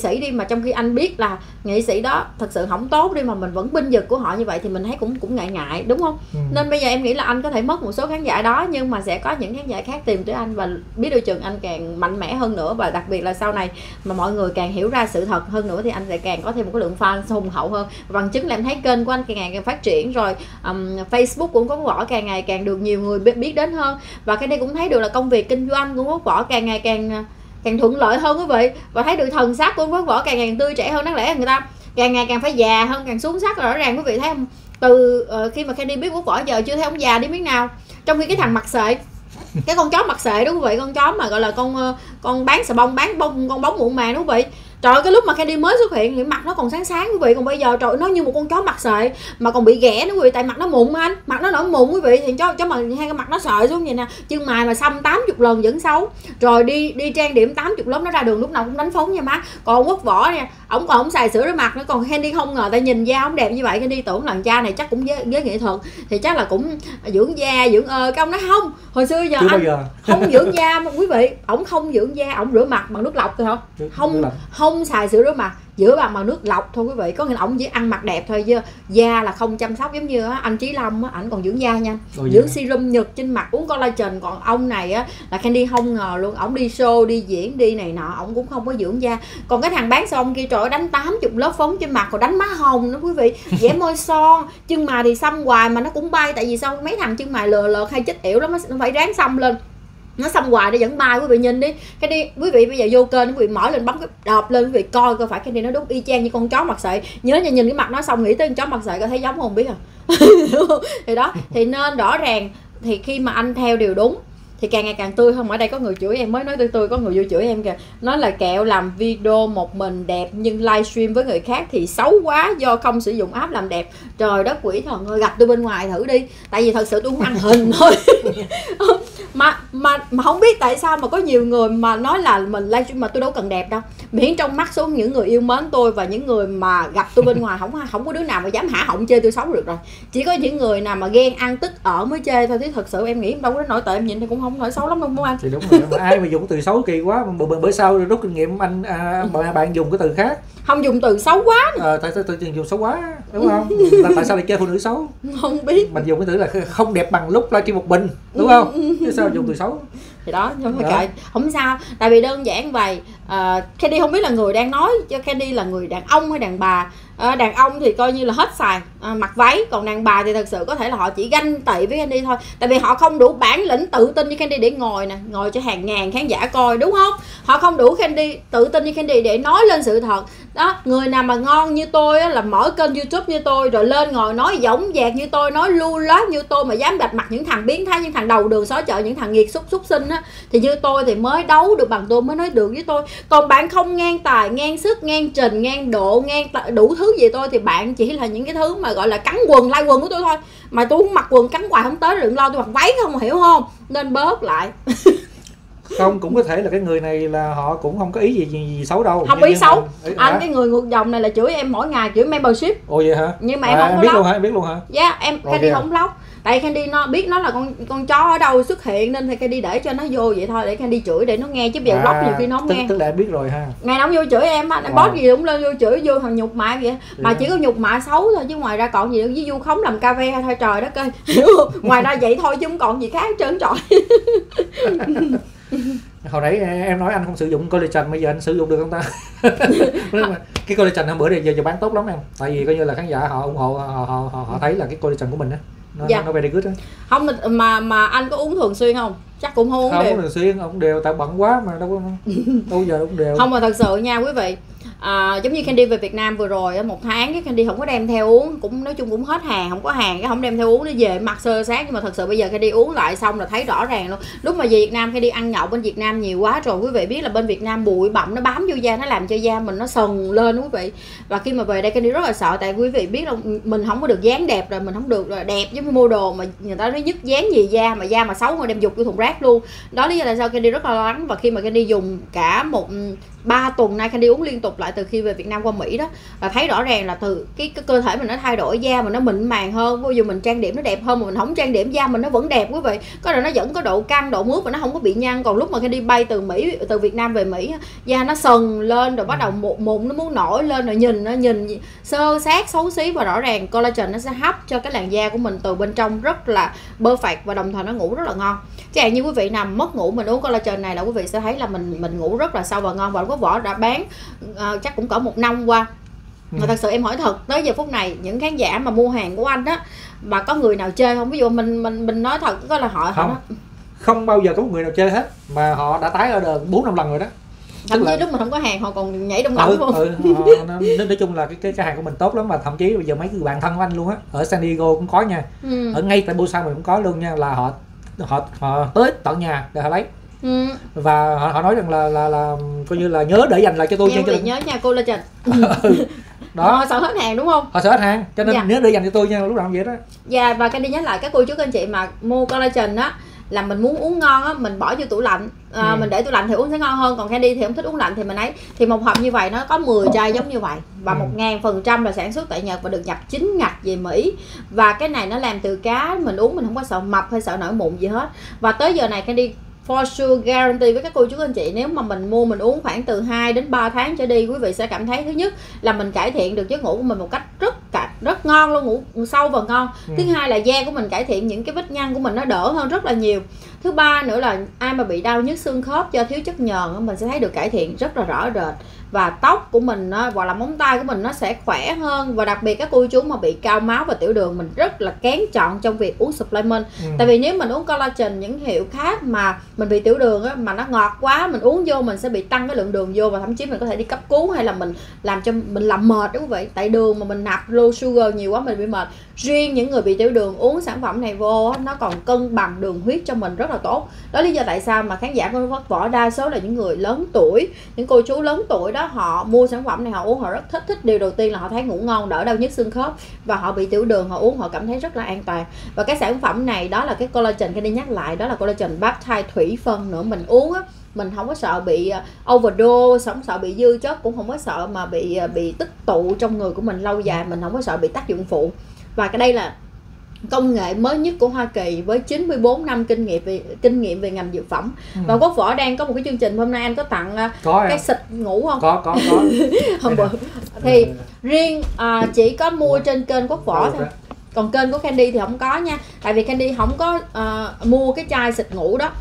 sĩ đi, mà trong khi anh biết là nghệ sĩ đó thật sự không tốt đi, mà mình vẫn binh vực của họ như vậy thì mình thấy cũng cũng ngại ngại, đúng không? Ừ. Nên bây giờ em nghĩ là anh có thể mất một số khán giả đó, nhưng mà sẽ có những khán giả khác tìm tới anh, và biết đâu chừng anh càng mạnh mẽ hơn nữa, và đặc biệt là sau này mà mọi người càng hiểu ra sự thật hơn nữa thì anh sẽ càng có thêm một cái lượng fan hùng hậu hơn. Bằng chứng là em thấy kênh của anh càng ngày càng phát triển rồi, um, Facebook cũng có Quốc Võ càng ngày càng được nhiều người biết đến hơn, và cái đây cũng thấy được là công việc kinh doanh của Quốc Võ càng ngày càng càng thuận lợi hơn quý vị, và thấy được thần sắc của Quốc Võ càng ngày càng tươi trẻ hơn. Đáng lẽ người ta càng ngày càng phải già hơn, càng xuống sắc, rõ ràng quý vị thấy không? Từ uh, khi mà Candy biết Quốc Võ giờ chưa thấy ông già đi biết nào, trong khi cái thằng mặt sệ, cái con chó mặt sệ đó quý vị, con chó mà gọi là con con bán xà bông, bán bông, con bóng muộn màng đó quý vị. Trời ơi, cái lúc mà Candy mới xuất hiện thì mặt nó còn sáng sáng quý vị, còn bây giờ trời nó như một con chó mặt sệ, mà còn bị ghẻ nữa quý vị, tại mặt nó mụn mà anh, mặt nó nổi mụn quý vị, thì chó chó mà hai cái mặt nó sợi xuống vậy nè, chân mày mà xăm tám mươi lần vẫn xấu, rồi đi đi trang điểm tám mươi lớp, nó ra đường lúc nào cũng đánh phóng nha má. Còn Quốc Võ nha, ổng còn không xài sữa rửa mặt nữa, còn Candy không ngờ tại nhìn da ổng đẹp như vậy, Candy tưởng lần cha này chắc cũng với, với nghệ thuật thì chắc là cũng dưỡng da dưỡng ơ, cái ông nói không, hồi xưa giờ chưa anh giờ. không dưỡng da mà quý vị, ổng không dưỡng da, ổng rửa mặt bằng nước lọc thôi không, không không xài sữa rửa mặt, rửa bằng bằng nước lọc thôi quý vị, có nghĩa là ổng chỉ ăn mặc đẹp thôi chứ da là không chăm sóc. Giống như á, anh Chí Lâm á, ảnh còn dưỡng da nha, Ôi dưỡng serum Nhật trên mặt, uống collagen, còn ông này á là Candy không ngờ luôn, ổng đi show đi diễn đi này nọ, ổng cũng không có dưỡng da. Còn cái thằng bán xong kia trời ơi, đánh tám mươi lớp phấn trên mặt, còn đánh má hồng nữa quý vị, vẽ môi son, chân mày thì xăm hoài mà nó cũng bay, tại vì sao mấy thằng chân mày lừa lợt hay chết yểu lắm, nó phải ráng xăm lên, nó xăm hoài để vẫn bay quý vị. Nhìn đi cái đi quý vị, bây giờ vô kênh quý vị mở lên bấm cái đọp lên quý vị coi coi phải cái đi nó đúng y chang như con chó mặt sệ. Nhớ nha, nhìn cái mặt nó xong nghĩ tới con chó mặt sệ, có thấy giống không biết à? Thì đó, thì nên rõ ràng thì khi mà anh theo điều đúng thì càng ngày càng tươi hơn. Ở đây có người chửi em, mới nói tươi tươi có người vô chửi em kìa, nói là kẹo làm video một mình đẹp nhưng livestream với người khác thì xấu quá do không sử dụng app làm đẹp. Trời đất quỷ thần ơi, gặp tôi bên ngoài thử đi, tại vì thật sự tôi không ăn hình thôi. mà mà mà không biết tại sao mà có nhiều người mà nói là mình livestream mà tôi đâu cần đẹp đâu, miễn trong mắt số những người yêu mến tôi và những người mà gặp tôi bên ngoài không không có đứa nào mà dám hả họng chê tôi xấu được rồi. Chỉ có những người nào mà ghen ăn tức ở mới chê thôi, chứ thật sự em nghĩ đâu có nổi tệ, em nhìn thì cũng không nổi xấu lắm đâu đúng không anh? Thì đúng rồi, mà ai mà dùng từ xấu kỳ quá, mà bữa sau rút kinh nghiệm anh à, bạn dùng cái từ khác, không dùng từ xấu quá. Ờ, tại sao tự nhiên dùng xấu quá đúng không? Tại sao lại chơi phụ nữ xấu? Không biết. Mình dùng cái từ là không đẹp bằng lúc livestream một mình đúng không? Chứ sao dùng từ xấu? Thì đó, không phải kệ, không sao, tại vì đơn giản vậy. uh, Candy không biết là người đang nói cho Candy là người đàn ông hay đàn bà. uh, Đàn ông thì coi như là hết xài uh, mặc váy, còn đàn bà thì thật sự có thể là họ chỉ ganh tị với Candy thôi, tại vì họ không đủ bản lĩnh tự tin như Candy để ngồi nè, ngồi cho hàng ngàn khán giả coi đúng không? Họ không đủ Candy tự tin như Candy để nói lên sự thật đó. Người nào mà ngon như tôi á, là mở kênh YouTube như tôi rồi lên ngồi nói dõng dạc như tôi, nói lưu loát như tôi, mà dám đặt mặt những thằng biến thái, những thằng đầu đường xó chợ, những thằng nghiệt xúc xúc sinh á, thì như tôi thì mới đấu được bằng tôi, mới nói được với tôi. Còn bạn không ngang tài, ngang sức, ngang trình, ngang độ, ngang đủ thứ gì tôi, thì bạn chỉ là những cái thứ mà gọi là cắn quần, lai quần của tôi thôi. Mà tôi không mặc quần cắn hoài không tới, đừng lo tôi mặc váy không, hiểu không? Nên bớt lại. Không, cũng có thể là cái người này là họ cũng không có ý gì gì, gì xấu đâu. Không ý xấu. Mà, anh hả? Cái người ngược dòng này là chửi em mỗi ngày, chửi membership. Ồ vậy hả? Nhưng mà em à, không có biết lóc. Luôn hả? Em biết luôn hả? Dạ, yeah, em Candy không lóc. Tại Candy nó biết nó là con con chó ở đâu xuất hiện, nên thì Candy để cho nó vô vậy thôi, để Candy chửi để nó nghe, chứ bây giờ à, lóc nhiều khi nó không tức, nghe. Tức là em biết rồi ha. Ngày nào vô chửi em á, em wow. Post gì cũng lên vô chửi, vô thằng nhục mạ vậy. Mà yeah. Chỉ có nhục mạ xấu thôi, chứ ngoài ra còn gì nữa, với vu khống làm ca ve thôi, trời đất ơi. Ngoài ra vậy thôi chứ không còn gì khác hết trơn trời. Hồi nãy em nói anh không sử dụng collagen, bây giờ anh sử dụng được không ta? Cái collagen hôm bữa này giờ, giờ bán tốt lắm em, tại vì coi như là khán giả họ ủng hộ, họ họ họ, họ thấy là cái collagen của mình á, nó dạ. nó very good đó. Không mà mà anh có uống thường xuyên không? Chắc cũng không uống không đều. Không thường xuyên, ông đều tại bận quá mà đâu có đâu giờ uống đều. Không mà thật sự nha quý vị. À, giống như Candy về Việt Nam vừa rồi một tháng cái Candy không có đem theo uống, cũng nói chung cũng hết hàng, không có hàng cái không đem theo uống, nó về mặt sơ sát. Nhưng mà thật sự bây giờ Candy uống lại xong là thấy rõ ràng luôn. Lúc mà về Việt Nam Candy ăn nhậu bên Việt Nam nhiều quá rồi, quý vị biết là bên Việt Nam bụi bặm nó bám vô da, nó làm cho da mình nó sần lên quý vị. Và khi mà về đây Candy rất là sợ, tại quý vị biết là mình không có được dáng đẹp rồi, mình không được đẹp giống như mua đồ mà người ta nói nhất dáng gì da, mà da mà xấu mà đem dục vô thùng rác luôn. Đó lý do tại sao Candy rất là lo lắng. Và khi mà Candy dùng cả một ba tuần nay Candy uống liên tục lại từ khi về Việt Nam qua Mỹ đó, là thấy rõ ràng là từ cái, cái cơ thể mình nó thay đổi, da mình nó mịn màng hơn, vô dù mình trang điểm nó đẹp hơn, mà mình không trang điểm da mình nó vẫn đẹp quý vị. Có là nó vẫn có độ căng, độ mướt và nó không có bị nhăn. Còn lúc mà Candy bay từ Mỹ, từ Việt Nam về Mỹ, da nó sần lên rồi bắt đầu mụn mụn nó muốn nổi lên, rồi nhìn nó nhìn sơ sát xấu xí. Và rõ ràng collagen nó sẽ hấp cho cái làn da của mình từ bên trong rất là perfect, và đồng thời nó ngủ rất là ngon. Chẳng hạn như quý vị nằm mất ngủ, mình uống collagen này là quý vị sẽ thấy là mình mình ngủ rất là sâu và ngon. Và Quốc Võ đã bán uh, chắc cũng cỡ một năm qua. Mà ừ. thật sự em hỏi thật, tới giờ phút này những khán giả mà mua hàng của anh đó, mà có người nào chơi không? Ví dụ mình mình mình nói thật, có là họ không, họ không bao giờ có một người nào chơi hết, mà họ đã tái order bốn năm lần rồi đó. Thậm chí lúc mà không có hàng họ còn nhảy đông lỏng ừ, luôn. Ừ, họ, nói, nói chung là cái, cái cái hàng của mình tốt lắm, mà thậm chí bây giờ mấy người bạn thân của anh luôn á, ở San Diego cũng có nha, ừ. ở ngay tại Busan mình cũng có luôn nha, là họ họ họ tới tận nhà để họ lấy. Ừ. Và họ, họ nói rằng là là là coi như là nhớ để dành lại cho tôi nha. Cho nhớ nha collagen. ừ. Đó. Họ sợ hết hàng đúng không? Họ sợ hết hàng, cho nên dạ. nhớ để dành cho tôi nha, lúc nào cũng vậy đó. Dạ, và cái đi nhắc lại các cô chú các anh chị mà mua collagen á, là mình muốn uống ngon á, mình bỏ vô tủ lạnh, à, ừ. mình để tủ lạnh thì uống sẽ ngon hơn. Còn Candy thì không thích uống lạnh thì mình ấy, thì một hộp như vậy nó có mười chai giống như vậy, và một ừ. ngàn phần trăm là sản xuất tại Nhật và được nhập chính ngạch về Mỹ. Và cái này nó làm từ cá, mình uống mình không có sợ mập hay sợ nổi mụn gì hết. Và tới giờ này Candy for sure guarantee với các cô chú anh chị, nếu mà mình mua mình uống khoảng từ hai đến ba tháng trở đi, quý vị sẽ cảm thấy thứ nhất là mình cải thiện được giấc ngủ của mình một cách rất rất ngon luôn, ngủ sâu và ngon. ừ. Thứ hai là da của mình cải thiện, những cái vết nhăn của mình nó đỡ hơn rất là nhiều. Thứ ba nữa là ai mà bị đau nhức xương khớp do thiếu chất nhờn, mình sẽ thấy được cải thiện rất là rõ rệt. Và tóc của mình hoặc là móng tay của mình nó sẽ khỏe hơn. Và đặc biệt các cô chú mà bị cao máu và tiểu đường, mình rất là kén chọn trong việc uống supplement. ừ. Tại vì nếu mình uống collagen những hiệu khác mà mình bị tiểu đường á, mà nó ngọt quá, mình uống vô mình sẽ bị tăng cái lượng đường vô, và thậm chí mình có thể đi cấp cứu, hay là mình làm cho mình làm mệt đó quý vị. Tại đường mà mình nạp low sugar nhiều quá mình bị mệt. Riêng những người bị tiểu đường uống sản phẩm này vô, nó còn cân bằng đường huyết cho mình rất là tốt. Đó lý do tại sao mà khán giả của Quốc Võ đa số là những người lớn tuổi, những cô chú lớn tuổi đó, họ mua sản phẩm này họ uống họ rất thích. Thích điều đầu tiên là họ thấy ngủ ngon, đỡ đau nhức xương khớp, và họ bị tiểu đường họ uống họ cảm thấy rất là an toàn. Và cái sản phẩm này đó là cái collagen, cái đi nhắc lại đó là collagen peptide thủy phân nữa. Mình uống á, mình không có sợ bị overdose, không sợ bị dư chất, cũng không có sợ mà bị bị tích tụ trong người của mình lâu dài, mình không có sợ bị tác dụng phụ. Và cái đây là công nghệ mới nhất của Hoa Kỳ với chín mươi bốn năm kinh nghiệm về kinh nghiệm về ngành dược phẩm. ừ. Và Quốc Võ đang có một cái chương trình, hôm nay anh có tặng có cái xịt ngủ không? Có có có. Không bự. Thì riêng à, chỉ có mua trên kênh Quốc Võ thôi. Còn kênh của Candy thì không có nha. Tại vì Candy không có à, mua cái chai xịt ngủ đó.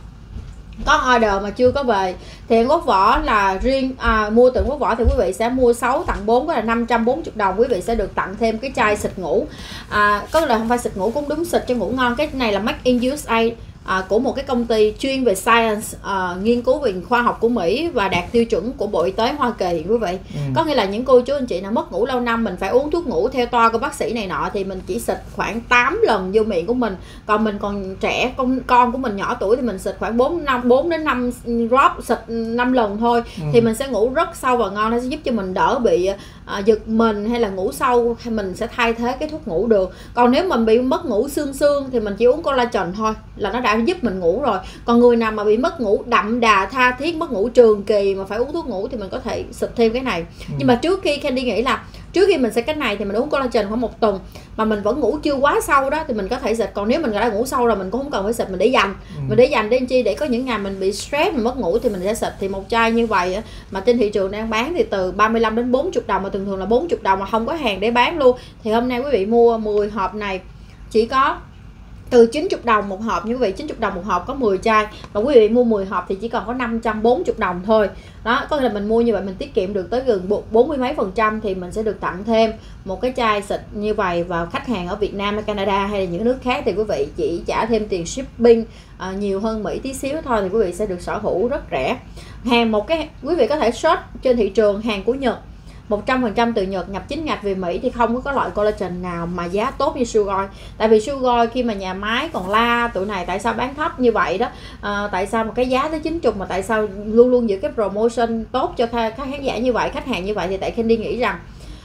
Có order mà chưa có về. Thì Quốc Võ là riêng à, mua từ Quốc Võ thì quý vị sẽ mua sáu tặng bốn, có là năm trăm bốn mươi đồng, quý vị sẽ được tặng thêm cái chai xịt ngủ. À, có là không phải xịt ngủ cũng đúng, xịt cho ngủ ngon. Cái này là Made in u ét a, à, của một cái công ty chuyên về science, à, nghiên cứu về khoa học của Mỹ và đạt tiêu chuẩn của Bộ Y tế Hoa Kỳ quý vị. ừ. Có nghĩa là những cô chú anh chị nào mất ngủ lâu năm, mình phải uống thuốc ngủ theo toa của bác sĩ này nọ, thì mình chỉ xịt khoảng tám lần vô miệng của mình. Còn mình còn trẻ, con con của mình nhỏ tuổi thì mình xịt khoảng bốn năm bốn đến năm drop, xịt năm lần thôi. ừ. Thì mình sẽ ngủ rất sâu và ngon, nó sẽ giúp cho mình đỡ bị à, giật mình hay là ngủ sâu, hay mình sẽ thay thế cái thuốc ngủ được. Còn nếu mình bị mất ngủ xương xương thì mình chỉ uống collagen thôi là nó đã giúp mình ngủ rồi. Còn người nào mà bị mất ngủ đậm đà tha thiết, mất ngủ trường kỳ mà phải uống thuốc ngủ thì mình có thể xịt thêm cái này. ừ. Nhưng mà trước khi Candy nghĩ là trước khi mình xịt cái này thì mình uống collagen khoảng một tuần mà mình vẫn ngủ chưa quá sâu đó thì mình có thể xịt. Còn nếu mình đã ngủ sâu rồi mình cũng không cần phải xịt, mình để dành. ừ. Mình để dành để chi, để có những ngày mình bị stress, mình mất ngủ thì mình sẽ xịt. Thì một chai như vậy mà trên thị trường đang bán thì từ ba mươi lăm đến bốn mươi đồng, mà thường thường là bốn mươi đồng mà không có hàng để bán luôn. Thì hôm nay quý vị mua mười hộp này chỉ có từ chín mươi đồng một hộp. Như quý vị, chín mươi đồng một hộp có mười chai, và quý vị mua mười hộp thì chỉ còn có năm trăm bốn mươi đồng thôi. Đó, có nghĩa là mình mua như vậy mình tiết kiệm được tới gần bốn mươi mấy phần trăm, thì mình sẽ được tặng thêm một cái chai xịt như vậy. Và khách hàng ở Việt Nam hay Canada hay là những nước khác thì quý vị chỉ trả thêm tiền shipping à, nhiều hơn Mỹ tí xíu thôi, thì quý vị sẽ được sở hữu rất rẻ. Hàng một cái quý vị có thể search trên thị trường hàng của Nhật, một trăm phần trăm từ Nhật, nhập chính ngạch về Mỹ, thì không có loại collagen nào mà giá tốt như Sugoi. Tại vì Sugoi khi mà nhà máy còn la tụi này tại sao bán thấp như vậy đó, à, tại sao một cái giá tới chín mươi mà tại sao luôn luôn giữ cái promotion tốt cho các khán giả như vậy, khách hàng như vậy, thì tại Candy nghĩ rằng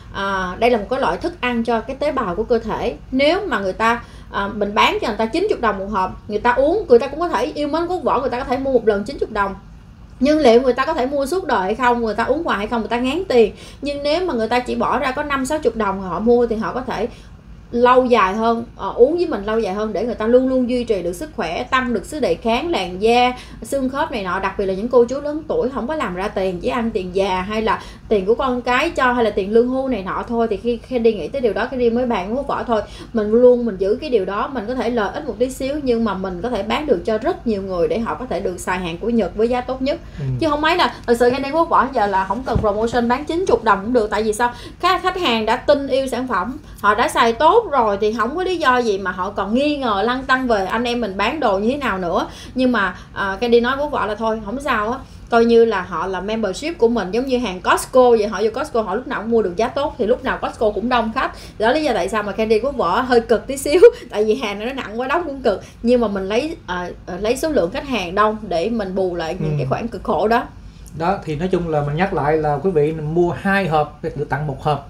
à, đây là một cái loại thức ăn cho cái tế bào của cơ thể. Nếu mà người ta à, mình bán cho người ta chín mươi đồng một hộp, người ta uống, người ta cũng có thể yêu mến Quốc Võ, người ta có thể mua một lần chín mươi đồng Nhưng liệu người ta có thể mua suốt đời hay không, người ta uống hoài hay không, người ta ngán tiền. Nhưng nếu mà người ta chỉ bỏ ra có năm sáu chục đồng họ mua thì họ có thể lâu dài hơn, uh, uống với mình lâu dài hơn để người ta luôn luôn duy trì được sức khỏe, tăng được sức đề kháng, làn da, xương khớp này nọ. Đặc biệt là những cô chú lớn tuổi không có làm ra tiền, chỉ ăn tiền già hay là tiền của con cái cho, hay là tiền lương hưu này nọ thôi. Thì khi Candy nghĩ tới điều đó, Candy mới bàn với Quốc Võ thôi. Mình luôn mình giữ cái điều đó, mình có thể lợi ích một tí xíu nhưng mà mình có thể bán được cho rất nhiều người để họ có thể được xài hàng của Nhật với giá tốt nhất. ừ. Chứ không mấy là thật sự Candy Quốc Võ giờ là không cần promotion bán chín mươi đồng cũng được. Tại vì sao? Các khách hàng đã tin yêu sản phẩm, họ đã xài tốt rồi thì không có lý do gì mà họ còn nghi ngờ lăn tăn về anh em mình bán đồ như thế nào nữa. Nhưng mà uh, Candy nói Quốc Võ là thôi không sao á, coi như là họ là membership của mình, giống như hàng Costco vậy. Họ vô Costco họ lúc nào cũng mua được giá tốt thì lúc nào Costco cũng đông khách. Đó lý do tại sao mà Candy Quốc Võ hơi cực tí xíu, tại vì hàng nó nặng quá đóng cũng cực, nhưng mà mình lấy uh, lấy số lượng khách hàng đông để mình bù lại những ừ. cái khoản cực khổ đó. Đó thì nói chung là mình nhắc lại là quý vị mua hai hộp được tặng một hộp,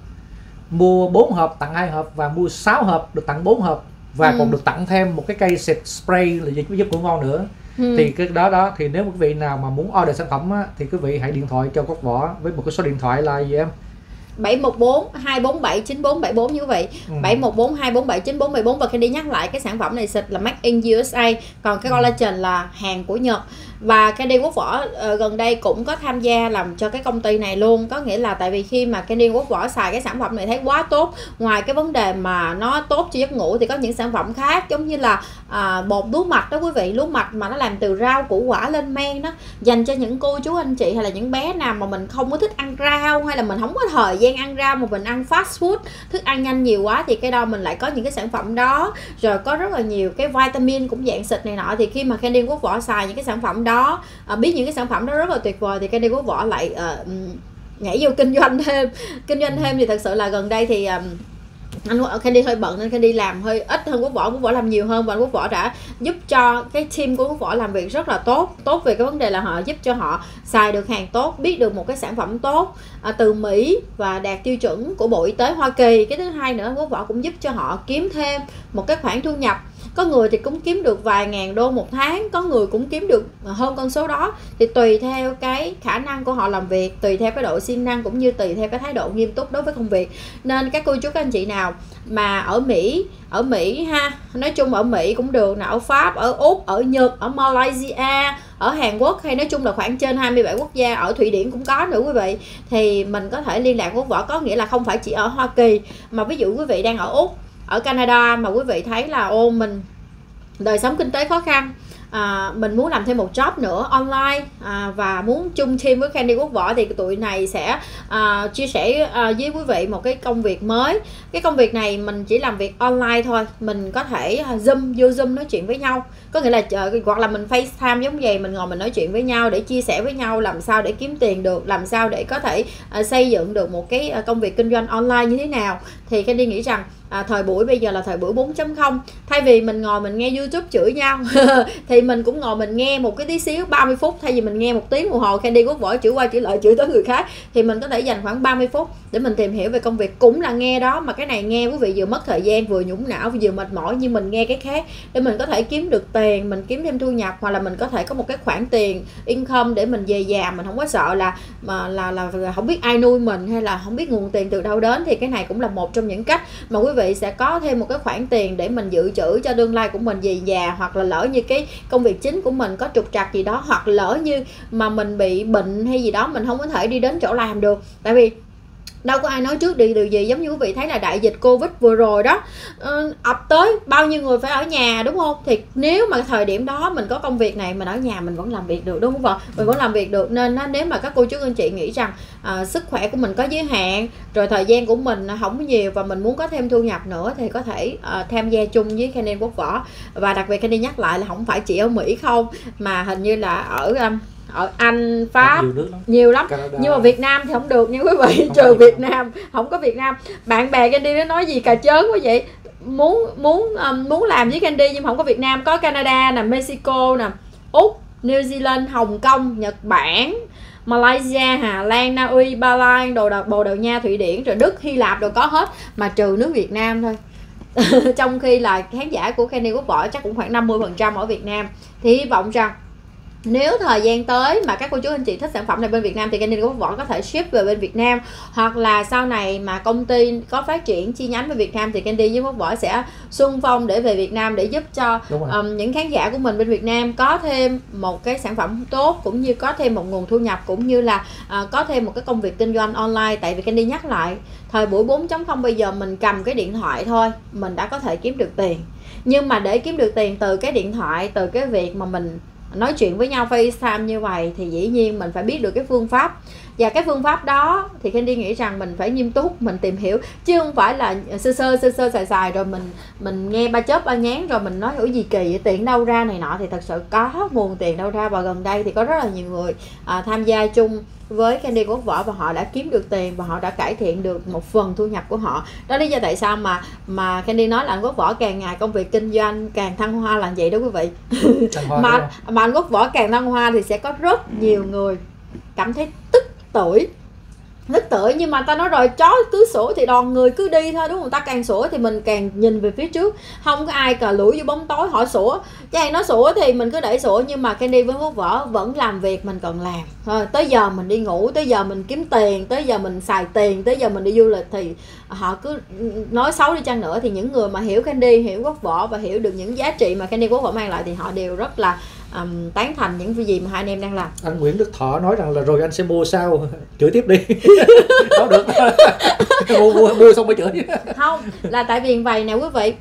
mua bốn hộp tặng hai hộp, và mua sáu hộp được tặng bốn hộp, và ừ. còn được tặng thêm một cái cây xịt spray là giúp giúp của ngon nữa. ừ. Thì cái đó đó thì nếu quý vị nào mà muốn order sản phẩm á, thì quý vị hãy điện thoại cho Quốc Võ với một cái số điện thoại là gì em? bảy một bốn hai bốn bảy chín bốn bảy bốn như vậy. ừ. bảy một bốn hai bốn bảy chín bốn bảy bốn. Và Candy nhắc lại cái sản phẩm này xịt là Made in u ét a, còn cái collagen là hàng của Nhật. Và Candy Quốc Võ uh, gần đây cũng có tham gia làm cho cái công ty này luôn. Có nghĩa là tại vì khi mà Candy Quốc Võ xài cái sản phẩm này thấy quá tốt, ngoài cái vấn đề mà nó tốt cho giấc ngủ thì có những sản phẩm khác, giống như là uh, bột lúa mạch đó quý vị. Lúa mạch mà nó làm từ rau củ quả lên men đó, dành cho những cô chú anh chị hay là những bé nào mà mình không có thích ăn rau, hay là mình không có thời gian ăn rau mà mình ăn fast food, thức ăn nhanh nhiều quá, thì cái đó mình lại có những cái sản phẩm đó. Rồi có rất là nhiều cái vitamin cũng dạng xịt này nọ. Thì khi mà Candy Quốc Võ xài những cái sản phẩm đó, À, biết những cái sản phẩm đó rất là tuyệt vời, thì Candy Quốc Võ lại uh, nhảy vô kinh doanh thêm. Kinh doanh thêm thì thật sự là gần đây thì um, anh Candy hơi bận nên Candy làm hơi ít hơn Quốc Võ. Quốc Võ làm nhiều hơn, và Quốc Võ đã giúp cho cái team của Quốc Võ làm việc rất là tốt. Tốt về cái vấn đề là họ giúp cho họ xài được hàng tốt, biết được một cái sản phẩm tốt à, từ Mỹ và đạt tiêu chuẩn của Bộ Y tế Hoa Kỳ. Cái thứ hai nữa, Quốc Võ cũng giúp cho họ kiếm thêm một cái khoản thu nhập. Có người thì cũng kiếm được vài ngàn đô một tháng, có người cũng kiếm được hơn con số đó. Thì tùy theo cái khả năng của họ làm việc, tùy theo cái độ siêng năng, cũng như tùy theo cái thái độ nghiêm túc đối với công việc. Nên các cô chú các anh chị nào mà ở Mỹ, ở Mỹ ha, nói chung ở Mỹ cũng được, nào ở Pháp, ở Úc, ở Nhật, ở Malaysia, ở Hàn Quốc, hay nói chung là khoảng trên hai mươi bảy quốc gia, ở Thụy Điển cũng có nữa quý vị. Thì mình có thể liên lạc với Quốc Võ, có nghĩa là không phải chỉ ở Hoa Kỳ, mà ví dụ quý vị đang ở Úc, ở Canada mà quý vị thấy là ô mình đời sống kinh tế khó khăn, à, mình muốn làm thêm một job nữa online à, và muốn chung team với Candy Quốc Võ, thì tụi này sẽ à, chia sẻ à, với quý vị một cái công việc mới. Cái công việc này mình chỉ làm việc online thôi, mình có thể à, zoom vô zoom nói chuyện với nhau, có nghĩa là uh, hoặc là mình FaceTime giống vậy, mình ngồi mình nói chuyện với nhau để chia sẻ với nhau làm sao để kiếm tiền được, làm sao để có thể uh, xây dựng được một cái uh, công việc kinh doanh online như thế nào. Thì Candy nghĩ rằng À, thời buổi bây giờ là thời buổi bốn chấm không, thay vì mình ngồi mình nghe YouTube chửi nhau thì mình cũng ngồi mình nghe một cái tí xíu ba mươi phút, thay vì mình nghe một tiếng đồng hồ Candy Quốc Võ chửi qua chửi lại chửi tới người khác, thì mình có thể dành khoảng ba mươi phút để mình tìm hiểu về công việc. Cũng là nghe đó, mà cái này nghe quý vị vừa mất thời gian, vừa nhũng não, vừa mệt mỏi, nhưng mình nghe cái khác để mình có thể kiếm được tiền, mình kiếm thêm thu nhập, hoặc là mình có thể có một cái khoản tiền income để mình về già, mình không có sợ là mà là, là là không biết ai nuôi mình, hay là không biết nguồn tiền từ đâu đến. Thì cái này cũng là một trong những cách mà quý vị sẽ có thêm một cái khoản tiền để mình dự trữ cho tương lai của mình về già, hoặc là lỡ như cái công việc chính của mình có trục trặc gì đó, hoặc lỡ như mà mình bị bệnh hay gì đó, mình không có thể đi đến chỗ làm được. Tại vì đâu có ai nói trước đi điều gì, giống như quý vị thấy là đại dịch Covid vừa rồi đó uh, ập tới, bao nhiêu người phải ở nhà đúng không? Thì nếu mà thời điểm đó mình có công việc này, mình ở nhà mình vẫn làm việc được đúng không vợ? Mình vẫn làm việc được. Nên nếu mà các cô chú anh chị nghĩ rằng uh, sức khỏe của mình có giới hạn, rồi thời gian của mình không có nhiều và mình muốn có thêm thu nhập nữa, thì có thể uh, tham gia chung với Candy Quốc Võ. Và đặc biệt Candy nhắc lại là không phải chỉ ở Mỹ không, mà hình như là ở um, ở Anh, Pháp nhiều, lắm. nhiều lắm Canada. Nhưng mà Việt Nam thì không được nha quý vị, trừ Việt Nam, không có Việt Nam. Bạn bè Candy nó nói gì cà chớn quá vậy, muốn muốn um, muốn làm với Candy nhưng mà không có Việt Nam. Có Canada nè, Mexico nè, Úc, New Zealand, Hồng Kông, Nhật Bản, Malaysia, Hà Lan, Na Uy, Ba Lan, Đồ Đào, Bồ Đào Nha, Thụy Điển, rồi Đức, Hy Lạp đều có hết, mà trừ nước Việt Nam thôi. Trong khi là khán giả của Candy Quốc Võ chắc cũng khoảng năm mươi phần trăm ở Việt Nam. Thì hy vọng rằng nếu thời gian tới mà các cô chú anh chị thích sản phẩm này bên Việt Nam thì Candy Quốc Võ có thể ship về bên Việt Nam, hoặc là sau này mà công ty có phát triển chi nhánh bên Việt Nam thì Candy với Quốc Võ sẽ xung phong để về Việt Nam để giúp cho um, những khán giả của mình bên Việt Nam có thêm một cái sản phẩm tốt, cũng như có thêm một nguồn thu nhập, cũng như là uh, có thêm một cái công việc kinh doanh online. Tại vì Candy nhắc lại, thời buổi bốn chấm không bây giờ mình cầm cái điện thoại thôi mình đã có thể kiếm được tiền, nhưng mà để kiếm được tiền từ cái điện thoại, từ cái việc mà mình nói chuyện với nhau FaceTime như vậy thì dĩ nhiên mình phải biết được cái phương pháp, và cái phương pháp đó thì Candy nghĩ rằng mình phải nghiêm túc mình tìm hiểu, chứ không phải là sơ sơ sơ sơ xài xài rồi mình mình nghe ba chớp ba nhán rồi mình nói ủa gì kỳ vậy, tiền đâu ra này nọ. Thì thật sự có nguồn tiền đâu ra, và gần đây thì có rất là nhiều người à, tham gia chung với Candy Quốc Võ và họ đã kiếm được tiền và họ đã cải thiện được một phần thu nhập của họ. Đó lý do tại sao mà mà Candy nói là anh Quốc Võ càng ngày công việc kinh doanh càng thăng hoa là vậy đó quý vị. mà mà anh Quốc Võ càng thăng hoa thì sẽ có rất nhiều người cảm thấy tức tuổi tức tuổi nhưng mà ta nói rồi, chó cứ sủa thì đoàn người cứ đi thôi, đúng không? Ta càng sủa thì mình càng nhìn về phía trước, không có ai cà lủi vô bóng tối họ sủa, chứ ai nó sủa thì mình cứ để sủa. Nhưng mà Candy với Quốc Võ vẫn làm việc mình cần làm thôi, tới giờ mình đi ngủ, tới giờ mình kiếm tiền, tới giờ mình xài tiền, tới giờ mình đi du lịch thì họ cứ nói xấu đi chăng nữa thì những người mà hiểu Candy, hiểu Quốc Võ và hiểu được những giá trị mà Candy Quốc Võ mang lại thì họ đều rất là Um, tán thành những cái gì mà hai anh em đang làm. Anh Nguyễn Đức Thọ nói rằng là rồi anh sẽ mua sao, chửi tiếp đi. Đó được. mua, mua, mua xong mới chửi. Không, là tại vì vậy nè quý vị,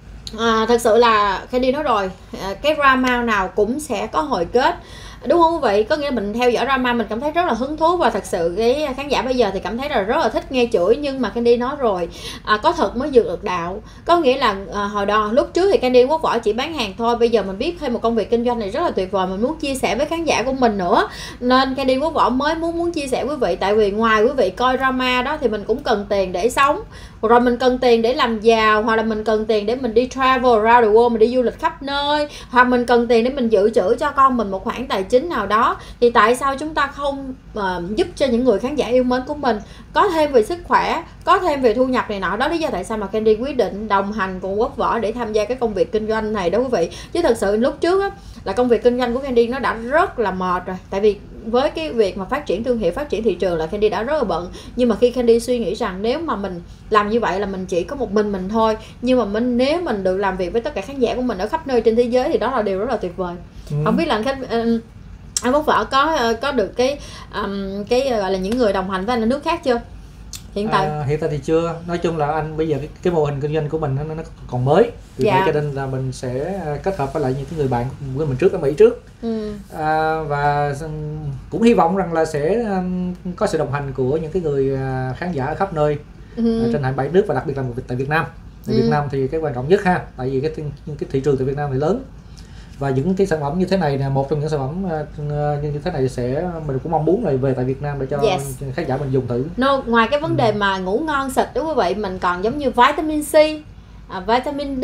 à, thật sự là Candy nói rồi, cái drama nào cũng sẽ có hồi kết, đúng không quý vị? Có nghĩa mình theo dõi drama mình cảm thấy rất là hứng thú, và thật sự cái khán giả bây giờ thì cảm thấy là rất là thích nghe chửi. Nhưng mà Candy nói rồi, à, có thật mới vượt được đạo. Có nghĩa là à, hồi đó lúc trước thì Candy Quốc Võ chỉ bán hàng thôi, bây giờ mình biết thêm một công việc kinh doanh này rất là tuyệt vời, mình muốn chia sẻ với khán giả của mình nữa, nên Candy Quốc Võ mới muốn muốn chia sẻ với quý vị. Tại vì ngoài quý vị coi drama đó thì mình cũng cần tiền để sống, rồi mình cần tiền để làm giàu, hoặc là mình cần tiền để mình đi travel around the world, mình đi du lịch khắp nơi, hoặc mình cần tiền để mình dự trữ cho con mình một khoản tài chính nào đó. Thì tại sao chúng ta không uh, giúp cho những người khán giả yêu mến của mình có thêm về sức khỏe, có thêm về thu nhập này nọ? Đó lý do tại sao mà Candy quyết định đồng hành cùng Quốc Võ để tham gia cái công việc kinh doanh này đó quý vị. Chứ thật sự lúc trước á, là công việc kinh doanh của Candy nó đã rất là mệt rồi, tại vì với cái việc mà phát triển thương hiệu, phát triển thị trường là Candy đã rất là bận. Nhưng mà khi Candy suy nghĩ rằng nếu mà mình làm như vậy là mình chỉ có một mình mình thôi, nhưng mà mình nếu mình được làm việc với tất cả khán giả của mình ở khắp nơi trên thế giới thì đó là điều rất là tuyệt vời. Ừ. Không biết là anh khách uh, anh Quốc Võ có có được cái um, cái gọi là những người đồng hành với anh ở nước khác chưa? Hiện tại à, hiện tại thì chưa. Nói chung là anh bây giờ cái, cái mô hình kinh doanh của mình nó, nó còn mới, vì dạ. vậy cho nên là mình sẽ kết hợp với lại những cái người bạn của mình trước ở Mỹ trước. Ừ. À, và cũng hy vọng rằng là sẽ có sự đồng hành của những cái người khán giả ở khắp nơi ừ. trên hai bảy nước, và đặc biệt là tại Việt Nam. Tại ừ. Việt Nam thì cái quan trọng nhất ha, tại vì cái cái thị trường tại Việt Nam thì lớn, và những cái sản phẩm như thế này là một trong những sản phẩm như thế này sẽ mình cũng mong muốn là về tại Việt Nam để cho yes. khán giả mình dùng thử. No, ngoài cái vấn đề mà ngủ ngon xịt đúng không vậy, mình còn giống như vitamin C, à, vitamin D,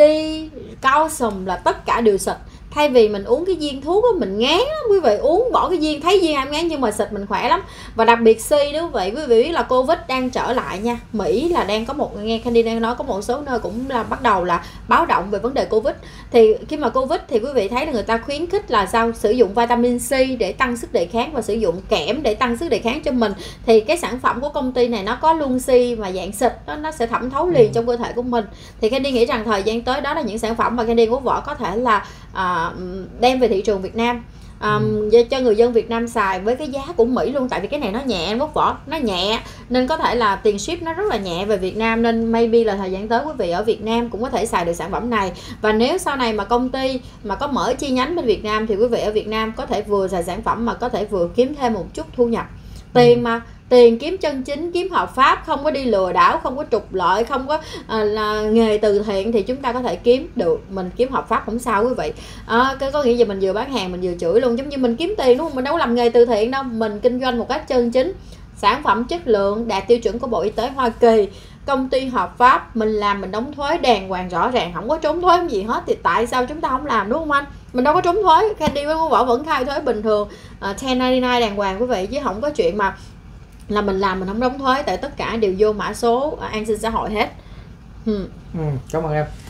calcium là tất cả đều xịt. Thay vì mình uống cái viên thuốc đó, mình ngán lắm quý vị, uống bỏ cái viên, thấy viên em ngán, nhưng mà xịt mình khỏe lắm. Và đặc biệt C đúng vậy, quý vị biết là Covid đang trở lại nha. Mỹ là đang có một, nghe Candy đang nói có một số nơi cũng là bắt đầu là báo động về vấn đề Covid. Thì khi mà Covid thì quý vị thấy là người ta khuyến khích là sao, sử dụng vitamin C để tăng sức đề kháng và sử dụng kẽm để tăng sức đề kháng cho mình. Thì cái sản phẩm của công ty này nó có luôn C mà dạng xịt đó, nó sẽ thẩm thấu liền ừ. trong cơ thể của mình. Thì Candy nghĩ rằng thời gian tới đó là những sản phẩm mà Candy Quốc Võ có thể là à, đem về thị trường Việt Nam um, ừ. cho người dân Việt Nam xài với cái giá của Mỹ luôn. Tại vì cái này nó nhẹ, anh Quốc Võ, nó nhẹ nên có thể là tiền ship nó rất là nhẹ về Việt Nam, nên maybe là thời gian tới quý vị ở Việt Nam cũng có thể xài được sản phẩm này. Và nếu sau này mà công ty mà có mở chi nhánh bên Việt Nam thì quý vị ở Việt Nam có thể vừa xài sản phẩm mà có thể vừa kiếm thêm một chút thu nhập. Tiền mà tiền kiếm chân chính, kiếm hợp pháp, không có đi lừa đảo, không có trục lợi, không có à, là nghề từ thiện thì chúng ta có thể kiếm được. Mình kiếm hợp pháp không sao quý vị. À, cái có nghĩa là mình vừa bán hàng mình vừa chửi luôn, giống như mình kiếm tiền đúng không? Mình đâu có làm nghề từ thiện đâu, mình kinh doanh một cách chân chính, sản phẩm chất lượng đạt tiêu chuẩn của Bộ Y tế Hoa Kỳ, công ty hợp pháp, mình làm mình đóng thuế đàng hoàng rõ ràng, không có trốn thuế gì hết. Thì tại sao chúng ta không làm, đúng không anh? Mình đâu có trốn thuế. Candy với Quốc Võ vẫn khai thuế bình thường, uh, ten ninety-nine đàng hoàng quý vị, chứ không có chuyện mà là mình làm mình không đóng thuế, tại tất cả đều vô mã số uh, an sinh xã hội hết. Hmm. Ừ, cảm ơn em.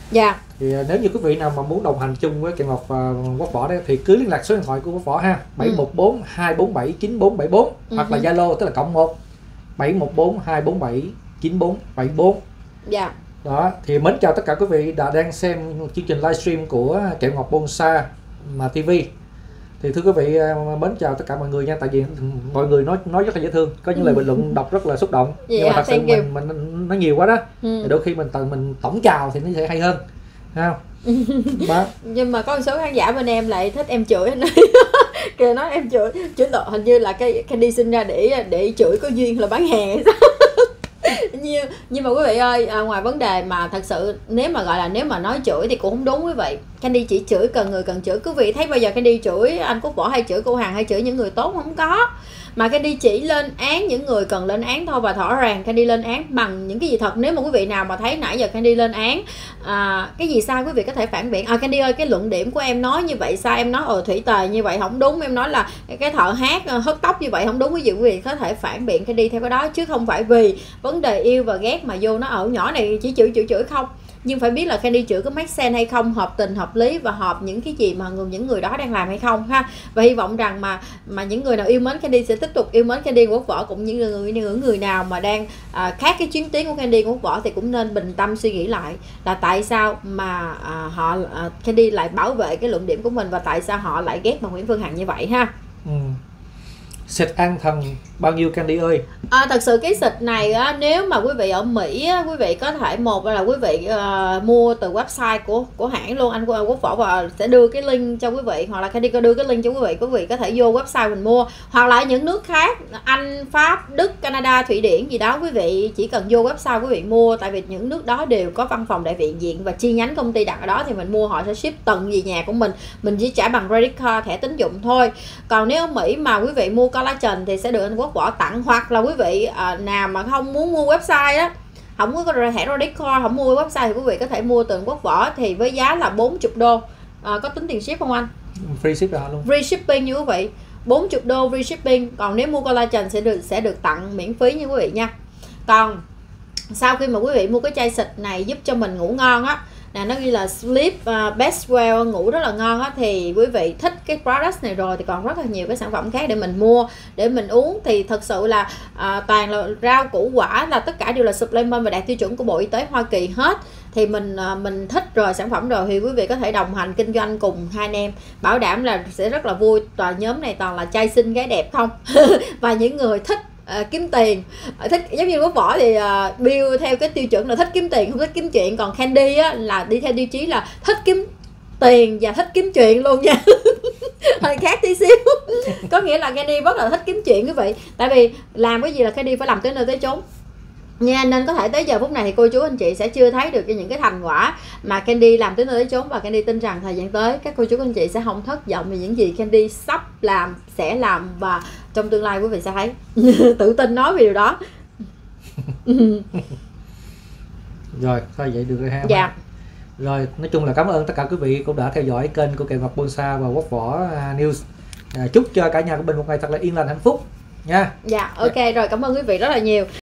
Dạ. Thì nếu như quý vị nào mà muốn đồng hành chung với Kẹo Ngọt và Quốc Võ đấy thì cứ liên lạc số điện thoại của Quốc Võ ha, bảy một bốn hai bốn bảy chín bốn bảy bốn, ừ. hoặc là Zalo tức là cộng một bảy một bốn hai bốn bảy chín bốn bảy bốn. Dạ. Đó, thì mến chào tất cả quý vị đã đang xem chương trình livestream của Kẹo Ngọt Bonsai mà ti vi. Thì thưa quý vị, mến chào tất cả mọi người nha, tại vì mọi người nói nói rất là dễ thương, có những lời bình luận đọc rất là xúc động. Yeah, nhưng mà thật sự mình, mình nó nhiều quá đó, ừ. đôi khi mình tự mình tổng chào thì nó sẽ hay hơn, thấy không? Nhưng mà có một số khán giả bên em lại thích em chửi anh ấy. Kìa nói em chửi chửi tội, hình như là cái Candy sinh ra để để chửi có duyên là bán hàng hay sao. nhưng, nhưng mà quý vị ơi, à, ngoài vấn đề mà thật sự nếu mà gọi là nếu mà nói chửi thì cũng không đúng quý vị. Candy chỉ chửi cần người cần chửi. Quý vị thấy bao giờ Candy chửi anh Quốc Võ hay chửi cô Hằng hay chửi những người tốt? Không có. Mà Candy chỉ lên án những người cần lên án thôi, và rõ ràng Candy lên án bằng những cái gì thật. Nếu mà quý vị nào mà thấy nãy giờ Candy lên án à, cái gì sai quý vị có thể phản biện. À Candy ơi, cái luận điểm của em nói như vậy sai, em nói ờ thủy tề như vậy không đúng, em nói là cái thợ hát hớt tóc như vậy không đúng, quý vị quý vị có thể phản biện Candy theo cái đó, chứ không phải vì vấn đề yêu và ghét mà vô nó ở nhỏ này chỉ chửi chửi chửi không. Nhưng phải biết là Candy chửi có make sense hay không, hợp tình hợp lý và hợp những cái gì mà người những người đó đang làm hay không ha. Và hy vọng rằng mà mà những người nào yêu mến Candy sẽ tiếp tục yêu mến Candy Quốc Võ, cũng những người những người nào mà đang à, khác cái chuyến tiến của Candy Quốc Võ thì cũng nên bình tâm suy nghĩ lại là tại sao mà à, họ à, Candy lại bảo vệ cái luận điểm của mình, và tại sao họ lại ghét bà Nguyễn Phương Hằng như vậy ha. Ừ. Xịt an thần bao nhiêu Candy ơi? À, thật sự cái xịt này á, nếu mà quý vị ở Mỹ á, quý vị có thể một là quý vị uh, mua từ website của của hãng luôn, anh Quốc Võ và sẽ đưa cái link cho quý vị, hoặc là Candy có đưa cái link cho quý vị, quý vị có thể vô website mình mua, hoặc là ở những nước khác Anh, Pháp, Đức, Canada, Thụy Điển gì đó, quý vị chỉ cần vô website quý vị mua, tại vì những nước đó đều có văn phòng đại diện diện và chi nhánh công ty đặt ở đó, thì mình mua họ sẽ ship tận về nhà của mình, mình chỉ trả bằng credit card, thẻ tín dụng thôi. Còn nếu ở Mỹ mà quý vị mua collagen thì sẽ được anh Quốc Võ tặng, hoặc là quý vị à, nào mà không muốn mua website đó, không có thẻ credit card, không mua website thì quý vị có thể mua từ Quốc Võ, thì với giá là bốn mươi đô. À, có tính tiền ship không anh? Free ship là luôn. Free shipping như quý vị, bốn mươi đô free shipping. Còn nếu mua collagen sẽ được sẽ được tặng miễn phí như quý vị nha. Còn sau khi mà quý vị mua cái chai xịt này giúp cho mình ngủ ngon á, nè nó ghi là sleep uh, best well, ngủ rất là ngon á, thì quý vị thích cái product này rồi thì còn rất là nhiều cái sản phẩm khác để mình mua để mình uống. Thì thật sự là uh, toàn là rau củ quả, là tất cả đều là supplement và đạt tiêu chuẩn của Bộ Y tế Hoa Kỳ hết. Thì mình uh, mình thích rồi sản phẩm rồi thì quý vị có thể đồng hành kinh doanh cùng hai anh em, bảo đảm là sẽ rất là vui. Toàn nhóm này toàn là trai xinh gái đẹp không và những người thích À, kiếm tiền, thích giống như Quốc Võ thì uh, build theo cái tiêu chuẩn là thích kiếm tiền không thích kiếm chuyện, còn Candy á là đi theo tiêu chí là thích kiếm tiền và thích kiếm chuyện luôn nha. Hơi khác tí xíu. Có nghĩa là Candy rất là thích kiếm chuyện quý vị, tại vì làm cái gì là Candy phải làm tới nơi tới chốn nha, nên có thể tới giờ phút này thì cô chú anh chị sẽ chưa thấy được những cái thành quả mà Candy làm tới nơi tới chốn, và Candy tin rằng thời gian tới các cô chú anh chị sẽ không thất vọng vì những gì Candy sắp làm, sẽ làm, và trong tương lai quý vị sẽ thấy. Tự tin nói về điều đó. Rồi thôi vậy được rồi ha. Dạ. Rồi nói chung là cảm ơn tất cả quý vị cũng đã theo dõi kênh của Kẹo Ngọt Bonsai và Quốc Võ News. À, chúc cho cả nhà của mình một ngày thật là yên lành hạnh phúc nha. Dạ ok rồi, cảm ơn quý vị rất là nhiều.